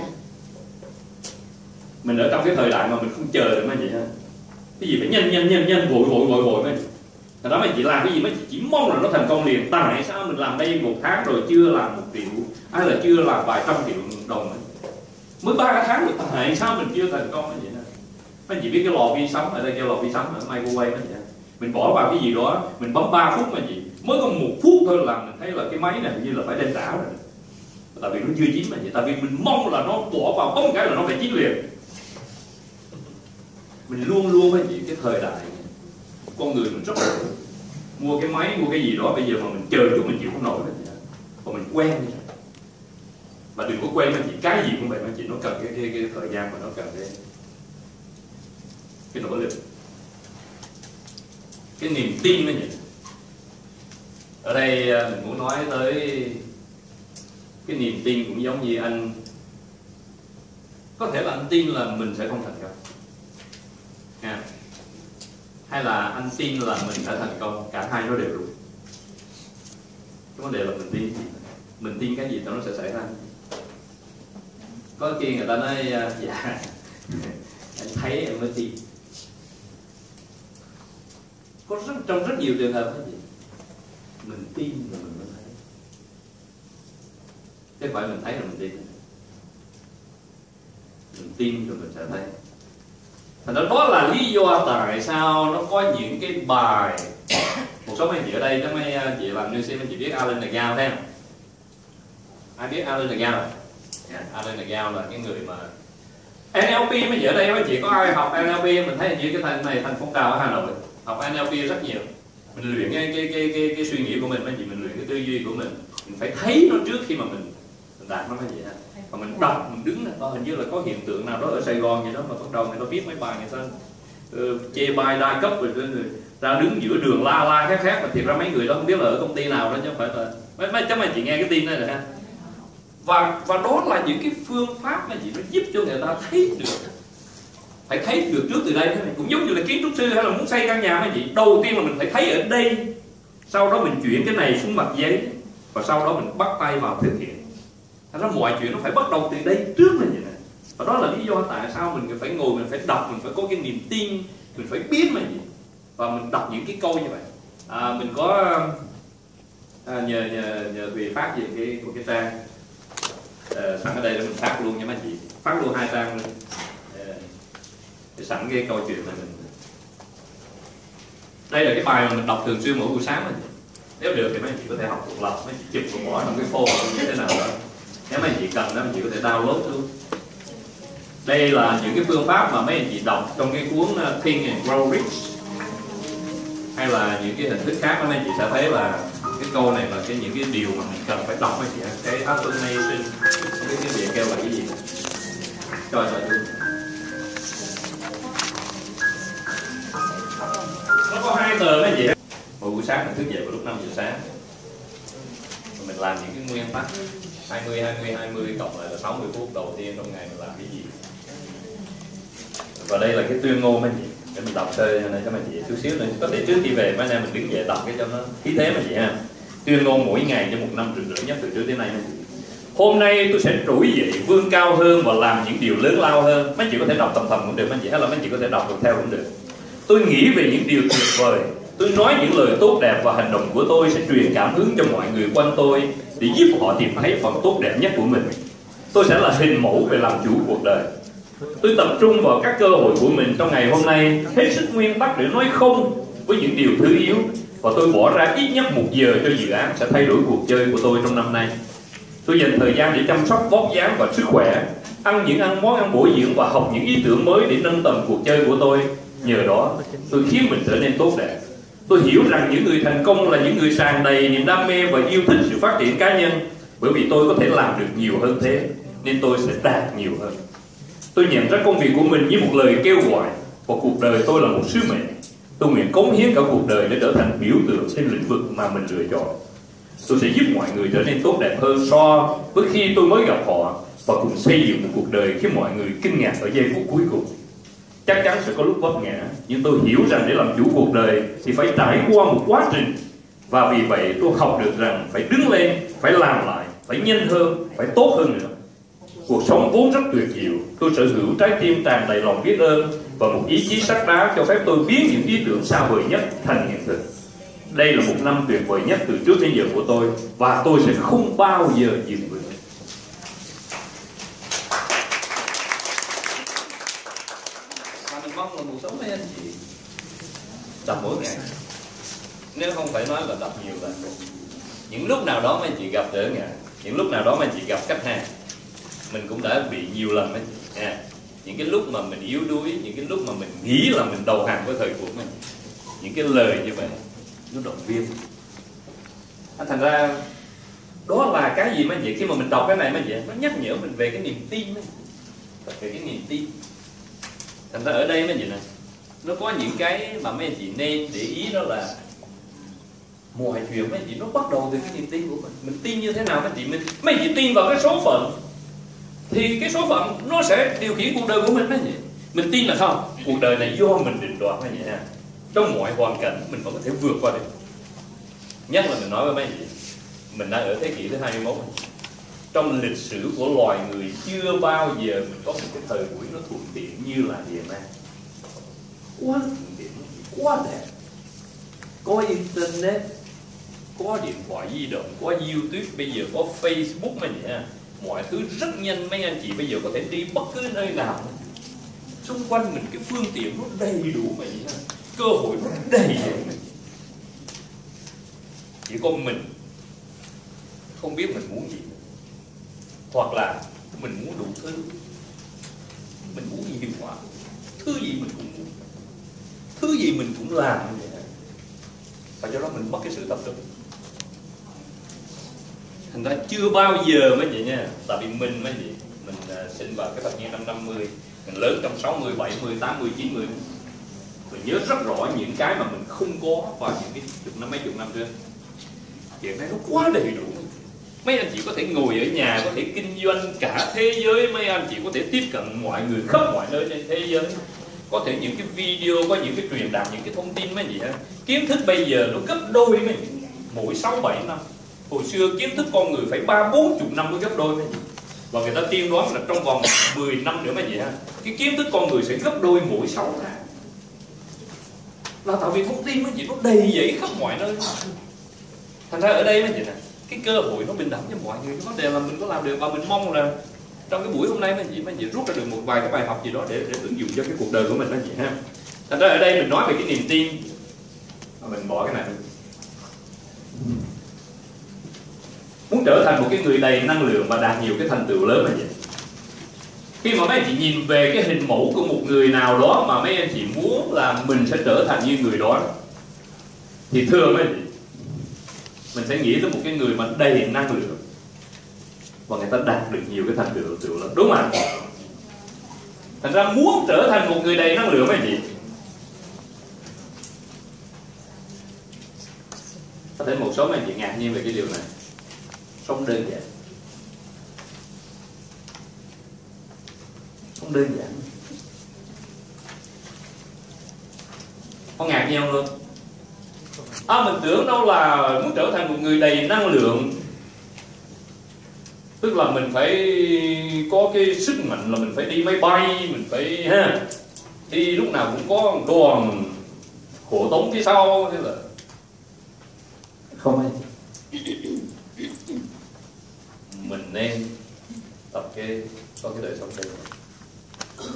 Mình ở trong cái thời đại mà mình không chờ được mấy anh chị ha, cái gì phải nhanh vội mấy anh chị. Thật ra mấy anh chị làm cái gì mấy anh chị chỉ mong là nó thành công liền. Tại sao mình làm đây 1 tháng rồi chưa làm 1 triệu, hay là chưa làm vài trăm triệu đồng mới 3 tháng rồi, tại sao mình chưa thành công mấy anh chị? Mấy anh chị biết cái lò vi sóng ở đây, cái lò vi sóng ở microwave mấy anh chị, mình bỏ vào cái gì đó, mình bấm 3 phút mà chị, mới có 1 phút thôi là mình thấy là cái máy này như là phải đem trả rồi. Tại vì nó chưa chín mà chị, tại vì mình mong là nó bỏ vào bấm cái là nó phải chín liền. Mình luôn với chị cái thời đại con người mình rất là mua cái máy, mua cái gì đó, bây giờ mà mình chờ chút mình chịu không nổi nữa, và mình quen đi. Và đừng có quen với chị, cái gì cũng vậy mà chị, nó cần cái thời gian, mà nó cần cái nỗ lực, cái niềm tin đó nhỉ. Ở đây mình muốn nói tới cái niềm tin cũng giống như anh, có thể là anh tin là mình sẽ không thành công nha, hay là anh tin là mình đã thành công, cả hai nó đều đúng. Cái vấn đề là mình tin gì, mình tin cái gì thì nó sẽ xảy ra. Có khi người ta nói dạ anh thấy em mới tin. Có trong rất nhiều trường hợp đó gì mình tin rồi mình mới thấy, chứ không phải mình thấy rồi mình tin. Mình tin rồi mình sẽ thấy. Thành ra đó là lý do tại sao nó có những cái bài, một số mấy chị ở đây, mấy chị làm new mấy chị biết Alain Nagel thấy không? Ai biết Alain Nagel? Alain Nagel là cái người mà NLP. Mấy chị ở đây mấy chị có ai học NLP? Mình thấy như cái thành này, thành Phong Trào ở Hà Nội học NLP rất nhiều. Mình luyện cái suy nghĩ của mình, mấy chị, mình luyện cái tư duy của mình phải thấy nó trước khi mà mình đạt nó, mấy chị ha. Còn mình đọc, mình đứng là hình như là có hiện tượng nào đó ở Sài Gòn vậy đó, mà bắt đầu người ta viết mấy bài người ta chê bai đa cấp rồi ra đứng giữa đường la khác, mà thiệt ra mấy người đó không biết là ở công ty nào đó, chứ không phải là mấy chắc mà chị nghe cái tin này rồi ha. Và đó là những cái phương pháp mà chị nó giúp cho người ta thấy được, phải thấy được trước từ đây. Cũng giống như là kiến trúc sư hay là muốn xây căn nhà mấy chị, đầu tiên là mình phải thấy ở đây, sau đó mình chuyển cái này xuống mặt giấy, và sau đó mình bắt tay vào thực hiện. Thật ra mọi chuyện nó phải bắt đầu từ đây trước này vậy nè. Và đó là lý do tại sao mình phải ngồi, mình phải đọc, mình phải có cái niềm tin, mình phải biết mà gì. Và mình đọc những cái câu như vậy. Mình có nhờ Thùy phát về một cái trang, sẵn ở đây để mình phát luôn nha mấy chị, phát luôn 2 trang luôn. Sẵn cái câu chuyện này mình, đây là cái bài mà mình đọc thường xuyên mỗi buổi sáng. Nếu được thì mấy anh chị có thể học thuộc lòng, mấy chị chụp và bỏ trong cái phone như thế nào đó. Nếu mấy anh chị cần đó, mấy anh chị có thể download luôn. Đây là những cái phương pháp mà mấy anh chị đọc trong cái cuốn Think and Grow Rich, hay là những cái hình thức khác đó, mấy anh chị sẽ thấy là cái câu này là những cái điều mà mình cần phải đọc. Mấy anh chị, cái affirmation, cái gì kêu là cái gì? Trời ơi, nó có 2 tờ mấy chị. Mỗi buổi sáng mình thức dậy vào lúc 5 giờ sáng, mình làm những cái nguyên tắc 20 cộng lại là 60 phút đầu tiên trong ngày mình làm cái gì. Và đây là cái tuyên ngôn mấy chị, để mình đọc sơ này cho mấy chị chút xíu nữa. Có thể trước khi về mấy anh em mình đứng dậy đọc cái cho nó khí thế mấy chị ha. Tuyên ngôn mỗi ngày trong 1 năm rực rỡ nhất từ trước đến nay mấy chị. Hôm nay tôi sẽ trỗi dậy, vươn cao hơn và làm những điều lớn lao hơn. Mấy chị có thể đọc thầm cũng được mấy chị, hay là mấy chị có thể đọc theo cũng được. Tôi nghĩ về những điều tuyệt vời, tôi nói những lời tốt đẹp, và hành động của tôi sẽ truyền cảm hứng cho mọi người quanh tôi để giúp họ tìm thấy phần tốt đẹp nhất của mình. Tôi sẽ là hình mẫu về làm chủ cuộc đời. Tôi tập trung vào các cơ hội của mình trong ngày hôm nay, hết sức nguyên tắc để nói không với những điều thứ yếu, và tôi bỏ ra ít nhất 1 giờ cho dự án sẽ thay đổi cuộc chơi của tôi trong năm nay. Tôi dành thời gian để chăm sóc vóc dáng và sức khỏe, ăn những món ăn bổ dưỡng và học những ý tưởng mới để nâng tầm cuộc chơi của tôi. Nhờ đó, tôi khiến mình trở nên tốt đẹp. Tôi hiểu rằng những người thành công là những người tràn đầy niềm đam mê và yêu thích sự phát triển cá nhân, bởi vì tôi có thể làm được nhiều hơn thế, nên tôi sẽ đạt nhiều hơn. Tôi nhận ra công việc của mình như một lời kêu gọi, và cuộc đời tôi là một sứ mệnh. Tôi nguyện cống hiến cả cuộc đời để trở thành biểu tượng trên lĩnh vực mà mình lựa chọn. Tôi sẽ giúp mọi người trở nên tốt đẹp hơn so với khi tôi mới gặp họ, và cùng xây dựng một cuộc đời khiến mọi người kinh ngạc ở giây phút cuối cùng. Chắc chắn sẽ có lúc vấp ngã, nhưng tôi hiểu rằng để làm chủ cuộc đời thì phải trải qua một quá trình. Và vì vậy tôi học được rằng phải đứng lên, phải làm lại, phải nhanh hơn, phải tốt hơn nữa. Cuộc sống vốn rất tuyệt diệu. Tôi sở hữu trái tim tràn đầy lòng biết ơn và một ý chí sắt đá cho phép tôi biến những ý tưởng xa vời nhất thành hiện thực. Đây là một năm tuyệt vời nhất từ trước đến giờ của tôi, và tôi sẽ không bao giờ dừng bước. Mà mình mong là cuộc sống mấy anh chị đọc mỗi ngày, nếu không phải nói là đọc nhiều lần. Những lúc nào đó mấy anh chị gặp trở ngại, những lúc nào đó mấy anh chị gặp khách hàng, mình cũng đã bị nhiều lần mấy anh chị. Những cái lúc mà mình yếu đuối, những cái lúc mà mình nghĩ là mình đầu hàng với thời cuộc mình, những cái lời như vậy nó động viên. Thành ra đó là cái gì mấy anh chị, khi mà mình đọc cái này mấy anh chị, nó nhắc nhở mình về cái niềm tin mấy anh chị, về cái niềm tin. Thành ra ở đây mấy anh chị này, nó có những cái mà mấy anh chị nên để ý, đó là mọi chuyện mấy anh chị nó bắt đầu từ cái niềm tin của mình. Mình tin như thế nào mấy anh chị? Mấy anh chị tin vào cái số phận, thì cái số phận nó sẽ điều khiển cuộc đời của mình mấy anh chị. Mình tin là không, cuộc đời này do mình định đoạt mấy anh chị nha. Trong mọi hoàn cảnh mình vẫn có thể vượt qua được. Nhất là mình nói với mấy anh chị, mình đã ở thế kỷ thứ 21. Trong lịch sử của loài người chưa bao giờ mình có một cái thời buổi nó thuận tiện như là hiện nay. Quá thuận tiện, quá đẹp. Có internet, có điện thoại di động, có YouTube, bây giờ có Facebook mà nhỉ. Mọi thứ rất nhanh, mấy anh chị bây giờ có thể đi bất cứ nơi nào. Xung quanh mình cái phương tiện nó đầy đủ mà nhỉ. Cơ hội nó đầy đủ. Chỉ có mình không biết mình muốn gì, hoặc là mình muốn đủ thứ, mình muốn nhiều quá, thứ gì mình cũng muốn, thứ gì mình cũng làm như vậy. Và do đó mình mất cái sự tập trung. Thành ra chưa bao giờ mấy chị nha, tại vì mình mấy chị, mình sinh vào cái thập niên năm 50, mình lớn trong 60, 70, 80, 90, mình nhớ rất rõ những cái mà mình không có vào những cái mấy chục năm trước. Hiện nay nó quá đầy đủ. Mấy anh chị có thể ngồi ở nhà, có thể kinh doanh cả thế giới, mấy anh chị có thể tiếp cận mọi người khắp mọi nơi trên thế giới, có thể những cái video, có những cái truyền đạt, những cái thông tin mấy anh chị ha. Kiến thức bây giờ nó gấp đôi mấy anh chị, mỗi 6-7 năm. Hồi xưa kiến thức con người phải 30-40 năm mới gấp đôi mấy anh chị. Và người ta tiên đoán là trong vòng 10 năm nữa mấy anh chị ha, cái kiến thức con người sẽ gấp đôi mỗi 6 tháng. Là tại vì thông tin mấy anh chị nó đầy dẫy khắp mọi nơi. Thành ra ở đây mấy anh chị nè, cái cơ hội nó bình đẳng cho mọi người. Vấn đề là mình có làm được, và mình mong là trong cái buổi hôm nay mấy anh chị rút ra được một vài cái bài học gì đó để ứng dụng cho cái cuộc đời của mình mấy anh chị ha. Thành ra ở đây mình nói về cái niềm tin, mình bỏ cái này. Muốn trở thành một cái người đầy năng lượng và đạt nhiều cái thành tựu lớn như vậy, khi mà mấy anh chị nhìn về cái hình mẫu của một người nào đó mà mấy anh chị muốn là mình sẽ trở thành như người đó, thì thưa mấy anh chị, mình sẽ nghĩ tới một cái người mà đầy năng lượng và người ta đạt được nhiều cái thành tựu lớn, đúng không ạ? Thành ra muốn trở thành một người đầy năng lượng mấy anh chị, có thể một số mấy anh chị ngạc nhiên về cái điều này. Không đơn giản, không đơn giản, không ngạc nhiên luôn. Mình tưởng đâu là muốn trở thành một người đầy năng lượng, tức là mình phải có cái sức mạnh là mình phải đi máy bay, mình phải đi lúc nào cũng có đoàn hộ tống phía sau, thế là không hay. Mình nên tập có cái đời sống đây.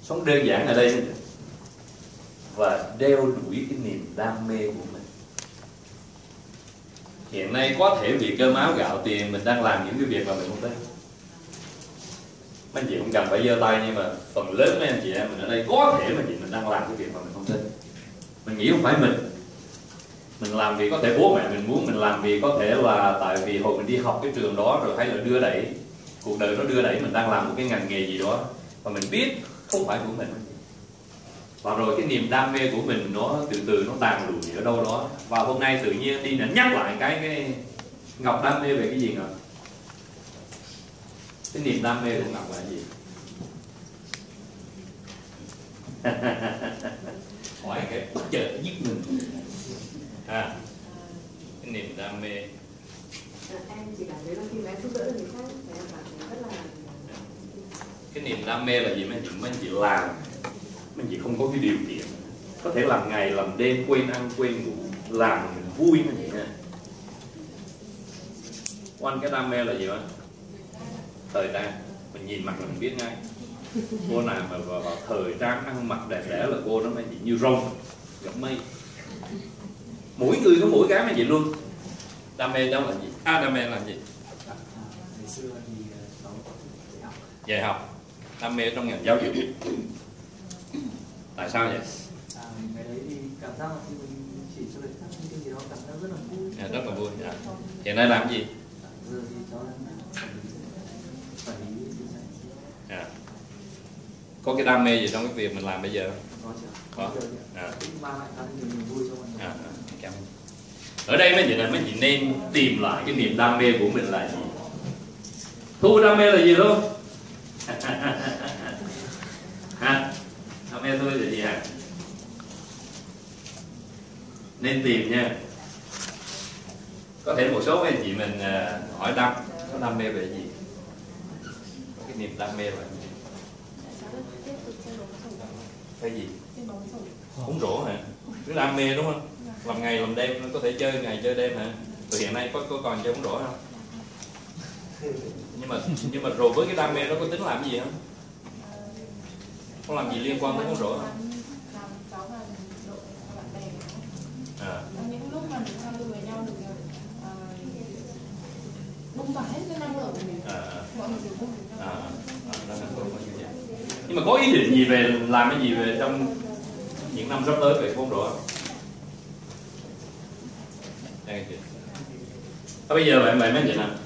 Sống đơn giản ở đây và đeo đuổi cái niềm đam mê của mình. Hiện nay có thể vì cơm áo gạo tiền mình đang làm những cái việc mà mình không thích. Mấy anh chị không cần phải giơ tay, nhưng mà phần lớn mấy anh chị em mình ở đây có thể mình đang làm cái việc mà mình không thích. Mình nghĩ không phải mình làm vì có thể bố mẹ mình muốn, mình làm vì có thể là tại vì hồi mình đi học cái trường đó rồi, hay là đưa đẩy cuộc đời nó đưa đẩy mình đang làm một cái ngành nghề gì đó và mình biết không phải của mình. Và rồi cái niềm đam mê của mình nó từ từ nó tàn lụi ở đâu đó. Và hôm nay tự nhiên đi nhắc lại cái Ngọc đam mê về cái gì Ngọc? Cái niềm đam mê của Ngọc là gì? Hỏi cái bất chợt giết mình. Cái niềm đam mê. Em chỉ cảm thấy là khi mà em giúp đỡ được người khác thì em cảm thấy rất là... Cái niềm đam mê là gì mấy anh chị làm, mấy anh chị không có cái điều kiện, có thể làm ngày làm đêm, quên ăn quên ngủ, làm mình vui mấy anh chị nha. Oanh cái đam mê là gì đó? Thời trang. Mình nhìn mặt là mình biết ngay. Cô nào mà vào thời trang ăn mặc đẹp đẽ là cô đó mấy anh chị như rồng gặp mây. Mỗi người có mỗi cái mấy anh chị luôn. Đam mê đó là gì? Đam mê là gì? Ngày xưa thì cháu dạy học. Dạy học. Đam mê trong ngành giáo dục. Tại sao vậy? Cái đấy thì cảm giác là khi mình chỉ cho người khác những cái gì đó cảm giác rất là vui. Rất là vui. Hiện nay làm gì? Giờ thì cháu đang quản lý kinh doanh. Có cái đam mê gì trong cái việc mình làm bây giờ? Có chứ. Có. Mang lại niềm vui cho mọi người. Cảm ơn. Ở đây mấy chị nên tìm lại cái niềm đam mê của mình là gì. Thu đam mê là gì luôn? Đam mê tôi là gì hả? Nên tìm nha. Có thể một số mấy anh chị mình hỏi có đam mê về gì? Có cái niềm đam mê là gì? Cái gì? Bóng rổ hả? Cứ đam mê đúng không? Làm ngày làm đêm, nó có thể chơi ngày chơi đêm hả? Rồi hiện nay có còn chơi bóng rổ không? Nhưng mà rồi với cái đam mê đó có tính làm gì không? Có làm gì liên quan tới bóng rổ không? Những lúc mà mình giao lưu với nhau được bùng tỏa hết cái năng lượng của mình, mọi người đều vui với nhau. Nhưng mà có ý định gì về làm cái gì về trong những năm sắp tới về bóng rổ không? Bây giờ vậy mấy anh chị nào,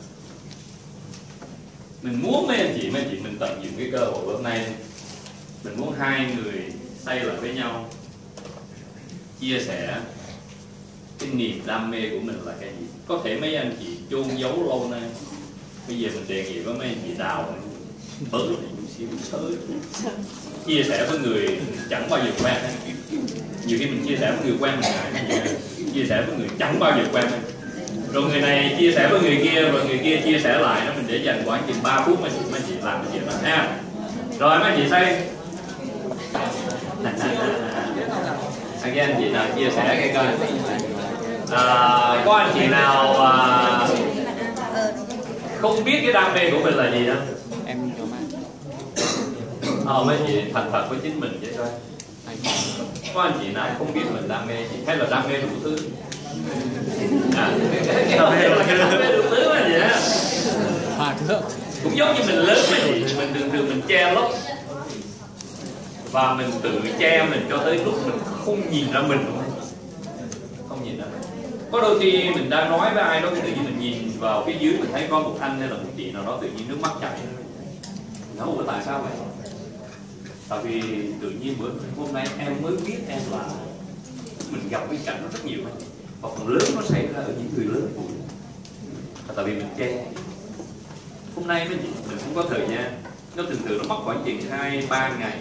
mình muốn mấy anh chị mình tận dụng cái cơ hội hôm nay, mình muốn hai người xây lại với nhau, chia sẻ cái niềm đam mê của mình là cái gì. Có thể mấy anh chị chôn giấu lâu nay, bây giờ mình đề nghị với mấy anh chị đào bớt lại chút xíu sới, chia sẻ với người chẳng bao giờ quen. Nhiều khi mình chia sẻ với người quen mình ngại, chia sẻ với người chẳng bao giờ quen, rồi người này chia sẻ với người kia, rồi người kia chia sẻ lại, nó mình để dành khoảng chừng 3 phút mấy chị làm cái chuyện đó ha. Rồi mấy chị xây cái anh chị nào chia sẻ cái coi. Có anh chị nào không biết cái đam mê của mình là gì đó? Em có mà. Mấy chị thành thật với chính mình vậy thôi. Có anh chị nào không biết mình đam mê gì, hay là đam mê đủ thứ? Đam mê đủ thứ là gì á? Cũng giống như mình lớn mà gì, mình thường mình che lấp và mình tự che mình cho tới lúc mình không nhìn ra mình, không nhìn ra mình. Có đôi khi mình đang nói với ai đó, tự nhiên mình nhìn vào phía dưới mình thấy có một anh hay là một chị nào đó tự nhiên nước mắt chảy. Nó ủa tại sao vậy? Tại vì tự nhiên bữa hôm nay em mới biết em là mình gặp cái cảnh nó rất nhiều, và phần lớn nó xảy ra ở những người lớn tuổi. Tại vì mình che. Hôm nay mình không có thời gian, nó thường nó mất khoảng chừng 2-3 ngày.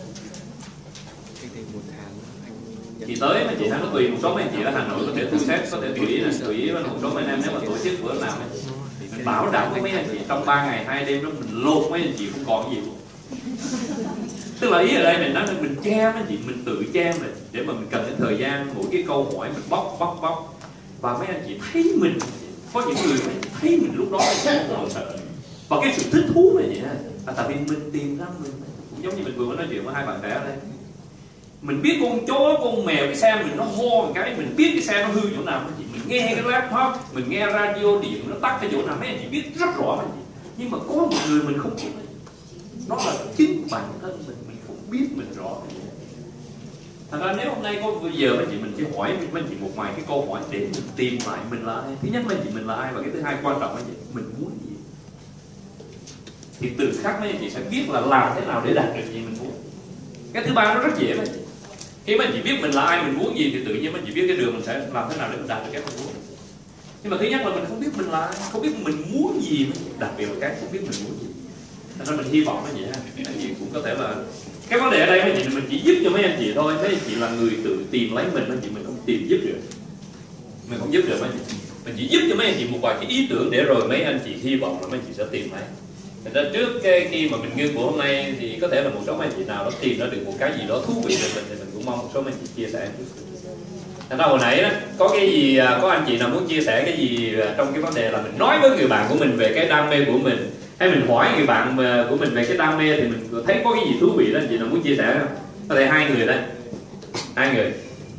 Chị tới mà chị thấy nó tùy một số mấy anh chị ở Hà Nội có thể thu xếp, có thể tùy ý với một số mấy anh em nếu mà tổ chức bữa nào thì mình bảo đảm với mấy anh chị trong 3 ngày 2 đêm đó mình lột mấy anh chị không còn cái gì luôn. Tức là ý ở đây mình nói là mình che mấy anh chị, mình tự che mình để mà mình cần cái thời gian mỗi cái câu hỏi mình bóc và mấy anh chị thấy mình, có những người thấy mình lúc đó chẳng còn sợ, và cái sự thích thú là gì ha, tại vì mình tìm ra mình Giống như mình vừa mới nói chuyện với hai bạn trẻ đây, mình biết con chó, con mèo, cái xe mình nó ho một cái, mình biết cái xe nó hư chỗ nào, mình nghe cái laptop, mình nghe radio điện nó tắt cái chỗ nào, mấy anh chị biết rất rõ mà. Nhưng mà có một người mình không biết, nó là chính bản thân mình không biết mình rõ. Thật ra nếu hôm nay có bây giờ mấy chị mình chỉ hỏi mấy chị một vài cái câu hỏi để mình tìm lại mình là ai. Thứ nhất mấy chị mình là ai, và cái thứ hai quan trọng mấy chị mình muốn gì. Thì từ khắc mấy chị sẽ biết là làm thế nào để đạt được gì mình muốn. Cái thứ ba nó rất dễ mấy chị. Khi mấy chị biết mình là ai, mình muốn gì thì tự nhiên mấy chị biết cái đường mình sẽ làm thế nào để mình đạt được cái mình muốn. Nhưng mà thứ nhất là mình không biết mình là ai, không biết mình muốn gì, đặc biệt là cái không biết mình muốn gì. Nên mình hy vọng mấy chị cũng có thể là cái vấn đề ở đây mấy chị mình chỉ giúp cho mấy anh chị thôi. Mấy anh chị là người tự tìm lấy mình không tìm giúp được. Mình không giúp được mấy anh chị. Mình chỉ giúp cho mấy anh chị một vài cái ý tưởng để rồi mấy anh chị hy vọng là mấy anh chị sẽ tìm lấy. Thật ra trước khi mà mình nghiên cứu hôm nay thì có thể là một số mấy anh chị nào đó tìm ra được một cái gì đó thú vị về mình, thì mình cũng mong một số mấy anh chị chia sẻ. Thành ra hồi nãy đó, có cái gì, có anh chị nào muốn chia sẻ cái gì trong cái vấn đề là mình nói với người bạn của mình về cái đam mê của mình, hay mình hỏi người bạn của mình về cái đam mê thì mình thấy có cái gì thú vị đó, anh chị nào muốn chia sẻ không? Có thể hai người đây, hai người.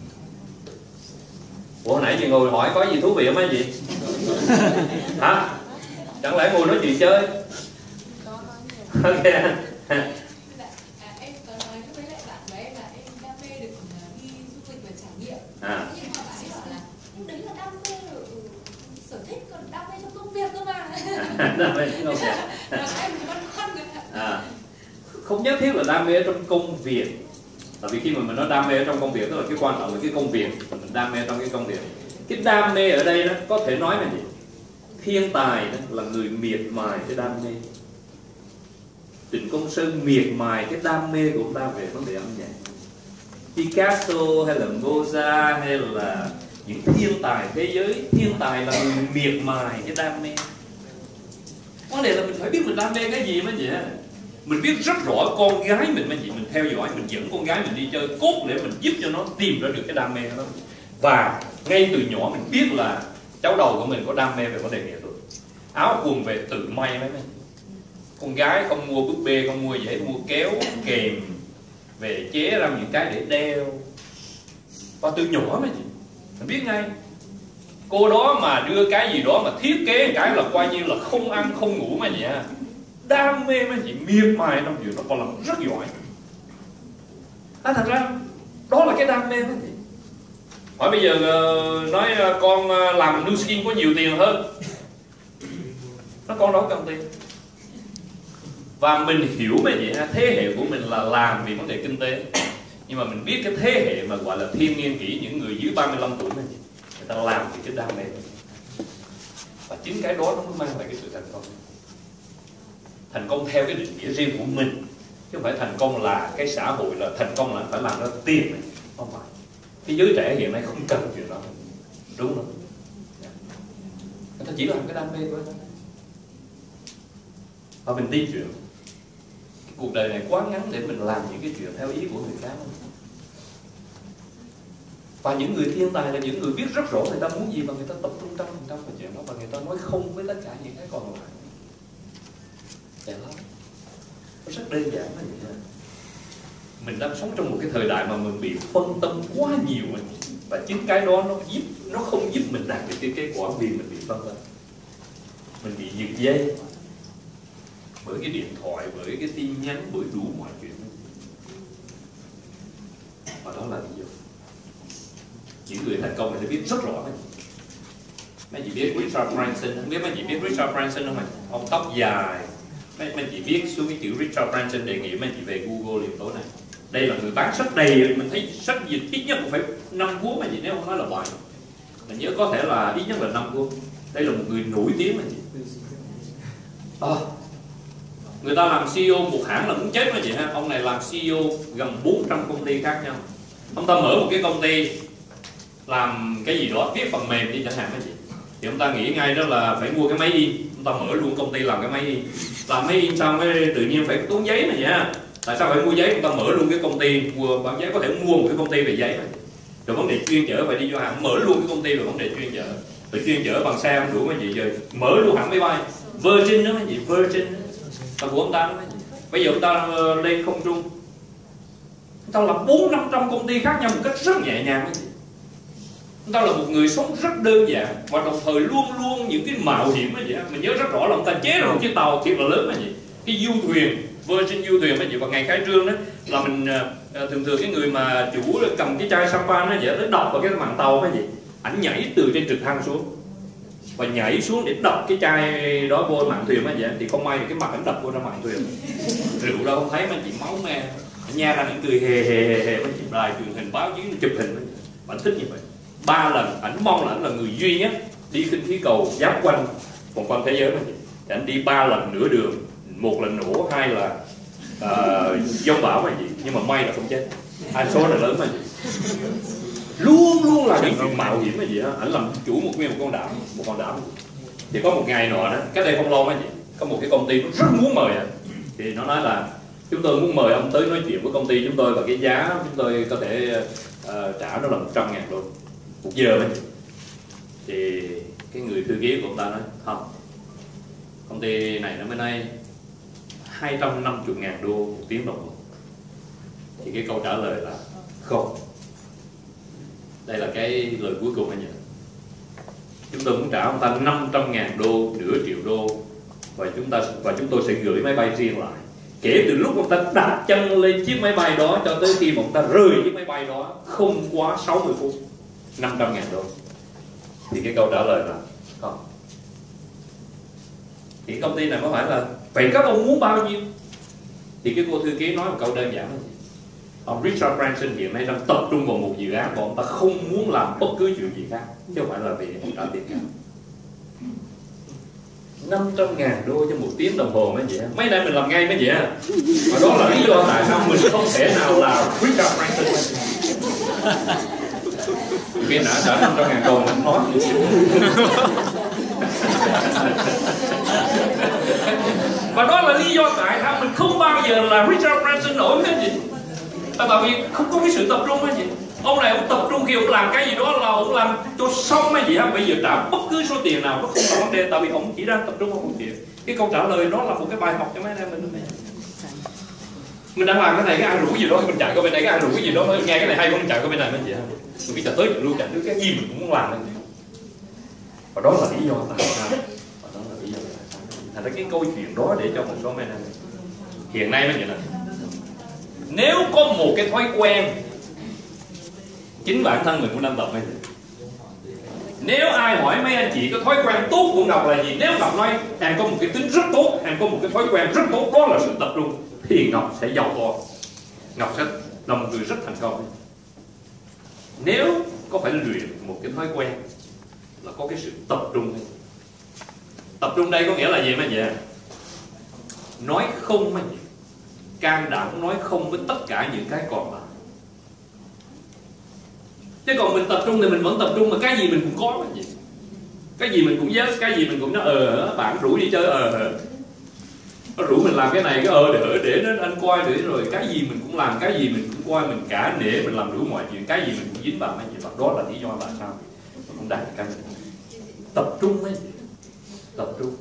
Ủa hồi nãy chị ngồi hỏi có gì thú vị không anh chị? Hả? Chẳng lẽ ngồi nói chuyện chơi? Ok. Em có nói với lại bạn của em là em đam mê được đi du lịch và trải nghiệm. Nhưng mà bạn ấy bảo là nhưng đấy là đam mê ở sở thích, còn đam mê trong công việc cơ mà. Đam mê trong công việc. Em thì băn khoăn rồi. Không nhất thiết là đam mê trong công việc. Tại vì khi mà mình nói đam mê ở trong công việc, tức là cái quan trọng là cái công việc, mình đam mê trong cái công việc. Cái đam mê ở đây đó có thể nói là gì? Thiên tài đó là người miệt mài cái đam mê. Trịnh Công Sơn miệt mài cái đam mê của ông ta về vấn đề âm nhạc. Picasso hay là Mozart hay là những thiên tài thế giới, thiên tài là người miệt mài cái đam mê. Vấn đề là mình phải biết mình đam mê cái gì mới vậy. Mình biết rất rõ con gái mình theo dõi, mình dẫn con gái mình đi chơi cốt để mình giúp cho nó tìm ra được cái đam mê đó. Và ngay từ nhỏ mình biết là cháu đầu của mình có đam mê về vấn đề nghệ thuật. Áo quần về tự may mấy. Con gái không mua búp bê, không mua giấy, mua kéo, kềm về chế ra những cái để đeo. Và từ nhỏ mà mình biết ngay. Cô đó mà đưa cái gì đó mà thiết kế cái là coi như là không ăn không ngủ mà vậy. Đam mê mấy chị, miệt mài trong chuyện đó, còn làm rất giỏi. Thật ra đó là cái đam mê mấy chị. Hỏi bây giờ nói con làm Nu Skin có nhiều tiền hơn, nó con đâu cần tiền. Và mình hiểu mấy chị, thế hệ của mình là làm vì vấn đề kinh tế. Nhưng mà mình biết cái thế hệ mà gọi là thiên niên kỷ, những người dưới 35 tuổi mấy chị, người ta làm vì cái đam mê. Và chính cái đó nó mới mang lại cái sự thành công. Thành công theo cái định nghĩa riêng của mình, chứ không phải thành công là cái xã hội là thành công là phải làm ra tiền này. Không phải. Cái giới trẻ hiện nay không cần chuyện đó. Đúng không? Người ta chỉ làm cái đam mê thôi. Và mình tin chuyện cái cuộc đời này quá ngắn để mình làm những cái chuyện theo ý của người khác. Và những người thiên tài là những người biết rất rõ người ta muốn gì, và người ta tập trung 100% vào chuyện đó, và người ta nói không với tất cả những cái còn lại. Vậy đó. Nó rất đơn giản là vậy. Mình đang sống trong một cái thời đại mà mình bị phân tâm quá nhiều, và chính cái đó nó không giúp mình đạt được cái kết quả vì mình bị phân tâm. Mình bị giật dây bởi cái điện thoại, bởi cái tin nhắn, bởi đủ mọi chuyện. Và đó là lý do những người thành công người ta biết rất rõ. Mấy chị biết Richard Branson, không biết mấy chị biết Richard Branson không? Ông tóc dài. Mấy chị biết xuống cái chữ Richard Branson, đề nghị mấy chị về Google liền tối này. Đây là người bán sách đầy, mình thấy sách dịch ít nhất cũng phải 5 cuốn mà chị, nếu không nói là bài. Mình nhớ có thể là ít nhất là 5 cuốn. Đây là một người nổi tiếng mà chị. Người ta làm CEO một hãng là muốn chết mà chị ha. Ông này làm CEO gần 400 công ty khác nhau. Ông ta mở một cái công ty làm cái gì đó, viết phần mềm đi chẳng hạn mấy chị. Thì ông ta nghĩ ngay đó là phải mua cái máy in. Ông ta mở luôn công ty làm cái máy in. Làm máy in xong cái tự nhiên phải tốn giấy mà nha. Tại sao phải mua giấy? Ông ta mở luôn cái công ty mua bán giấy, có thể mua một cái công ty về giấy mà. Rồi vấn đề chuyên chở phải đi vô hãng, mở luôn cái công ty về vấn đề chuyên chở. Rồi chuyên chở bằng xe không đủ mấy chị, giờ mở luôn hãng máy bay Virgin đó mấy chị, Virgin là của ông ta đó mấy chị. Bây giờ chúng ta lên không trung, chúng ta làm 400-500 công ty khác nhau một cách rất nhẹ nhàng. Chúng ta là một người sống rất đơn giản và đồng thời luôn luôn những cái mạo hiểm ấy vậy. Mình nhớ rất rõ là ông ta chế ra một chiếc tàu thiệt là lớn là gì, cái du thuyền Virgin du thuyền ấy vậy. Và ngày khai trương đó là mình thường cái người mà chủ cầm cái chai champagne nó vậy, nó đập vào cái mạn tàu cái gì, ảnh nhảy từ trên trực thăng xuống và nhảy xuống để đập cái chai đó vô mạn thuyền ấy vậy. Thì không may cái mặt ảnh đập vô ra mạn thuyền, rượu đâu không thấy mà chỉ máu me, nha ra những cười hề mấy chị đài truyền hình báo chí chụp hình, ảnh thích như vậy. 3 lần ảnh mong là ảnh là người duy nhất đi khinh khí cầu giáp quanh vòng quanh thế giới mà thì ảnh đi 3 lần nửa đường, 1 lần nổ, 2 là giông bão mà gì, nhưng mà may là không chết. Hai số là lớn mà gì, luôn luôn là những chuyện mạo hiểm mà gì đó. Ảnh làm chủ một con đảo. Thì có một ngày nọ đó, cách đây không lâu mà gì, có một cái công ty nó rất muốn mời ảnh. Thì nó nói là chúng tôi muốn mời ông tới nói chuyện với công ty chúng tôi và cái giá chúng tôi có thể trả nó là 100.000 đô một giờ. Thì cái người thư ký của ông ta nói không, công ty này nó mới nay 250.000 đô một tiếng đồng hồ. Thì cái câu trả lời là không. Đây là cái lời cuối cùng anh nhỉ. Chúng tôi muốn trả ông ta 500.000 đô, nửa triệu đô, và chúng tôi sẽ gửi máy bay riêng lại. Kể từ lúc ông ta đặt chân lên chiếc máy bay đó cho tới khi mà ông ta rời chiếc máy bay đó không quá 60 phút, 500.000 đô. Thì cái câu trả lời là không. Thì công ty này mới hỏi là vậy các ông muốn bao nhiêu? Thì cái cô thư ký nói một câu đơn giản là gì? Ông Richard Branson hiện nay đang tập trung vào một dự án và ông ta không muốn làm bất cứ chuyện gì khác, chứ không phải là vì ông trả tiền cả. 500.000 đô cho 1 tiếng đồng hồ mấy vậy. Mấy nay mình làm ngay mấy vậy. Và đó là lý do tại sao mình không thể nào là Richard Branson. Khi nãy trả 500.000 đô mình nói. Và đó là lý do tại sao mình không bao giờ là Richard Branson nổi hết gì. Tại vì không có cái sự tập trung hay gì. Ông này ông tập trung khi ông làm cái gì đó là ông làm cho xong hay gì á. Bây giờ trả bất cứ số tiền nào nó không là vấn đề, tại vì ông chỉ đang tập trung vào một chuyện. Cái câu trả lời đó là một cái bài học cho mấy anh em mình đang làm cái này, cái ai rủ gì đó mình chạy qua bên này, cái ai rủ cái gì đó nghe cái này hay không chạy qua bên này mấy chị. Mình biết là tới luôn chạy nước cái gì mình cũng muốn làm. Và đó là lý do tại sao. Thành ra cái câu chuyện đó để cho một số mấy anh em hiện nay mới vậy nè. Nếu có một cái thói quen, chính bản thân mình cũng đang tập hay gì. Nếu ai hỏi mấy anh chị có thói quen tốt của Ngọc là gì, nếu Ngọc nói em có một cái tính rất tốt, em có một cái thói quen rất tốt, đó là sự tập trung, thì Ngọc sẽ giàu có, Ngọc sẽ là một người rất thành công. Nếu có phải luyện một cái thói quen là có cái sự tập trung. Tập trung đây có nghĩa là gì mấy vậy? Nói không mấy vậy, can đảm nói không với tất cả những cái còn lại. Chứ còn mình tập trung thì mình vẫn tập trung mà cái gì mình cũng có mà gì. Cái gì mình cũng yes, cái gì mình cũng nói bạn rủ đi chơi nó rủ mình làm cái này cái để nó anh coi thử, rồi cái gì mình cũng làm, cái gì mình cũng coi, mình cả nể, mình làm đủ mọi chuyện, cái gì mình cũng dính vào mấy gì. Đó là lý do tại sao mình không đạt được cái mình tập trung ấy, tập trung.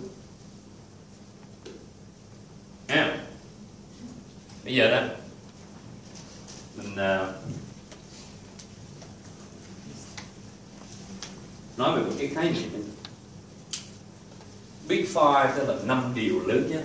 À, bây giờ đó mình nói về một cái khái niệm Big Five, tức là 5 điều lớn nhất.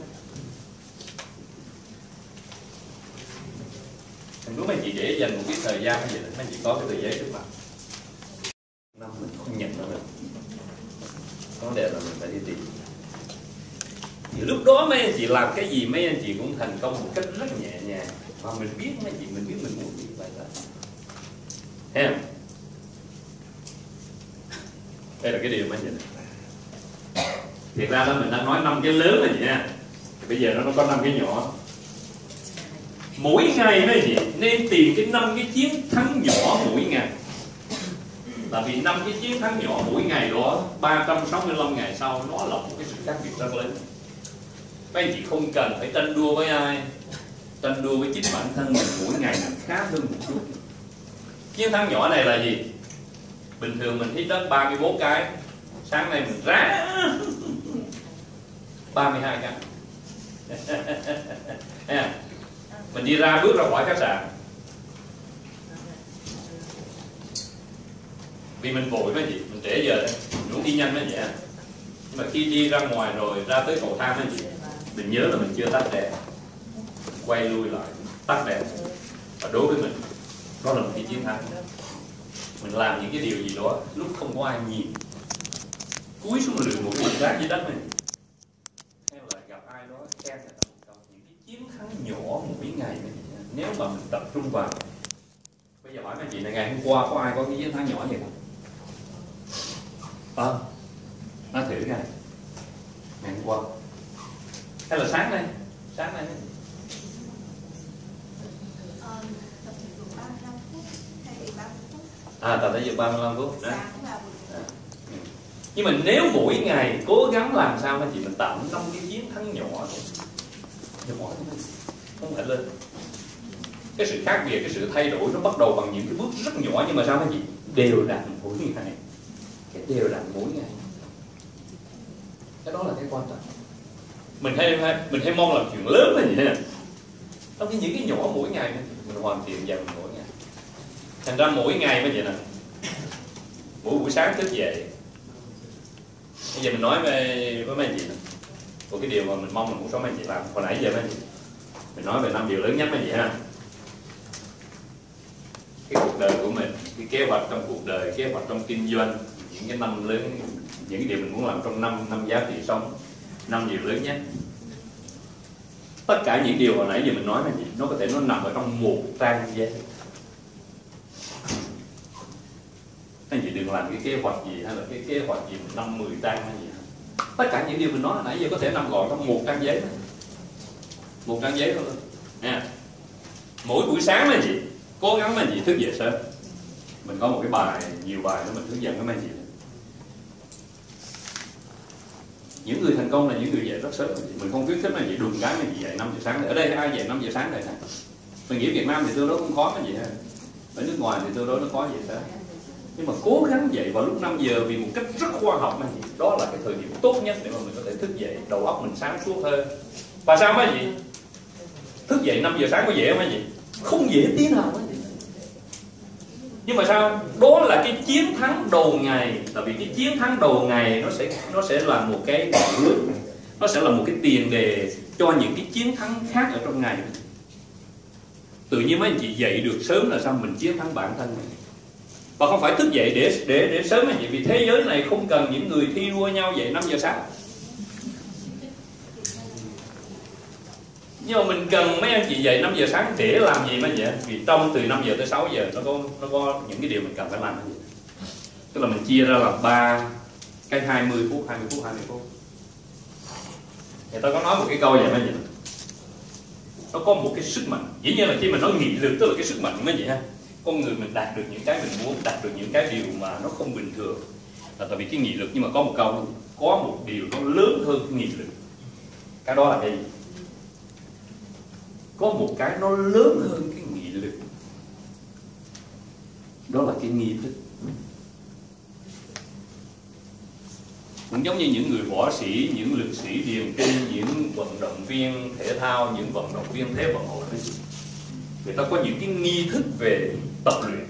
Mình muốn mấy chị để dành một cái thời gian như vậy, mấy chị có cái tờ giấy trước mặt. Năm mình không nhận nó được. Vấn đề là mình phải đi tìm. Thì lúc đó mấy anh chị làm cái gì mấy anh chị cũng thành công một cách rất nhẹ nhàng. Và mình biết mấy anh chị, mình biết mình muốn gì vậy đó. Thấy không? Đây là cái điều mấy anh chị. Thiệt ra là mình đang nói 5 cái lớn rồi nha. Thì bây giờ nó có 5 cái nhỏ. Mỗi ngày mấy anh chị nên tìm cái 5 cái chiến thắng nhỏ mỗi ngày. Tại vì 5 cái chiến thắng nhỏ mỗi ngày đó 365 ngày sau nó là một cái sự khác biệt rất lớn. Mấy anh chị không cần phải tranh đua với ai, tranh đua với chính bản thân mình, mỗi ngày mình khác hơn một chút. Chiến thắng nhỏ này là gì? Bình thường mình hít đất 31 cái, sáng nay mình rá 32 cái. Mình đi ra bước ra khỏi khách sạn vì mình vội mấy chị, mình trễ giờ đấy, mình muốn đi nhanh mấy chị. Nhưng mà khi đi ra ngoài rồi ra tới cầu thang mấy chị, mình nhớ là mình chưa tắt đèn, quay lui lại tắt đèn. Và đối với mình đó là một cái chiến thắng. Mình làm những cái điều gì đó lúc không có ai nhìn, cúi xuống lượn một cái rác dưới đất này, hay là gặp ai đó khen người ta một câu. Những cái chiến thắng nhỏ mỗi ngày này, nếu mà mình tập trung vào. Bây giờ hỏi mấy chị này, ngày hôm qua có ai có cái chiến thắng nhỏ vậy không? Nói thử ngày hôm qua hay là sáng nay tập thể dục 35 phút hay 30 phút. Tập thể dục 35 phút đó. Nhưng mà nếu mỗi ngày cố gắng làm sao mà chị mình tạo 5 cái chiến thắng nhỏ thôi, không phải lên. Cái sự khác biệt, cái sự thay đổi nó bắt đầu bằng những cái bước rất nhỏ, nhưng mà sao mấy chị đều đặn mỗi ngày, cái đều đặn mỗi ngày. Cái đó là cái quan trọng. Mình hay mong làm chuyện lớn là gì thế nào? Trong khi những cái nhỏ mỗi ngày mình hoàn thiện dần mỗi ngày. Thành ra mỗi ngày mới vậy nè. Mỗi buổi sáng thức dậy. Bây giờ mình nói với mấy anh chị nè. Một cái điều mà mình mong là một số mấy anh chị làm. Hồi nãy giờ mấy anh chị mình nói về 5 điều lớn nhất mấy anh chị ha. Cái cuộc đời của mình, cái kế hoạch trong cuộc đời, kế hoạch trong kinh doanh, những cái 5 lớn, những cái điều mình muốn làm trong 5 giá trị sống, 5 điều lớn nhất. Tất cả những điều hồi nãy giờ mình nói là gì? Nó có thể nó nằm ở trong một trang giấy. Anh chị đừng làm cái kế hoạch gì hay là cái kế hoạch gì 5-10 trang hay gì. Tất cả những điều mình nói hồi nãy giờ có thể nằm gọn trong một trang giấy. Một trang giấy thôi nha. Mỗi buổi sáng là gì? Cố gắng mà gì thức dậy sớm. Mình có một cái bài, nhiều bài đó mình hướng dẫn với mấy chị. Những người thành công là những người dậy rất sớm. Mình không khuyến khích là chị đùng cái mà chị dậy 5 giờ sáng. Ở đây ai dậy 5 giờ sáng đây nè? Mình nghĩ Việt Nam thì tương đối không khó cái gì hết. Ở nước ngoài thì tương đối nó có vậy đó. Nhưng mà cố gắng dậy vào lúc 5 giờ vì một cách rất khoa học mà gì. Đó là cái thời điểm tốt nhất để mà mình có thể thức dậy, đầu óc mình sáng suốt hơn. Và sao mấy gì? Thức dậy 5 giờ sáng có dễ không mấy gì? Không dễ tí nào mấy gì. Nhưng mà sao? Đó là cái chiến thắng đầu ngày. Tại vì cái chiến thắng đầu ngày nó sẽ là một cái bước, nó sẽ là một cái tiền đề cho những cái chiến thắng khác ở trong ngày. Tự nhiên mấy anh chị dậy được sớm là sao? Mình chiến thắng bản thân mình. Và không phải thức dậy để sớm anh chị, vì thế giới này không cần những người thi đua nhau dậy 5 giờ sáng. Nhưng mà mình cần mấy anh chị dậy 5 giờ sáng để làm gì mấy vậy? Vì trong từ 5 giờ tới 6 giờ nó có những cái điều mình cần phải làm. Tức là mình chia ra làm 3 cái 20 phút. Người ta có nói một cái câu vậy mấy vậy? Nó có một cái sức mạnh. Dĩ nhiên là khi mình nói nghị lực tức là cái sức mạnh mấy vậy ha. Con người mình đạt được những cái mình muốn, đạt được những cái điều mà nó không bình thường. Là tại vì cái nghị lực, nhưng mà có một câu, có một điều nó lớn hơn cái nghị lực. Cái đó là cái gì? Có một cái nó lớn hơn cái nghị lực. Đó là cái nghi thức. Cũng giống như những người võ sĩ, những lực sĩ điền kinh, những vận động viên thể thao, những vận động viên thế vận hội, người ta có những cái nghi thức về tập luyện.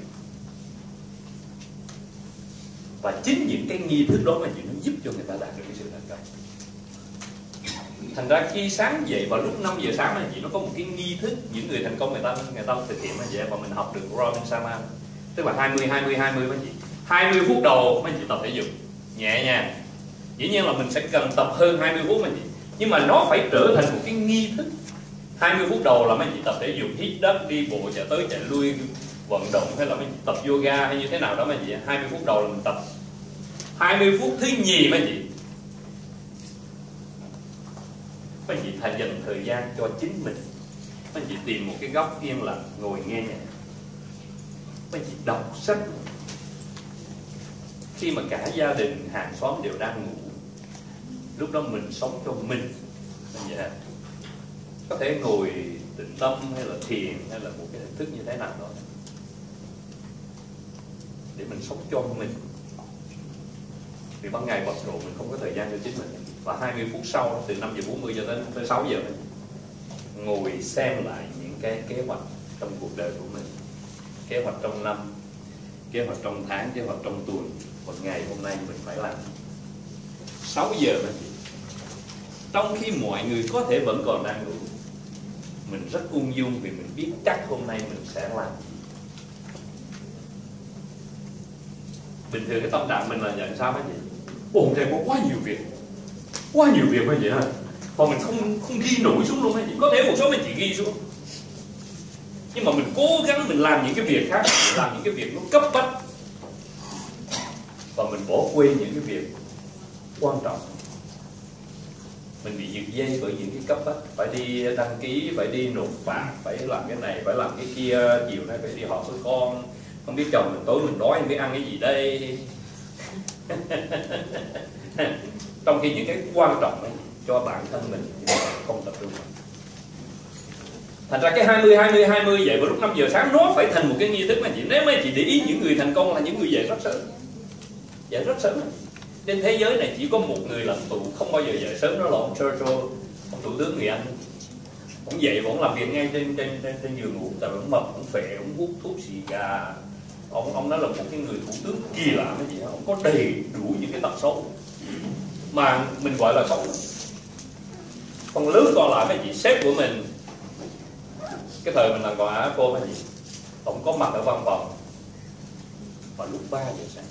Và chính những cái nghi thức đó mà nó giúp cho người ta đạt được cái sự thành công. Thành ra khi sáng dậy vào lúc 5 giờ sáng này, nó có một cái nghi thức những người thành công người ta thực hiện như vậy, và mình học được Robin Sharma. Tức là 20 mấy chị. 20 phút đầu mấy chị tập thể dục nhẹ nhàng. Dĩ nhiên là mình sẽ cần tập hơn 20 phút mấy chị, nhưng mà nó phải trở thành một cái nghi thức. 20 phút đầu là mấy chị tập thể dục, hít đất, đi bộ, chạy tới chạy lui, vận động, hay là mấy chị tập yoga hay như thế nào đó mấy chị. 20 phút đầu là mình tập. 20 phút thứ nhì mấy chị, mấy chị phải dành thời gian cho chính mình. Mấy chị tìm một cái góc yên lặng, ngồi nghe nhạc. Mấy chị đọc sách. Khi mà cả gia đình, hàng xóm đều đang ngủ, lúc đó mình sống cho mình. Vậy có thể ngồi tĩnh tâm hay là thiền hay là một cái hình thức như thế nào đó để mình sống cho mình. Vì ban ngày bận rộn mình không có thời gian cho chính mình. Và 20 phút sau, từ 5 giờ 40 cho tới 6 giờ ngồi xem lại những cái kế hoạch trong cuộc đời của mình, kế hoạch trong năm, kế hoạch trong tháng, kế hoạch trong tuần. Một ngày hôm nay mình phải làm 6 giờ mà trong khi mọi người có thể vẫn còn đang ngủ, mình rất ung dung vì mình biết chắc hôm nay mình sẽ làm gì. Bình thường cái tâm trạng mình là nhận sao mấy chị? Ồ, hôm nay có quá nhiều việc mấy chị ha. Còn mình không ghi nổi xuống luôn mấy chị. Có thể một số mình chỉ ghi xuống, nhưng mà mình cố gắng mình làm những cái việc khác, mình làm những cái việc nó cấp bách, và mình bỏ quên những cái việc quan trọng. Mình bị giật dây bởi những cái cấp bách, phải đi đăng ký, phải đi nộp phạt, phải làm cái này, phải làm cái kia, chiều nay phải đi họp với con, không biết chồng mình tối mình đói không biết ăn cái gì đây. Trong khi những cái quan trọng ấy, cho bản thân mình thì mình không tập trung. Thành ra cái 20 dậy vào lúc 5 giờ sáng nó phải thành một cái nghi thức mà chị. Nếu mấy chị để ý, những người thành công là những người dậy rất sớm. Dậy rất sớm. Trên thế giới này chỉ có một người làm tù không bao giờ dậy sớm, đó là ông Churchill, ông thủ tướng người Anh. Ông dậy và ông làm việc ngay trên giường ngủ, tại vì ông mập, ông phệ, ông hút thuốc xì gà. Ông đó là một cái người thủ tướng kỳ lạ cái gì đó. Ông có đầy đủ những cái tật xấu mà mình gọi là xấu. Phần lớn còn lại mấy chị, sếp của mình cái thời mình làm còn Apple mấy chị, ông có mặt ở văn phòng vào lúc 3 giờ sáng.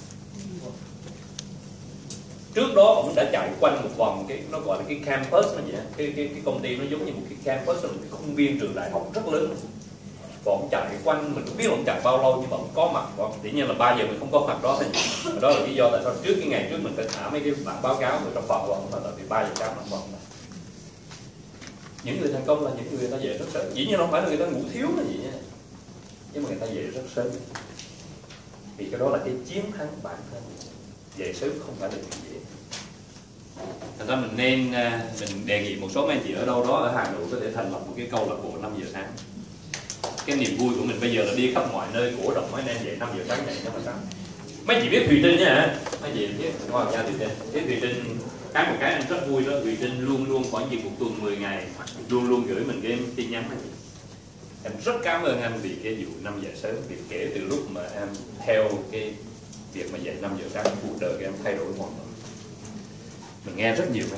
Trước đó ông đã chạy quanh một vòng cái nó gọi là cái campus mà vậy. Cái công ty nó giống như một cái campus, là một cái công viên trường đại học rất lớn. Và ông chạy quanh, mình không biết ông chạy bao lâu, nhưng mà ông có mặt. Dĩ nhiên là 3 giờ mình không có mặt đó. Đó là lý do tại sao trước cái ngày trước mình phải thả mấy cái bản báo cáo ở trong phòng của ông, là tại vì 3 giờ sáng ông vòng. Những người thành công là những người ta dậy rất sớm. Dĩ nhiên không phải là người ta ngủ thiếu là gì nha, nhưng mà người ta dậy rất sớm. Vì cái đó là cái chiến thắng bản thân. Dậy sớm không phải là chuyện dễ. Thành ra mình đề nghị một số anh chị ở đâu đó ở Hà Nội có thể thành lập một cái câu lạc bộ 5 giờ sáng. Cái niềm vui của mình bây giờ là đi khắp mọi nơi, cổ động mấy anh em dậy 5 giờ sáng này cho mà sáng. Mấy chị biết Thùy Trinh nha, mấy chị biết ngoài ra Thùy Trinh. Cái Thùy Trinh một cái anh rất vui đó, Thùy Trinh luôn khoảng gì một tuần 10 ngày luôn gửi mình cái tin nhắn này. Em rất cảm ơn anh vì cái vụ 5 giờ sớm, vì kể từ lúc mà em theo cái việc mà dậy 5 giờ sáng, cuộc đời của em thay đổi hoàn toàn. Mình nghe rất nhiều.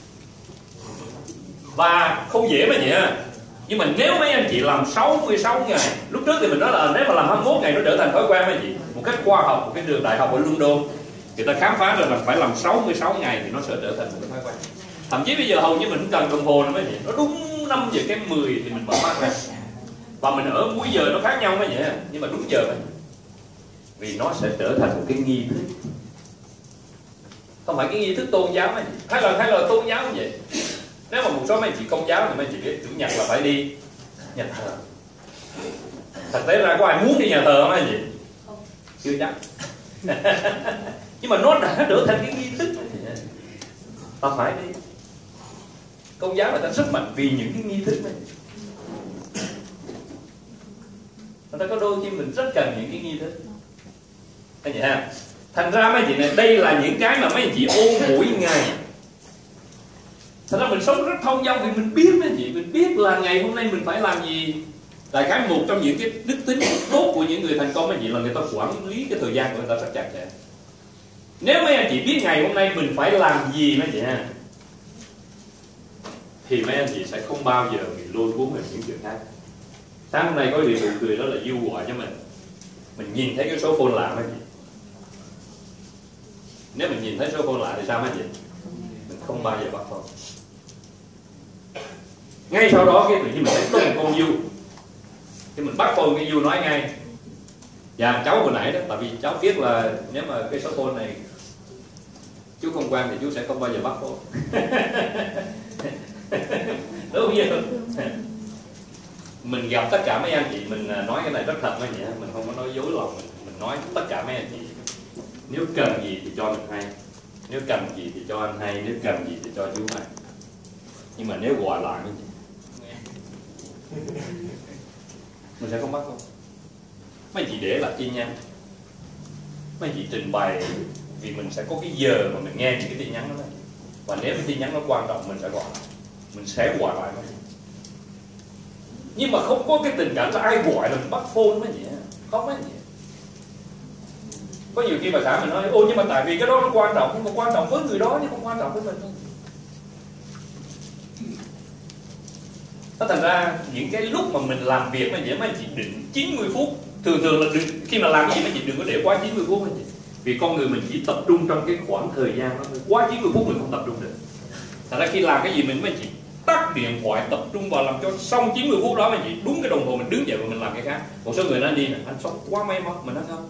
Và không dễ mà vậy ha. Nhưng mà nếu mấy anh chị làm 66 ngày, lúc trước thì mình nói là nếu mà làm 21 ngày nó trở thành thói quen mấy chị. Một cách khoa học, một cái trường đại học ở London, người ta khám phá ra là phải làm 66 ngày thì nó sẽ trở thành một cái thói quen. Thậm chí bây giờ hầu như mình không cần đồng hồ nữa mấy chị. Nó đúng 5 giờ cái 10 thì mình mở mắt ra. Và mình ở múi giờ nó khác nhau mấy vậy, nhưng mà đúng giờ mấy. Vì nó sẽ trở thành một cái nghi thức. Không phải cái nghi thức tôn giáo mấy chị. Hay là tôn giáo như vậy. Nếu mà một số mấy chị công giáo thì mấy chị biết chủ nhật là phải đi nhà thờ. Thực tế ra có ai muốn đi nhà thờ không mấy chị? Chưa chắc. Nhưng mà nó đã trở thành cái nghi thức. Ta phải đi. Công giáo người ta rất mạnh vì những cái nghi thức này. Người ta có đôi khi mình rất cần những cái nghi thức. Thấy vậy ha? Thành ra mấy chị này, đây là những cái mà mấy chị ôn mỗi ngày. Thành ra mình sống rất thông dong vì mình biết mấy chị, mình biết là ngày hôm nay mình phải làm gì. Đại khái một trong những cái đức tính tốt của những người thành công mấy chị là người ta quản lý cái thời gian của người ta rất chặt chẽ. Nếu mấy anh chị biết ngày hôm nay mình phải làm gì mấy chị ha, thì mấy anh chị sẽ không bao giờ bị lôi cuốn vào những chuyện khác. Sáng hôm nay có điều buồn cười đó là Du gọi cho mình nhìn thấy cái số phone lạ mấy chị. Nếu mình nhìn thấy số phone lạ thì sao mấy chị? Mình không bao giờ bắt phone. Ngay sau đó cái tự nhiên mình thấy có một con Du, thì mình bắt phone cái Du nói ngay. Dạ cháu hồi nãy đó, tại vì cháu biết là nếu mà cái số phone này chú không quen thì chú sẽ không bao giờ bắt phone. Đúng không vậy? Mình gặp tất cả mấy anh chị, mình nói cái này rất thật mấy chị, mình không có nói dối lòng, mình nói tất cả mấy anh chị. Nếu cần gì thì cho mình hay, nếu cần gì thì cho anh hay, nếu cần gì thì cho chú hay. Nhưng mà nếu gọi lại mấy chị, mình sẽ không bắt không. Mấy chị để là tin nhắn, mấy chị trình bày, vì mình sẽ có cái giờ mà mình nghe những cái tin nhắn đó. Và nếu cái tin nhắn nó quan trọng mình sẽ gọi lại, mình sẽ gọi lại mấy chị. Nhưng mà không có cái tình cảm là ai gọi là mình bắt phone mấy gì, không mấy gì. Có nhiều khi bà xã mình nói ô nhưng mà tại vì cái đó nó quan trọng, nhưng mà quan trọng với người đó chứ không quan trọng với mình. Nó thành ra những cái lúc mà mình làm việc mà vậy mấy chị định 90 phút. Thường là khi mà làm cái gì mấy chị đừng có để quá 90 phút mấy chị. Vì con người mình chỉ tập trung trong cái khoảng thời gian đó thôi. Quá 90 phút mình không tập trung được. Thành ra khi làm cái gì mình mấy chị tắt điện thoại, tập trung vào làm cho xong 90 phút đó mấy chị, đúng cái đồng hồ mình đứng dậy và mình làm cái khác. Một số người nói đi nè, anh sống quá may mắn, mình nói không.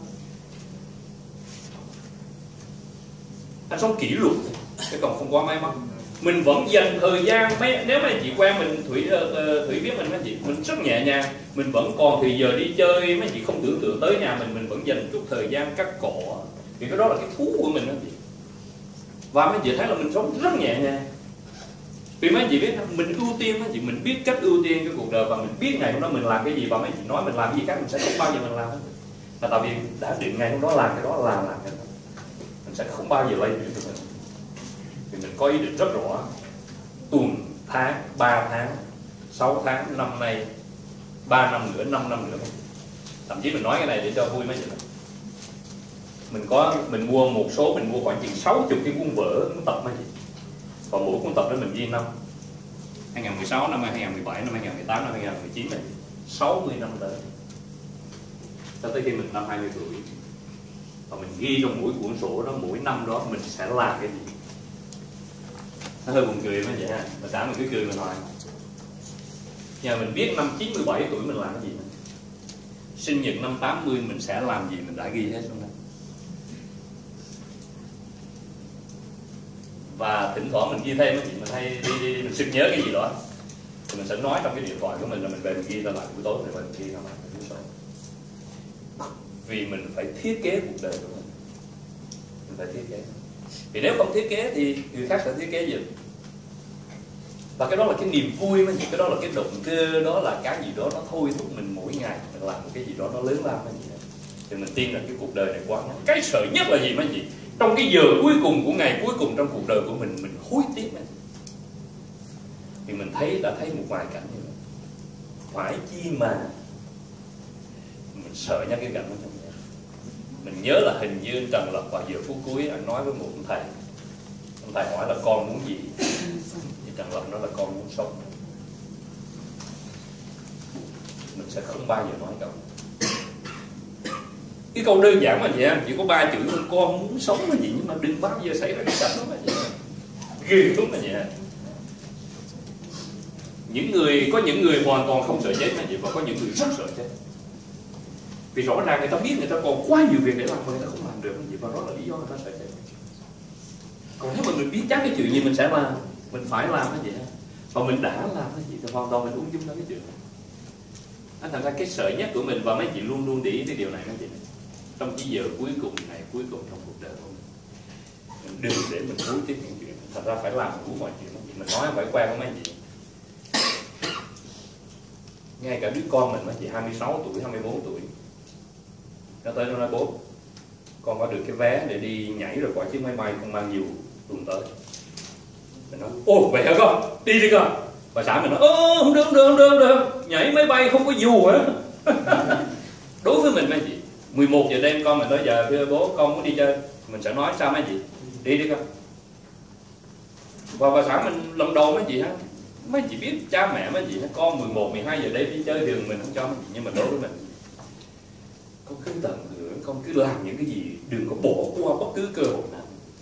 Anh sống kỷ luật, chứ còn không quá may mắn. Mình vẫn dành thời gian, nếu mà chị quen mình, Thủy biết mình mấy chị, mình rất nhẹ nhàng, mình vẫn còn thì giờ đi chơi, mấy chị không tưởng tượng tới nhà mình vẫn dành chút thời gian cắt cỏ, vì cái đó là cái thú của mình đó chị. Và mấy chị thấy là mình sống rất nhẹ nhàng. Vì mấy chị biết mình ưu tiên mấy chị, mình biết cách ưu tiên cái cuộc đời và mình biết ngày hôm đó mình làm cái gì, và mấy chị nói mình làm cái gì khác mình sẽ không bao giờ mình làm hết. Là tại vì đã định ngày hôm đó làm cái đó là làm cái đó, mình sẽ không bao giờ lay chuyển được mình. Vì mình có ý định rất rõ, tuần, tháng, 3 tháng, 6 tháng, năm nay, 3 năm nữa, 5 năm nữa. Thậm chí mình nói cái này để cho vui mấy chị. Mình mua một số, mình mua khoảng chừng 60 cái cuốn vở, cuốn tập mấy chị. Và mỗi cuốn tập đó mình ghi năm 2016, năm 2017, năm 2018, năm 2019 này, 60 năm tới. Cho tới khi mình năm 20 tuổi. Và mình ghi trong mỗi cuốn sổ đó, mỗi năm đó mình sẽ làm cái gì. Nó hơi buồn cười mới vậy ha. Mà đã mình cứ cười mình hỏi. Nhà mình biết năm 97 tuổi mình làm cái gì nữa. Sinh nhật năm 80 mình sẽ làm gì mình đã ghi hết trong đó. Và thỉnh thoảng mình ghi thêm cái gì, mình hay đi mình sực nhớ cái gì đó thì mình sẽ nói trong cái điện thoại của mình là mình về mình ghi ra lại, buổi tối mình về mình ghi ra lại cái sổ. Vì mình phải thiết kế cuộc đời của mình phải thiết kế. Vì nếu không thiết kế thì người khác sẽ thiết kế gì. Và cái đó là cái niềm vui mà, cái đó là cái động cơ, đó là cái gì đó nó thôi thúc mình mỗi ngày mình làm một cái gì đó nó lớn lao cái gì đó. Thì mình tin là cái cuộc đời này quá ngắn. Cái sợ nhất là gì mấy chị? Trong cái giờ cuối cùng của ngày cuối cùng trong cuộc đời của mình hối tiếc mấy chị. Thì mình đã thấy một vài cảnh như vậy. Phải chi mà mình sợ nhất cái cảnh đó. Mình nhớ là hình như anh Trần Lập vào giờ phút cuối anh nói với một ông thầy. Ông thầy hỏi là con muốn gì? Thì Trần Lập nói là con muốn sống. Mình sẽ không bao giờ nói câu. Cái câu đơn giản mà vậy, chỉ có 3 chữ thôi, con muốn sống mà gì, nhưng mà đừng bao giờ xảy ra cái cảnh đó mà vậy. Ghê lắm mà vậy. Có những người hoàn toàn không sợ chết mà vậy, và có những người rất sợ chết. Vì rõ ràng người ta biết người ta còn quá nhiều việc để làm mà người ta không làm được gì, và đó là lý do người ta sợ chết. Còn nếu mà mình biết chắc cái chuyện gì mình sẽ làm, mình phải làm cái gì, và mình đã làm cái gì thì hoàn toàn mình ung dung ra cái chuyện này. Thành ra cái sợ nhất của mình, và mấy chị luôn luôn để ý cái điều này mấy chị này. Trong cái giờ cuối cùng này, cuối cùng trong cuộc đời của mình đừng để mình hối tiếc những chuyện. Thành ra phải làm đủ mọi chuyện. Mình nói phải quen với mấy chị. Ngay cả đứa con mình mấy chị 26 tuổi, 24 tuổi, nó tới nó nói bố, con có được cái vé để đi nhảy rồi quả chiếc máy bay không mang dù tuần tới. Mình nói ồ vậy hả con, đi đi con. Bà xã mình nói không được, nhảy máy bay không có dù hả. Đối với mình mấy chị 11 giờ đêm con mình tới giờ thưa bố con muốn đi chơi, mình sẽ nói sao mấy chị, đi đi con. Và bà xã mình lần đầu mấy chị ha, mấy chị biết cha mẹ mấy chị con 11, 12 giờ đêm đi chơi đường mình không cho mấy chị, nhưng mà đối với mình con cứ tận hưởng, con cứ làm những cái gì, đừng có bỏ qua bất cứ cơ hội nào.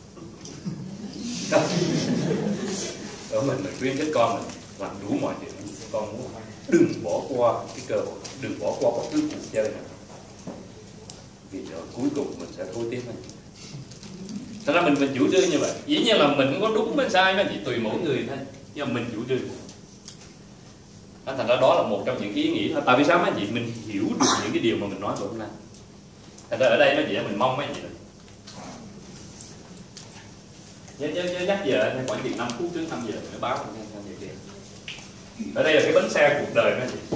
Đó mình khuyến khích con mình làm đủ mọi chuyện. Con muốn đừng bỏ qua cái cơ hội, đừng bỏ qua bất cứ cuộc chơi nào, vì rồi cuối cùng mình sẽ hối tiếc mình. Thật ra mình chủ trương như vậy. Dĩ nhiên là mình không có đúng hay sai mà chỉ tùy mỗi người thôi, nhưng mà mình chủ trương. Thành ra đó là một trong những cái ý nghĩ thôi. Tại vì sao mấy chị mình hiểu được những cái điều mà mình nói hôm nay. Thành ra ở đây mấy chị mình mong mấy chị nhớ nhắc giờ khoảng chừng 5 phút trước 5 giờ mới báo vậy kia. Ở đây là cái bánh xe cuộc đời mấy chị.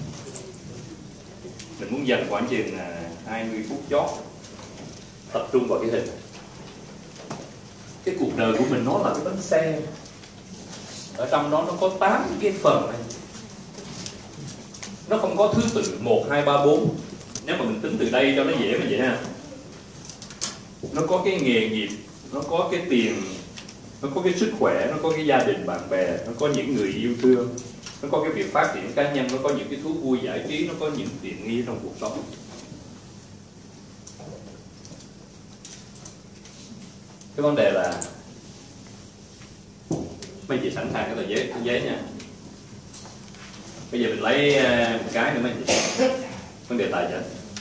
Mình muốn dành khoảng chừng 20 phút chót tập trung vào cái hình này. Cái cuộc đời của mình nó là cái bánh xe. Ở trong đó nó có 8 cái phần này. Nó không có thứ tự 1, 2, 3, 4. Nếu mà mình tính từ đây cho nó dễ mà vậy ha. Nó có cái nghề nghiệp, nó có cái tiền, nó có cái sức khỏe, nó có cái gia đình bạn bè, nó có những người yêu thương, nó có cái việc phát triển cá nhân, nó có những cái thú vui giải trí, nó có những tiện nghi trong cuộc sống. Cái vấn đề là mấy chị sẵn sàng cái tờ giấy nha. Bây giờ mình lấy một cái nữa mấy chị. Vấn đề tài chính.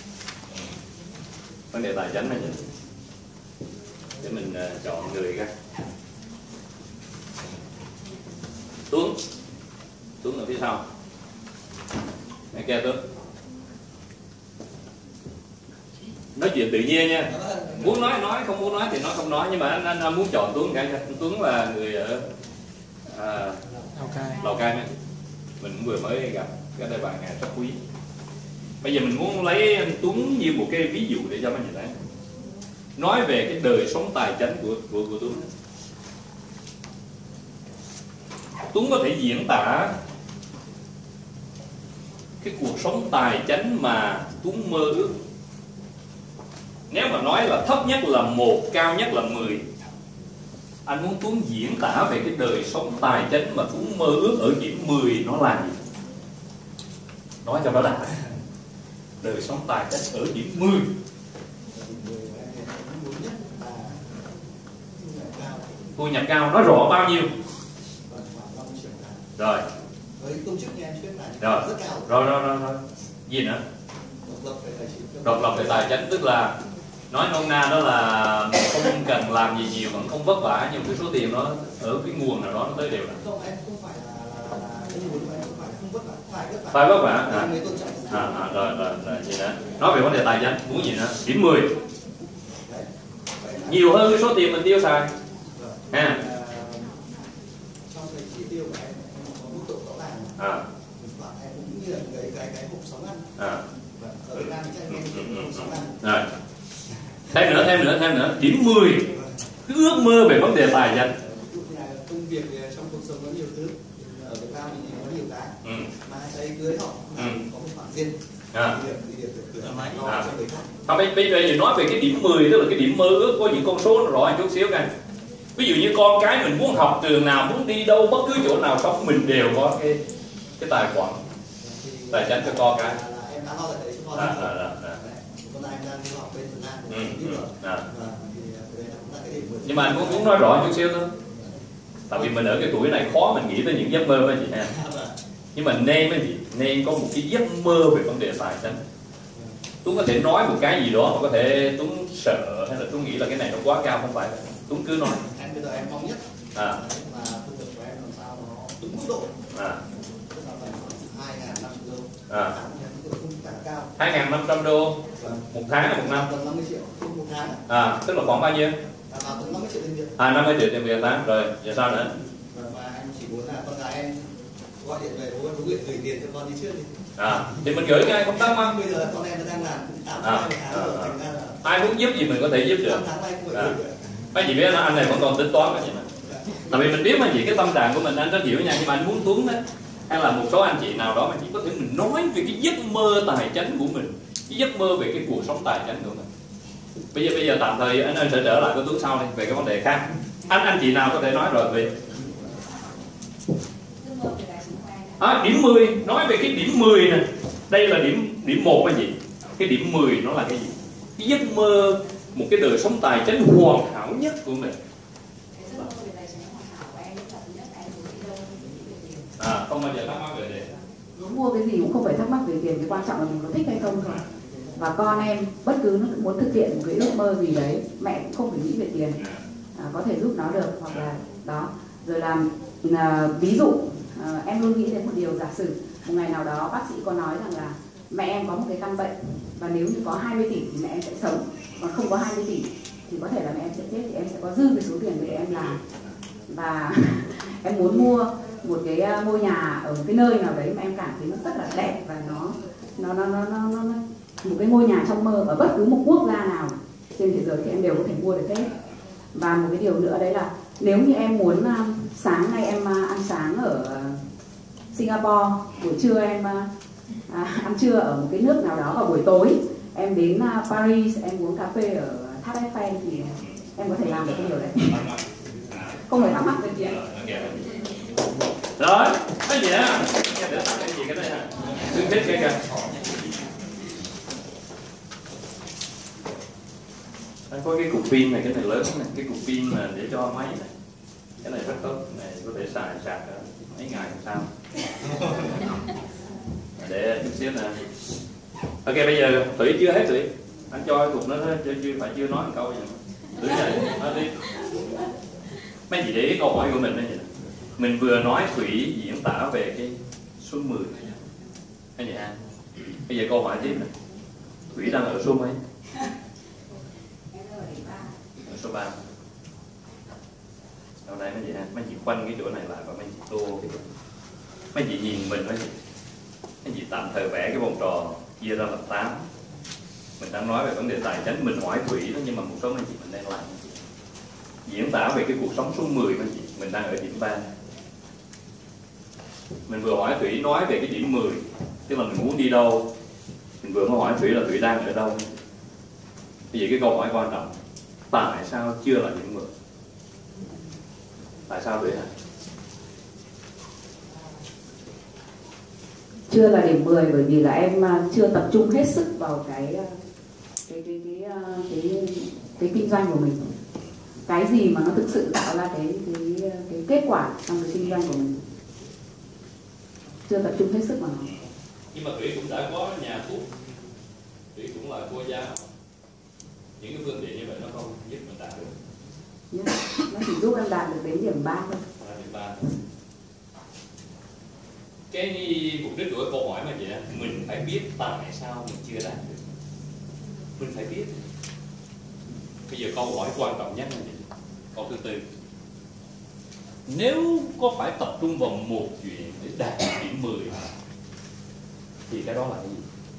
Vấn đề tài chính mấy chị. Để mình chọn người ra. Tuấn ở phía sau. Nghe kia Tuấn. Nói chuyện tự nhiên nha. Muốn nói, không muốn nói thì nó không nói. Nhưng mà anh muốn chọn Tuấn cái. Tuấn là người ở Lào Cai nha. Mình cũng vừa mới gặp cái đây bạn rất quý. Bây giờ mình muốn lấy anh Tuấn như một cái ví dụ để cho mấy người thấy. Nói về cái đời sống tài chính của Tuấn. Tuấn có thể diễn tả cái cuộc sống tài chính mà Tuấn mơ ước. Nếu mà nói là thấp nhất là 1, cao nhất là 10, anh muốn Tuấn diễn tả về cái đời sống tài chính mà Tuấn mơ ước ở điểm 10 nó là gì? Nói cho nó đã. Đời sống tài chính ở điểm 10. Thu nhập cao, nói rõ bao nhiêu? Rồi. Với công chức nhà em thuyết này rất cao. Rồi. Gì nữa? Độc lập về tài chính, tức là nói nôm na đó là không cần làm gì nhiều, vẫn không vất vả, nhưng cái số tiền nó ở cái nguồn nào đó nó tới đều. Không, em không phải là không vất vả, phải vất vả. Rồi gì nữa? Nói về vấn đề tài chính, muốn gì nữa? Điểm 10. Nhiều hơn cái số tiền mình tiêu xài. Ha. Trong cái chi tiêu của em có mức độ rõ ràng. Em cũng như là cái hộp sống ăn. Ở Việt Nam thì em hộp sống ăn. Rồi. Thêm nữa. Điểm 10. Cái ước mơ về vấn đề tài chính. Công việc trong cuộc sống có nhiều thứ. Ở Việt Nam thì có nhiều cái. Mà thấy cưới họ có một khoản riêng. Bây giờ nói về cái điểm 10, tức là cái điểm mơ ước, có những con số nó rõ chút xíu coi. Ví dụ như con cái mình muốn học trường nào, muốn đi đâu, bất cứ chỗ nào sống, mình đều có cái tài khoản tài chính cho con cái. Em đã lo lại đấy cho con. Con này em đang đi học bên Việt Nam. Nhưng mà anh muốn nói rõ chút xíu thôi. Tại vì mình ở cái tuổi này khó mình nghĩ tới những giấc mơ mấy chị ha. Nhưng mà nên có một cái giấc mơ về vấn đề tài chính. Tuấn có thể nói một cái gì đó mà có thể Tuấn sợ hay là Tuấn nghĩ là cái này nó quá cao, không phải. Tuấn cứ nói. Em bây giờ em mong nhất là thu nhập của em làm sao nó đúng mức độ. Tức là phải 2.500 đô. 2.500 đô một tháng hay một năm? 50 triệu một tháng. Tức là khoảng bao nhiêu? 50 triệu tiền Việt. 50 triệu tiền Việt tháng. Rồi, giờ sao nữa? Và em chỉ muốn là con gái em gọi điện về bố em có gửi tiền cho con đi trước đi. Thì mình gửi ngay không tắc mà. Bây giờ con em đang làm 8 tháng rồi, thành ra là ai muốn giúp gì mình có thể giúp được. 5 tháng nay không phải gửi. Mấy chị biết là anh này vẫn còn tính toán vậy mà. Tại vì mình biết mấy chị cái tâm trạng của mình anh rất hiểu nha, nhưng mà anh muốn Tuấn đó hay là một số anh chị nào đó mà chỉ có thể mình nói về cái giấc mơ tài chính của mình, cái giấc mơ về cái cuộc sống tài chính của mình. Bây giờ tạm thời anh sẽ trở lại với Tuấn sau đây về cái vấn đề khác. Anh chị nào có thể nói rồi về điểm 10, nói về cái điểm 10 nè. Đây là điểm 1 là gì? Cái điểm 10 nó là cái gì? Cái giấc mơ một cái đời sống tài chính hoàn hảo nhất của mình. Không bao giờ thắc mắc về tiền. Mua cái gì cũng không phải thắc mắc về tiền, cái quan trọng là mình có thích hay không thôi. Và con em bất cứ nó muốn thực hiện một cái ước mơ gì đấy, mẹ cũng không phải nghĩ về tiền, có thể giúp nó được, hoặc là đó. Rồi là ví dụ em luôn nghĩ đến một điều, giả sử một ngày nào đó bác sĩ có nói rằng là mẹ em có một cái căn bệnh và nếu như có 20 tỷ thì mẹ em sẽ sống, còn không có 20 tỷ thì có thể là mẹ em sẽ chết, thì em sẽ có dư cái số tiền để em làm. Và em muốn mua một cái ngôi nhà ở cái nơi nào đấy mà em cảm thấy nó rất là đẹp và nó một cái ngôi nhà trong mơ ở bất cứ một quốc gia nào trên thế giới thì em đều có thể mua được hết. Và một cái điều nữa đấy là nếu như em muốn sáng nay em ăn sáng ở Singapore, buổi trưa em ăn trưa ở một cái nước nào đó vào buổi tối, em đến Paris em uống cà phê ở tháp Eiffel thì em có thể làm được cái điều đấy. Không phải thắc mắc về chuyện. Rồi, cái gì á? Để tắt cái gì cái này hả? Đừng thích cái kìa. Có cái cục pin này, cái này lớn này, cái cục pin mà để cho máy này. Cái này rất tốt, cái này có thể xài sạc mấy ngày không sao. Để chút xíu nè. Ok, bây giờ Thủy chưa hết Thủy. Anh cho cái cục nó thôi, chưa nói một câu gì. Thủy này, nói đi. Mấy gì để ý câu hỏi của mình đây vậy nè. Mình vừa nói Thủy diễn tả về cái số 10. Cái gì ha? Bây giờ câu hỏi tiếp nè. Thủy đang ở số mấy? Ở số 3. Sau đây mấy chị ha, mấy chị khoanh cái chỗ này lại và mấy chị tô cái chỗ. Mấy chị nhìn mình mấy chị tạm thời vẽ cái vòng tròn chia ra làm 8. Mình đang nói về vấn đề tài chính, mình hỏi Thủy đó, nhưng mà một số mấy chị mình đang làm diễn tả về cái cuộc sống số 10 mấy chị, mình đang ở điểm 3. Mình vừa hỏi Thủy nói về cái điểm 10, tức là mình muốn đi đâu. Mình vừa mới hỏi Thủy là Thủy đang ở đâu. Bây giờ cái câu hỏi quan trọng, tại sao chưa là điểm 10? Tại sao Thủy hả? Chưa là điểm 10 bởi vì là em chưa tập trung hết sức vào cái kinh doanh của mình. Cái gì mà nó thực sự tạo ra cái kết quả trong cái kinh doanh của mình. Chưa tập trung hết sức vào nó. Nhưng mà Thủy cũng đã có nhà thuốc, Thủy cũng là cô giáo. Những cái phương tiện như vậy nó không giúp mình đạt được. Nó chỉ giúp em đạt được đến điểm 3 thôi. Điểm 3. Cái mục đích của cái câu hỏi mà vậy, mình phải biết tại sao mình chưa đạt được. Mình phải biết. Bây giờ câu hỏi quan trọng nhất là gì? Câu thứ 4. Nếu có phải tập trung vào một chuyện để đạt điểm 10 thì cái đó là cái gì?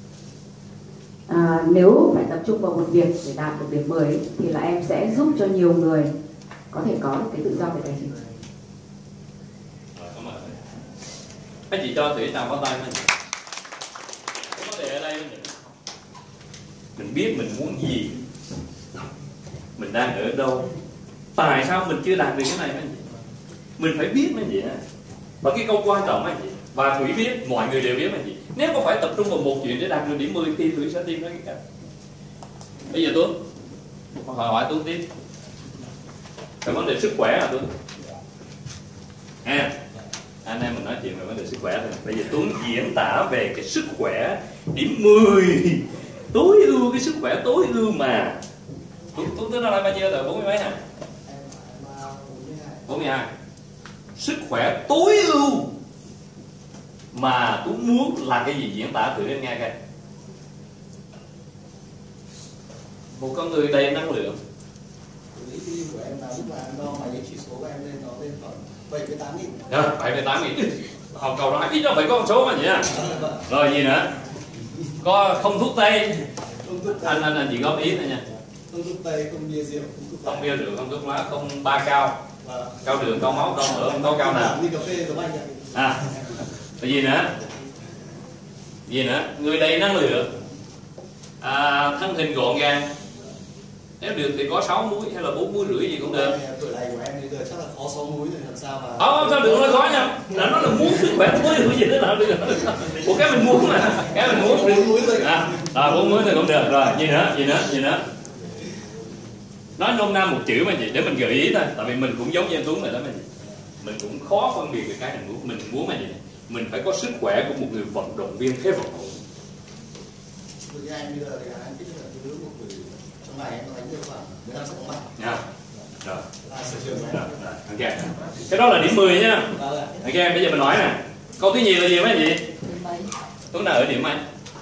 Nếu phải tập trung vào một việc để đạt được điểm 10 thì là em sẽ giúp cho nhiều người có thể có được cái tự do về tài chính. Rồi, cảm ơn. Mấy chị cho Thủy nào có tay mấy chị. Cái vấn đề ở đây mình biết mình muốn gì, mình đang ở đâu, tại sao mình chưa đạt được cái này mấy chị. Mình phải biết mấy chị. Và cái câu quan trọng mấy chị, và Thủy biết, mọi người đều biết mấy chị. Nếu có phải tập trung vào một chuyện để đạt được điểm 10 thì Thủy sẽ tìm ra cái cách. Bây giờ Tuấn hỏi Tuấn tiếp. Cái vấn đề sức khỏe là Tuấn. Anh em mình nói chuyện về vấn đề sức khỏe thôi. Bây giờ Tuấn diễn tả về cái sức khỏe điểm 10 tối ưu, cái sức khỏe tối ưu mà Tuấn nói là bao nhiêu rồi? 40 mấy hả? 42. Sức khỏe tối ưu mà Tuấn muốn là cái gì, diễn tả thử đến nghe coi. Một con người đầy năng lượng. Lý tim của em là lúc mà em đo máy chỉ số của em lên nó lên khoảng 78.000. 78.000. Học cầu nói ít nó phải có con số mà vậy à. Rồi gì nữa? Có không thuốc tây. Anh chỉ góp ý thôi nha. Không thuốc tây, không bia rượu, không bia rượu, không thuốc lá, không ba cao. Cao đường, cao máu, cao mỡ, không có cao nào. Đi cà phê giống anh ạ. Gì nữa? Gì nữa? Người đầy năng lượng. Thân hình gọn gàng. Nếu được thì có 6 múi hay là 4 múi rưỡi gì cũng được. Tuổi này của em bây giờ chắc là khó 6 múi rồi làm sao mà. Không sao được, nói khó nha. Là nó là muốn sức khỏe tối ưu gì thế nào được. Ủa cái mình muốn mà. Cái mình muốn 4 múi thôi. 4 múi thì cũng được. Rồi, gì nữa? Nói nôm na một chữ mà gì để mình gợi ý thôi. Tại vì mình cũng giống như anh Tuấn này đó mà gì. Mình cũng khó phân biệt về cái mình muốn mà gì. Mình phải có sức khỏe của một người vận động viên thế vận động. Như anh bây giờ thì anh biết là cái nước một người trong ngày em đánh được khoảng 15 trận bóng. Rồi. Rồi. Ok. Cái đó là điểm 10 nhá. Ok, bây giờ mình hỏi nè. Câu thứ nhì là gì mấy gì? Tuấn nào ở điểm mấy?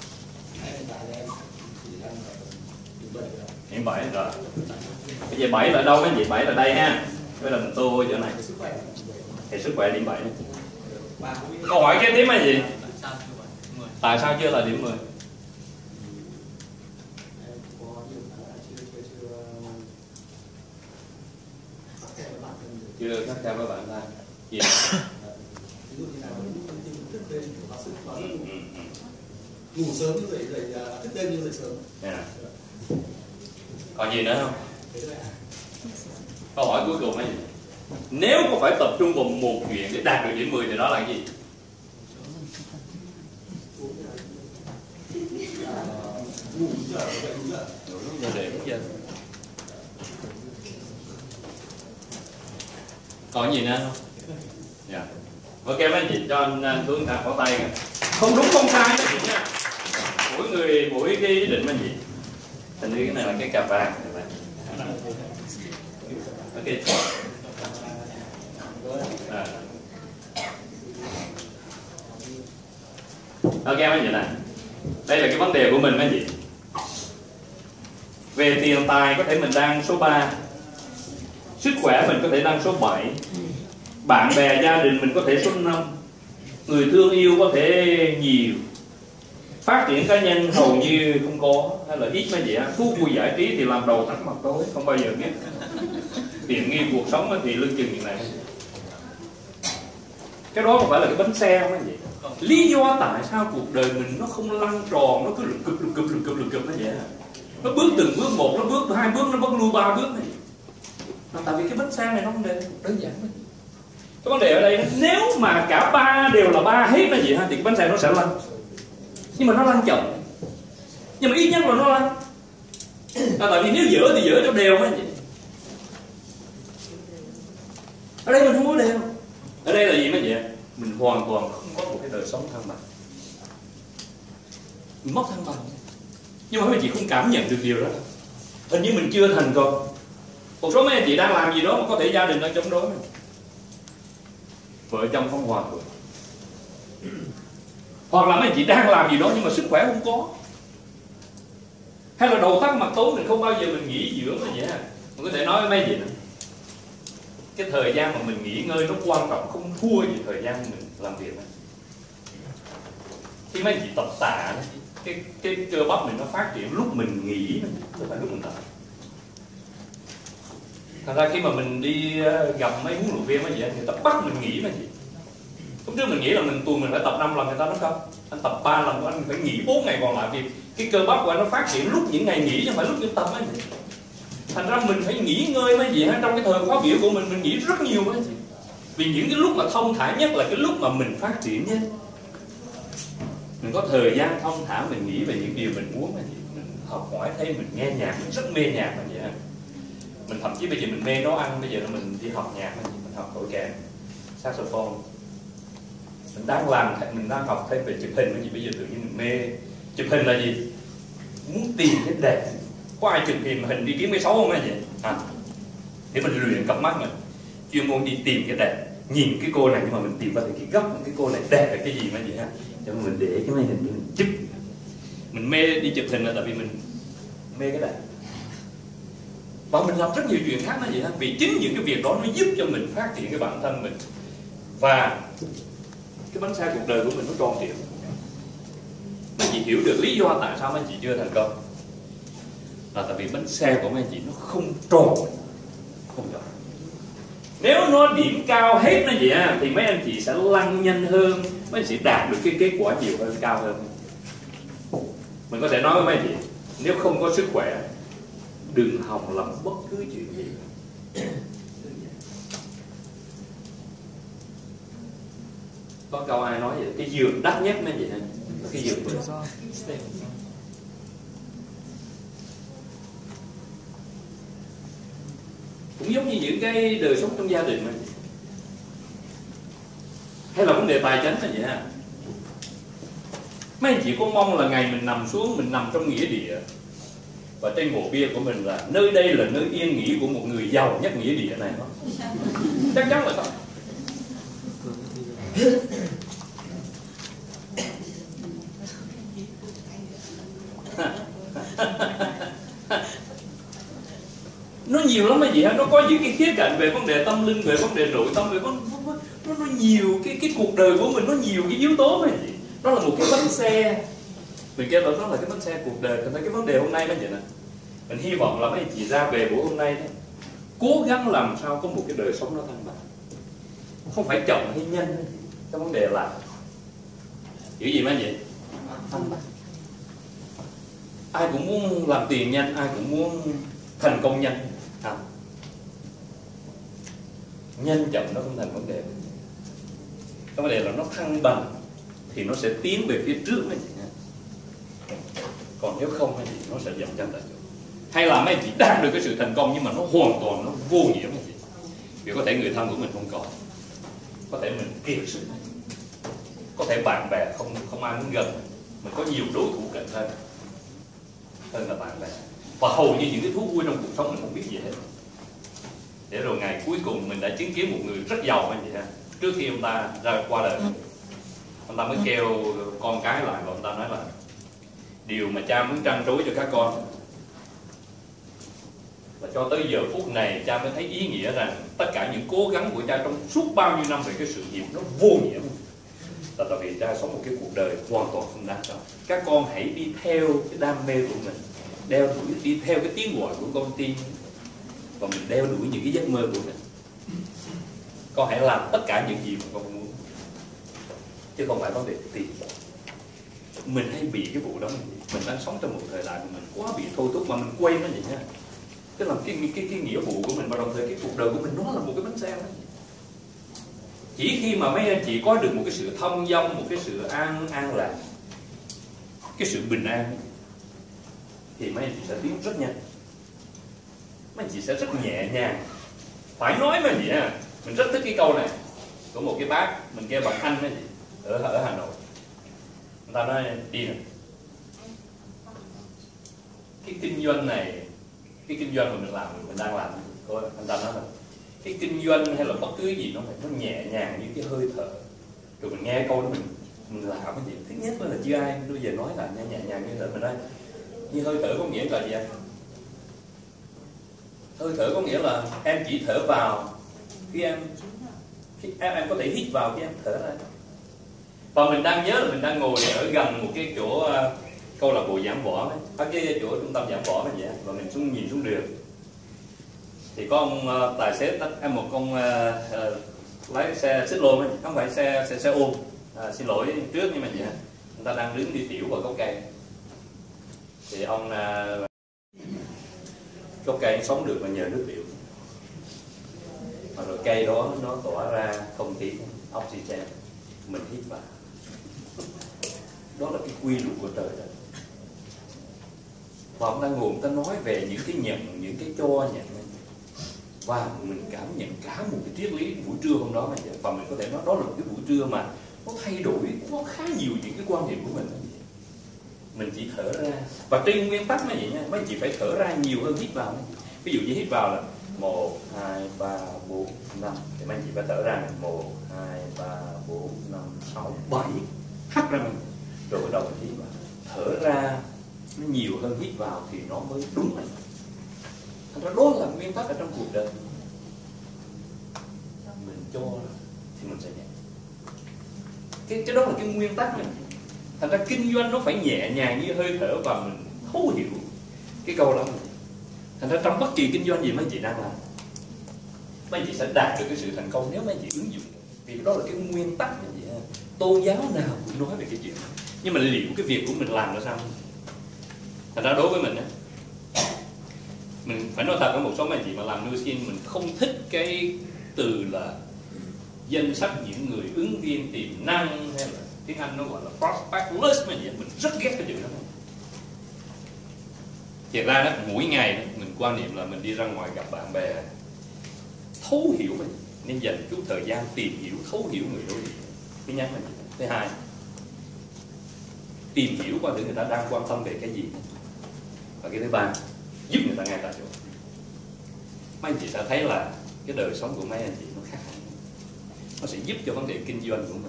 Điểm 7 rồi. Bây giờ 7 là đâu mấy gì? 7 là đây ha. Đây là mình tô chỗ này. Thì sức khỏe điểm 7. Câu hỏi kế tiếp là gì? Tại sao chưa là điểm 10? Chưa khắc khe với bạn ta. Gì? ngủ sớm dậy thức đêm nhưng dậy sớm. Còn gì nữa không? Câu hỏi cuối cùng là gì? Nếu có phải tập trung vào một chuyện để đạt được điểm 10 thì đó là cái gì? Ngủ giờ dậy đúng giờ. Đúng giờ để đúng giờ. Còn gì nữa không? Dạ. Ok mấy anh chị cho anh Tuấn ta có tay kìa. Không đúng không sai mấy chị nha. Mỗi cái ý định mấy anh chị. Thành như cái này là cái cà vàng. Ok. Ok mấy anh chị này. Đây là cái vấn đề của mình mấy anh chị. Về tiền tài có thể mình đang số 3, sức khỏe mình có thể đang số 7, bạn bè gia đình mình có thể số 5, người thương yêu có thể nhiều, phát triển cá nhân hầu như không có hay là ít mấy gì á. Thú vui giải trí thì làm đầu tắt mặt tối, không bao giờ biết. Tiện nghi cuộc sống thì lưng chừng như này. Cái đó không phải là cái bánh xe mấy gì. Lý do tại sao cuộc đời mình nó không lăn tròn, nó cứ lục cụp nó vậy. Nó bước từng bước một, nó bước 2 bước, nó bước lui 3 bước này. Tại vì cái bánh xe này nó không đơn giản. Cái vấn đề ở đây nếu mà cả 3 đều là 3 hết là gì ha, thì cái bánh xe nó sẽ lăn. Nhưng mà nó lăn chậm. Nhưng mà ít nhất là nó lăn. Tại vì nếu dở thì dở cho đều mấy anh chị. Ở đây mình không có đều. Ở đây là gì mấy chị? Mình hoàn toàn không có một cái đời sống thăng bằng. Mình mất thăng bằng. Nhưng mà mấy chị không cảm nhận được điều đó. Hình như mình chưa thành công. Một số mấy anh chị đang làm gì đó mà có thể gia đình đang chống đối. Vợ chồng không hòa thuận. Hoặc là mấy anh chị đang làm gì đó nhưng mà sức khỏe không có. Hay là đầu tắt mặt tối mình không bao giờ mình nghỉ dưỡng là vậy. Mình có thể nói với mấy chị này, cái thời gian mà mình nghỉ ngơi nó quan trọng không thua gì thời gian mình làm việc này. Khi mấy anh chị tập tạ cái cơ bắp mình nó phát triển lúc mình nghỉ, không phải lúc mình tập. Thành ra khi mà mình đi gặp mấy huấn luyện viên mấy gì người ta bắt mình nghỉ mấy gì. Lúc trước mình nghĩ là tuần mình phải tập 5 lần, người ta nói không, anh tập 3 lần của anh phải nghỉ 4 ngày còn lại vì cái cơ bắp của anh nó phát triển lúc những ngày nghỉ chứ không phải lúc những tập mấy gì. Thành ra mình phải nghỉ ngơi mấy gì trong cái thời khóa biểu của mình nghỉ rất nhiều mấy gì. Vì những cái lúc mà thông thả nhất là cái lúc mà mình phát triển nhất. Mình có thời gian thông thả mình nghĩ về những điều mình muốn mấy gì. Mình học hỏi thêm, mình nghe nhạc, mình rất mê nhạc mấy gì. Mình thậm chí bây giờ mình mê nấu ăn, bây giờ là mình đi học nhạc mấy gì, mình học thổi kèn, saxophone. Mình đang học thêm về chụp hình mấy gì, bây giờ tự nhiên mình mê. Chụp hình là gì? Muốn tìm cái đẹp. Có ai chụp hình đi kiếm cái xấu không mấy gì? Để mình luyện cặp mắt mình. Chuyên môn đi tìm cái đẹp. Nhìn cái cô này nhưng mà mình tìm ra cái góc cái cô này đẹp là cái gì mấy gì ha. Cho mình để cái máy hình mình chụp. Mình mê đi chụp hình là tại vì mình mê cái đẹp. Và mình làm rất nhiều chuyện khác nó vậy ha. Vì chính những cái việc đó nó giúp cho mình phát triển cái bản thân mình. Và cái bánh xe cuộc đời của mình nó tròn trịa. Mấy chị hiểu được lý do tại sao mấy chị chưa thành công. Là tại vì bánh xe của mấy chị nó không tròn. Không tròn. Nếu nó điểm cao hết nó vậy á, thì mấy anh chị sẽ lăn nhanh hơn, mấy anh chị đạt được cái kết quả nhiều hơn, cao hơn. Mình có thể nói với mấy anh chị, nếu không có sức khỏe, đừng hòng làm bất cứ chuyện gì. Có câu ai nói vậy, cái giường đắt nhất mấy anh chị, cái giường cũng giống như những cái đời sống trong gia đình này. Hay là vấn đề tài chính là vậy ha. Mấy anh chị có mong là ngày mình nằm xuống, mình nằm trong nghĩa địa và trên bộ bia của mình là nơi đây là nơi yên nghỉ của một người giàu nhất nghĩa địa này không? Chắc chắn là không. Nó nhiều lắm mấy gì ha, nó có những cái khía cạnh về vấn đề tâm linh, về vấn đề nội tâm, về nó nhiều cái cuộc đời của mình, nó nhiều cái yếu tố mấy gì. Đó là một cái bánh xe, mình kêu đó là cái bánh xe cuộc đời. Thành ra cái vấn đề hôm nay mấy vậy nè, mình hy vọng là mấy anh chị ra về buổi hôm nay đó, cố gắng làm sao có một cái đời sống nó thăng bằng, không phải chậm hay nhanh. Cái vấn đề là hiểu gì mấy anh chị? Thăng bằng. Ai cũng muốn làm tiền nhanh, ai cũng muốn thành công nhanh. Nhanh chậm nó không thành vấn đề. Cái vấn đề là nó thăng bằng thì nó sẽ tiến về phía trước mấy chị nha. Còn nếu không mấy chị nó sẽ dậm chân tại chỗ. Hay là mấy chị đạt được cái sự thành công nhưng mà nó hoàn toàn nó vô nghĩa mấy chị. Vì có thể người thân của mình không còn, có thể mình kiệt sức, có thể bạn bè không ai muốn gần mình, có nhiều đối thủ cạnh tranh hơn là bạn bè, và hầu như những cái thú vui trong cuộc sống mình không biết gì hết. Để rồi ngày cuối cùng mình đã chứng kiến một người rất giàu anh chị ha. Trước khi ông ta ra qua đời, ông ta mới kêu con cái lại và ông ta nói là điều mà cha muốn trăn trối cho các con là cho tới giờ phút này cha mới thấy ý nghĩa rằng tất cả những cố gắng của cha trong suốt bao nhiêu năm về cái sự nghiệp nó vô nghĩa. Là tại vì cha sống một cái cuộc đời hoàn toàn không đáng đó. Các con hãy đi theo cái đam mê của mình, đeo đuổi, đi theo cái tiếng gọi của con tim, và mình đeo đuổi những cái giấc mơ của mình. Con hãy làm tất cả những gì mà con muốn, chứ không phải vấn đề tiền. Mình hay bị cái vụ đó, mình đang sống trong một thời đại mà mình quá bị thôi thúc mà mình quên nó vậy nha. Tức là cái nghĩa vụ của mình, và đồng thời cái cuộc đời của mình nó là một cái bánh xe đó. Chỉ khi mà mấy anh chị có được một cái sự thông dong, một cái sự an lạc, cái sự bình an, thì mấy anh chị sẽ tiến rất nhanh. Mấy anh chị sẽ rất nhẹ nhàng. Phải nói mấy anh chị ha, mình rất thích cái câu này của một cái bác mình kêu bằng anh mấy anh chị ở Hà Nội. Người ta nói đi nè, cái kinh doanh này, cái kinh doanh mà mình đang làm, anh ta nói là cái kinh doanh hay là bất cứ gì nó nhẹ nhàng như cái hơi thở. Rồi mình nghe câu đó mình làm cái gì? Thứ nhất là chưa ai bây giờ nói là nhẹ nhàng như thở. Mình nói như hơi thở có nghĩa là gì anh? Hơi thở có nghĩa là em chỉ thở vào khi em có thể hít vào khi em thở ra. Và mình đang nhớ là mình đang ngồi ở gần một cái chỗ câu lạc bộ giảng võ ấy, ở cái chỗ trung tâm giảng võ này vậy, và mình nhìn xuống đường thì có ông tài xế một ông lái xe xích lô ấy, không phải xe ôm, xin lỗi trước nhưng mà vậy, người ta đang đứng đi tiểu vào gốc cây thì ông gốc cây sống được là nhờ nước tiểu, mà rồi cây đó nó tỏa ra không khí oxygen mình hít vào. Đó là cái quy luật của trời đất. Và ông ta ngồi ông ta nói về những cái nhận, những cái cho nhận, và mình cảm nhận cả một cái triết lý buổi trưa hôm đó mà, và mình có thể nói đó là một cái buổi trưa mà nó thay đổi, nó khá nhiều những cái quan điểm của mình. Mình chỉ thở ra, và trên nguyên tắc như vậy nha, mấy chị phải thở ra nhiều hơn hít vào. Ví dụ như hít vào là 1, 2, 3, 4, 5 thì mấy chị phải thở ra 1, 2, 3, 4, 5, 6, 7, hắt ra mình, rồi bắt đầu mình hít vào. Thở ra nó nhiều hơn hít vào thì nó mới đúng này. Thành ra đó là nguyên tắc ở trong cuộc đời. Mình cho thì mình sẽ nhận. Cái đó là cái nguyên tắc này. Thành ra kinh doanh nó phải nhẹ nhàng như hơi thở, và mình thấu hiểu cái câu đó. Thành ra trong bất kỳ kinh doanh gì mấy chị đang làm, mấy chị sẽ đạt được cái sự thành công nếu mấy chị ứng dụng. Vì đó là cái nguyên tắc như vậy. Tôn giáo nào cũng nói về cái chuyện đó. Nhưng mà liệu cái việc của mình làm ra sao? Thành ra đối với mình á, mình phải nói thật với một số mấy chị mà làm Nu Skin, mình không thích cái từ là danh sách những người ứng viên tiềm năng, hay là tiếng Anh nó gọi là prospect list mà vậy. Mình rất ghét cái chuyện đó. Thiệt ra đó, mỗi ngày đó, mình quan niệm là mình đi ra ngoài gặp bạn bè, thấu hiểu mình, nên dành chút thời gian tìm hiểu, thấu hiểu người đối diện. Thứ nhất là gì? Thứ hai, tìm hiểu qua thử người ta đang quan tâm về cái gì. Và cái thứ ba, giúp người ta ngay tại chỗ. Mấy anh chị sẽ thấy là cái đời sống của mấy anh chị nó khác. Nó sẽ giúp cho vấn đề kinh doanh của mình.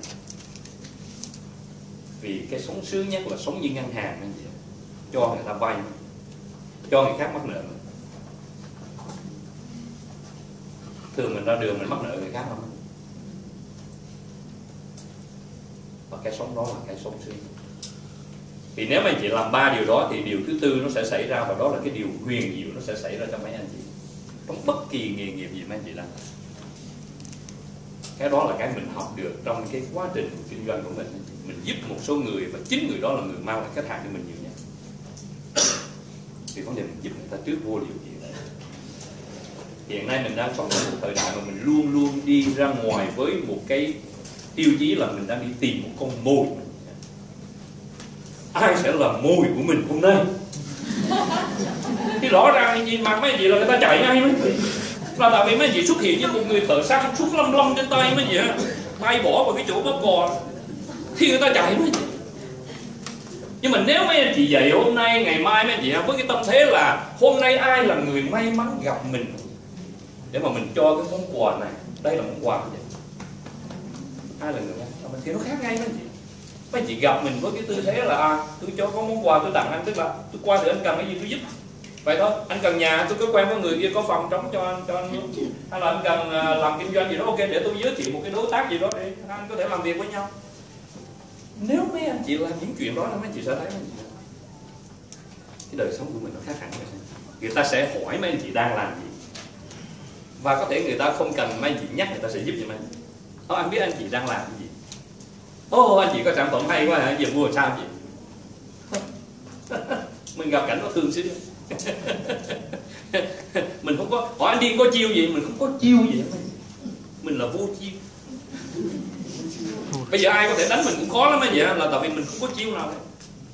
Vì cái sống sướng nhất là sống như ngân hàng anh chị. Cho người ta vay, cho người khác mắc nợ mình. Thường mình ra đường mình mắc nợ người khác không? Và cái sống đó là cái sống sướng. Vì nếu mà anh chị làm 3 điều đó thì điều thứ tư nó sẽ xảy ra, và đó là cái điều huyền diệu nó sẽ xảy ra cho mấy anh chị trong bất kỳ nghề nghiệp gì mấy anh chị làm. Cái đó là cái mình học được trong cái quá trình kinh doanh của mình. Mình giúp một số người, và chính người đó là người mang lại khách hàng cho mình nhiều nhất. Vì vấn đề mình giúp người ta trước vô điều kiện. Hiện nay mình đang sống trong một thời đại mà mình luôn luôn đi ra ngoài với một cái tiêu chí là mình đang đi tìm một con mồi. Ai sẽ là mồi của mình hôm nay? Thì rõ ràng nhìn mặt mấy anh chị là người ta chạy ngay mấy anh chị. Là tại vì mấy anh chị xuất hiện với một người thợ săn suốt lâm lâm trên tay mấy anh chị, tay bỏ vào cái chỗ bóp cò thì người ta chạy mấy anh chị. Nhưng mà nếu mấy anh chị dậy hôm nay, ngày mai mấy anh chị với cái tâm thế là hôm nay ai là người may mắn gặp mình để mà mình cho cái món quà này, đây là món quà của mình. Ai là người may mắn thì nó khác ngay mấy anh chị. Mấy anh chị gặp mình với cái tư thế là tôi cho có món quà tôi tặng anh, tức là tôi qua thì anh cần cái gì tôi giúp. Vậy thôi, anh cần nhà tôi có quen với người kia có phòng trống cho anh hay là anh cần làm kinh doanh gì đó, ok để tôi giới thiệu một cái đối tác gì đó để anh có thể làm việc với nhau. Nếu mấy anh chị làm những chuyện đó là mấy anh chị sẽ thấy cái đời sống của mình nó khác hẳn. Người ta sẽ hỏi mấy anh chị đang làm gì, và có thể người ta không cần mấy anh chị nhắc, người ta sẽ giúp cho mấy anh chị. Anh biết anh chị đang làm cái gì. Anh chị có sản phẩm hay quá hả, giờ mua sao chị? Mình gặp cảnh nó thường xuyên. Mình không có hỏi anh đi có chiêu gì, mình không có chiêu gì, mình là vô chiêu. Bây giờ ai có thể đánh mình cũng khó lắm vậy, là tại vì mình không có chiêu nào hết.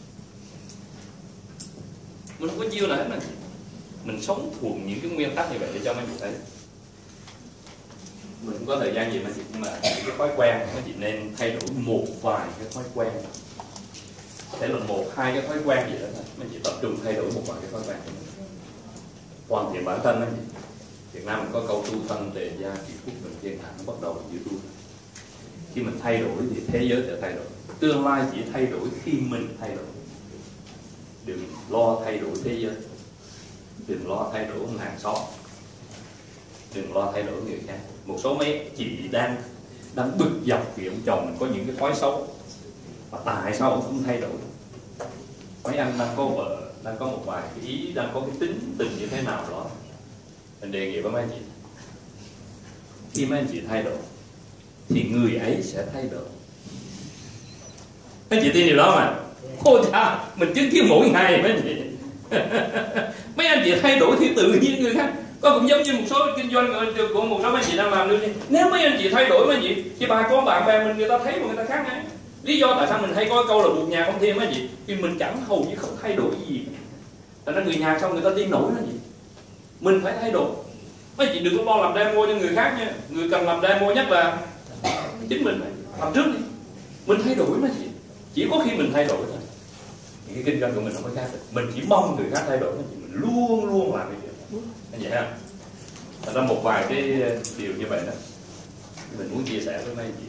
Mình không có chiêu nào hết mà. Mình sống thuận những cái nguyên tắc như vậy để cho mấy chị thấy. Mình không có thời gian gì mà chị, nhưng mà những cái thói quen mấy chị nên thay đổi một vài cái thói quen. Có thể là 1-2 cái thói quen gì đó thôi. Mấy chị tập trung thay đổi một vài cái thói quen của mình. Hoàn thiện bản thân mấy chị. Việt Nam mình có câu tu thân tề gia chỉ phúc mình thiên hạ, nó bắt đầu từ tu. Khi mình thay đổi thì thế giới sẽ thay đổi. Tương lai chỉ thay đổi khi mình thay đổi. Đừng lo thay đổi thế giới, đừng lo thay đổi hàng xóm, đừng lo thay đổi người khác. Một số mấy chị đang bực dọc vì ông chồng mình có những cái thói xấu, và tại sao ông không thay đổi? Mấy anh đang có vợ, đang có một vài cái ý, đang có cái tính tình như thế nào đó, mình đề nghị với mấy anh chị, khi mấy anh chị thay đổi thì người ấy sẽ thay đổi. Mấy anh chị tin điều đó mà. Ôi cha, mình chứng kiến mỗi ngày mấy anh chị. Mấy anh chị thay đổi thì tự nhiên người khác. Có cũng giống như một số kinh doanh của một số mấy anh chị đang làm nữa. Nếu mấy anh chị thay đổi mấy anh chị, thì bà con bạn bè mình người ta thấy mà người ta khác ngay. Lý do tại sao mình hay có câu là một nhà không thiên mấy anh chị? Vì mình chẳng hầu như không thay đổi gì. Thành ra người nhà xong người ta tin nổi mấy anh chị. Mình phải thay đổi. Mấy anh chị đừng có lo làm demo cho người khác nha. Người cần làm demo nhất là chính mình làm trước đi. Mình thay đổi mấy anh chị. Chỉ có khi mình thay đổi thôi, những cái kinh doanh của mình không có khác được. Mình chỉ mong người khác thay đổi, mình luôn luôn làm cái chuyện như vậy ha. Thành ra một vài cái điều như vậy đó mình muốn chia sẻ với mấy anh chị.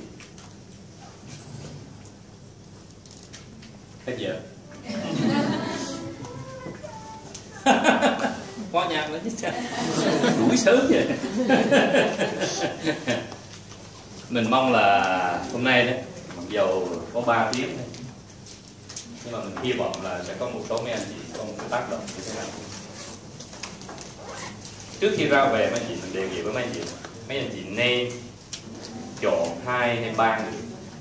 Hết giờ. Qua nhạc nữa chứ sao? Đuổi sớm vậy. Mình mong là hôm nay đấy, mặc dầu có 3 tiếng thôi, nhưng mà mình hy vọng là sẽ có một số mấy anh chị có một cái tác động như thế nào. Trước khi ra về mấy anh chị, mình đề nghị với mấy anh chị nên chọn 2 hay 3 người,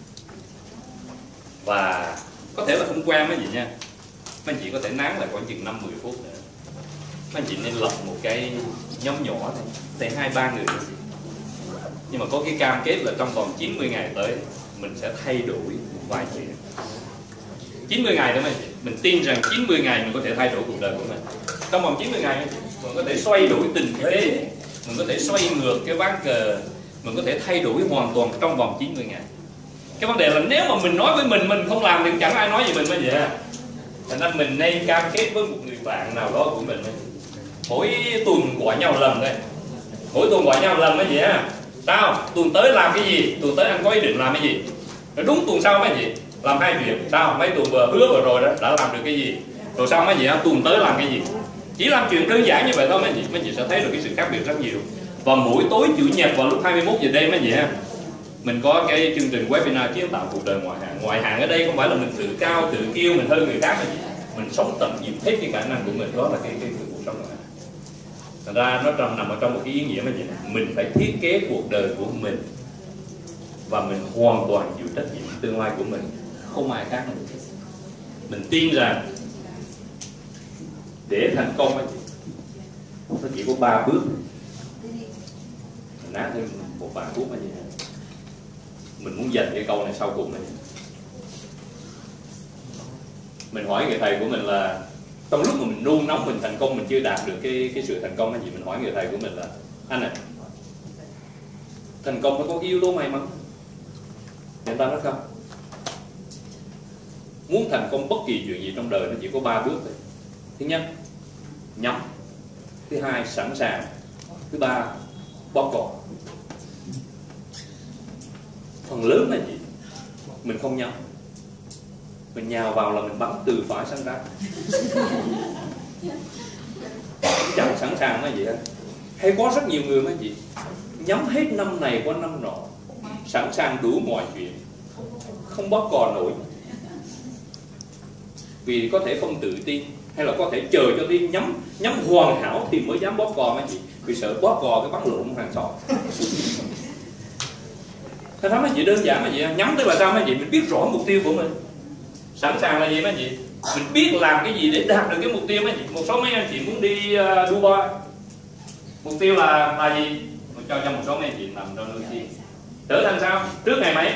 và có thể là không quen mấy anh chị nha, mấy anh chị có thể nán lại khoảng chừng 5-10 phút nữa. Mấy anh chị nên lập một cái nhóm nhỏ thôi, tới 2-3 người, nhưng mà có cái cam kết là trong vòng 90 ngày tới mình sẽ thay đổi một vài chuyện. 90 ngày đó mình tin rằng 90 ngày mình có thể thay đổi cuộc đời của mình. Trong vòng 90 ngày mình có thể xoay đổi tình thế, mình có thể xoay ngược cái ván cờ, mình có thể thay đổi hoàn toàn trong vòng 90 ngày. Cái vấn đề là nếu mà mình nói với mình không làm thì chẳng ai nói gì mình mới vậy. Thành ra mình nên cam kết với một người bạn nào đó của mình. Mỗi tuần gọi nhau lần đây, mỗi tuần gọi nhau lần mới vậy á. Sao? Tuần tới làm cái gì? Tuần tới anh có ý định làm cái gì? Rồi đúng tuần sau mấy gì? Làm 2 chuyện. Sao? Mấy tuần vừa rồi đó đã làm được cái gì? Rồi sau mấy gì? Tuần tới làm cái gì? Chỉ làm chuyện đơn giản như vậy thôi mấy chị sẽ thấy được cái sự khác biệt rất nhiều. Và mỗi tối chủ nhật vào lúc 21 giờ đêm mấy gì ha, mình có cái chương trình webinar kiến tạo cuộc đời ngoại hạng. Ngoại hạng ở đây không phải là mình tự cao tự kiêu mình hơn người khác mà mình sống tận dụng hết cái khả năng của mình, đó là cái cuộc sống này. Thành ra nó nằm ở trong một cái ý nghĩa mà mình phải thiết kế cuộc đời của mình và mình hoàn toàn chịu trách nhiệm tương lai của mình, không ai khác nữa. Mình tin rằng để thành công anh chị, nó chỉ có 3 bước. Mình nát thêm một vài phút anh chị. Mình muốn dành cái câu này sau cùng này. Mình hỏi người thầy của mình là trong lúc mà mình nôn nóng mình thành công, mình chưa đạt được cái sự thành công hay gì, mình hỏi người thầy của mình là anh này, thành công nó có yếu tố may mắn. Người ta nói không, muốn thành công bất kỳ chuyện gì trong đời nó chỉ có 3 bước thôi. Thứ nhất, nhắm. Thứ hai, sẵn sàng. Thứ ba, bóp cò. Phần lớn là gì? Mình không nhắm, mình nhào vào là mình bắn từ phải sang trái. Chẳng sẵn sàng mấy gì hết. Hay có rất nhiều người mấy gì nhắm hết năm này qua năm nọ, sẵn sàng đủ mọi chuyện, không bóp cò nổi. Vì có thể không tự tin, hay là có thể chờ cho đi nhắm hoàn hảo thì mới dám bóp cò mấy gì. Vì sợ bóp cò cái bắn lộn hàng sọ. Thế đó mấy chị đơn giản mấy chị, nhắm tức là sao mấy chị? Mình biết rõ mục tiêu của mình. Sẵn sàng là gì mấy chị? Mình biết làm cái gì để đạt được cái mục tiêu mấy chị. Một số mấy anh chị muốn đi Dubai, mục tiêu là gì? Mình cho một số mấy anh chị nằm trong đôi khi trở thành sao? Trước ngày mấy?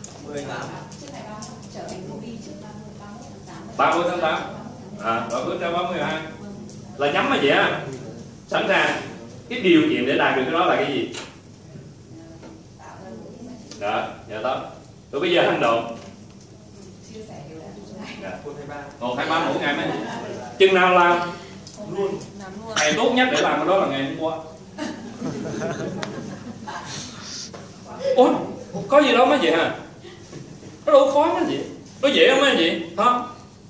30 tháng 8. Rồi bước ra 32 là nhắm mấy chị á. Sẵn sàng. Cái điều kiện để đạt được cái đó là cái gì? Đó, dạ đó. Rồi bây giờ hành động. 1, 2, 3 mỗi ngày mấy chị. Chừng nào làm? Luôn. Ngày tốt nhất để làm cái đó là ngày hôm qua. Ủa, có gì đâu mấy chị hả? Nó đâu khó mấy chị. Có dễ không mấy chị? Không.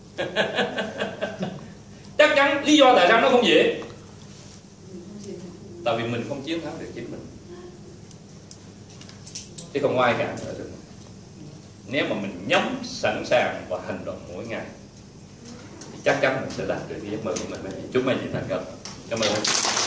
Chắc chắn lý do tại sao nó không dễ. Tại vì mình không chiến thắng được chính mình, chứ không ai cản trở được. Nếu mà mình nhắm, sẵn sàng và hành động mỗi ngày thì chắc chắn mình sẽ đạt được cái giấc mơ của mình. Chúc mấy chị thành công. Cảm ơn.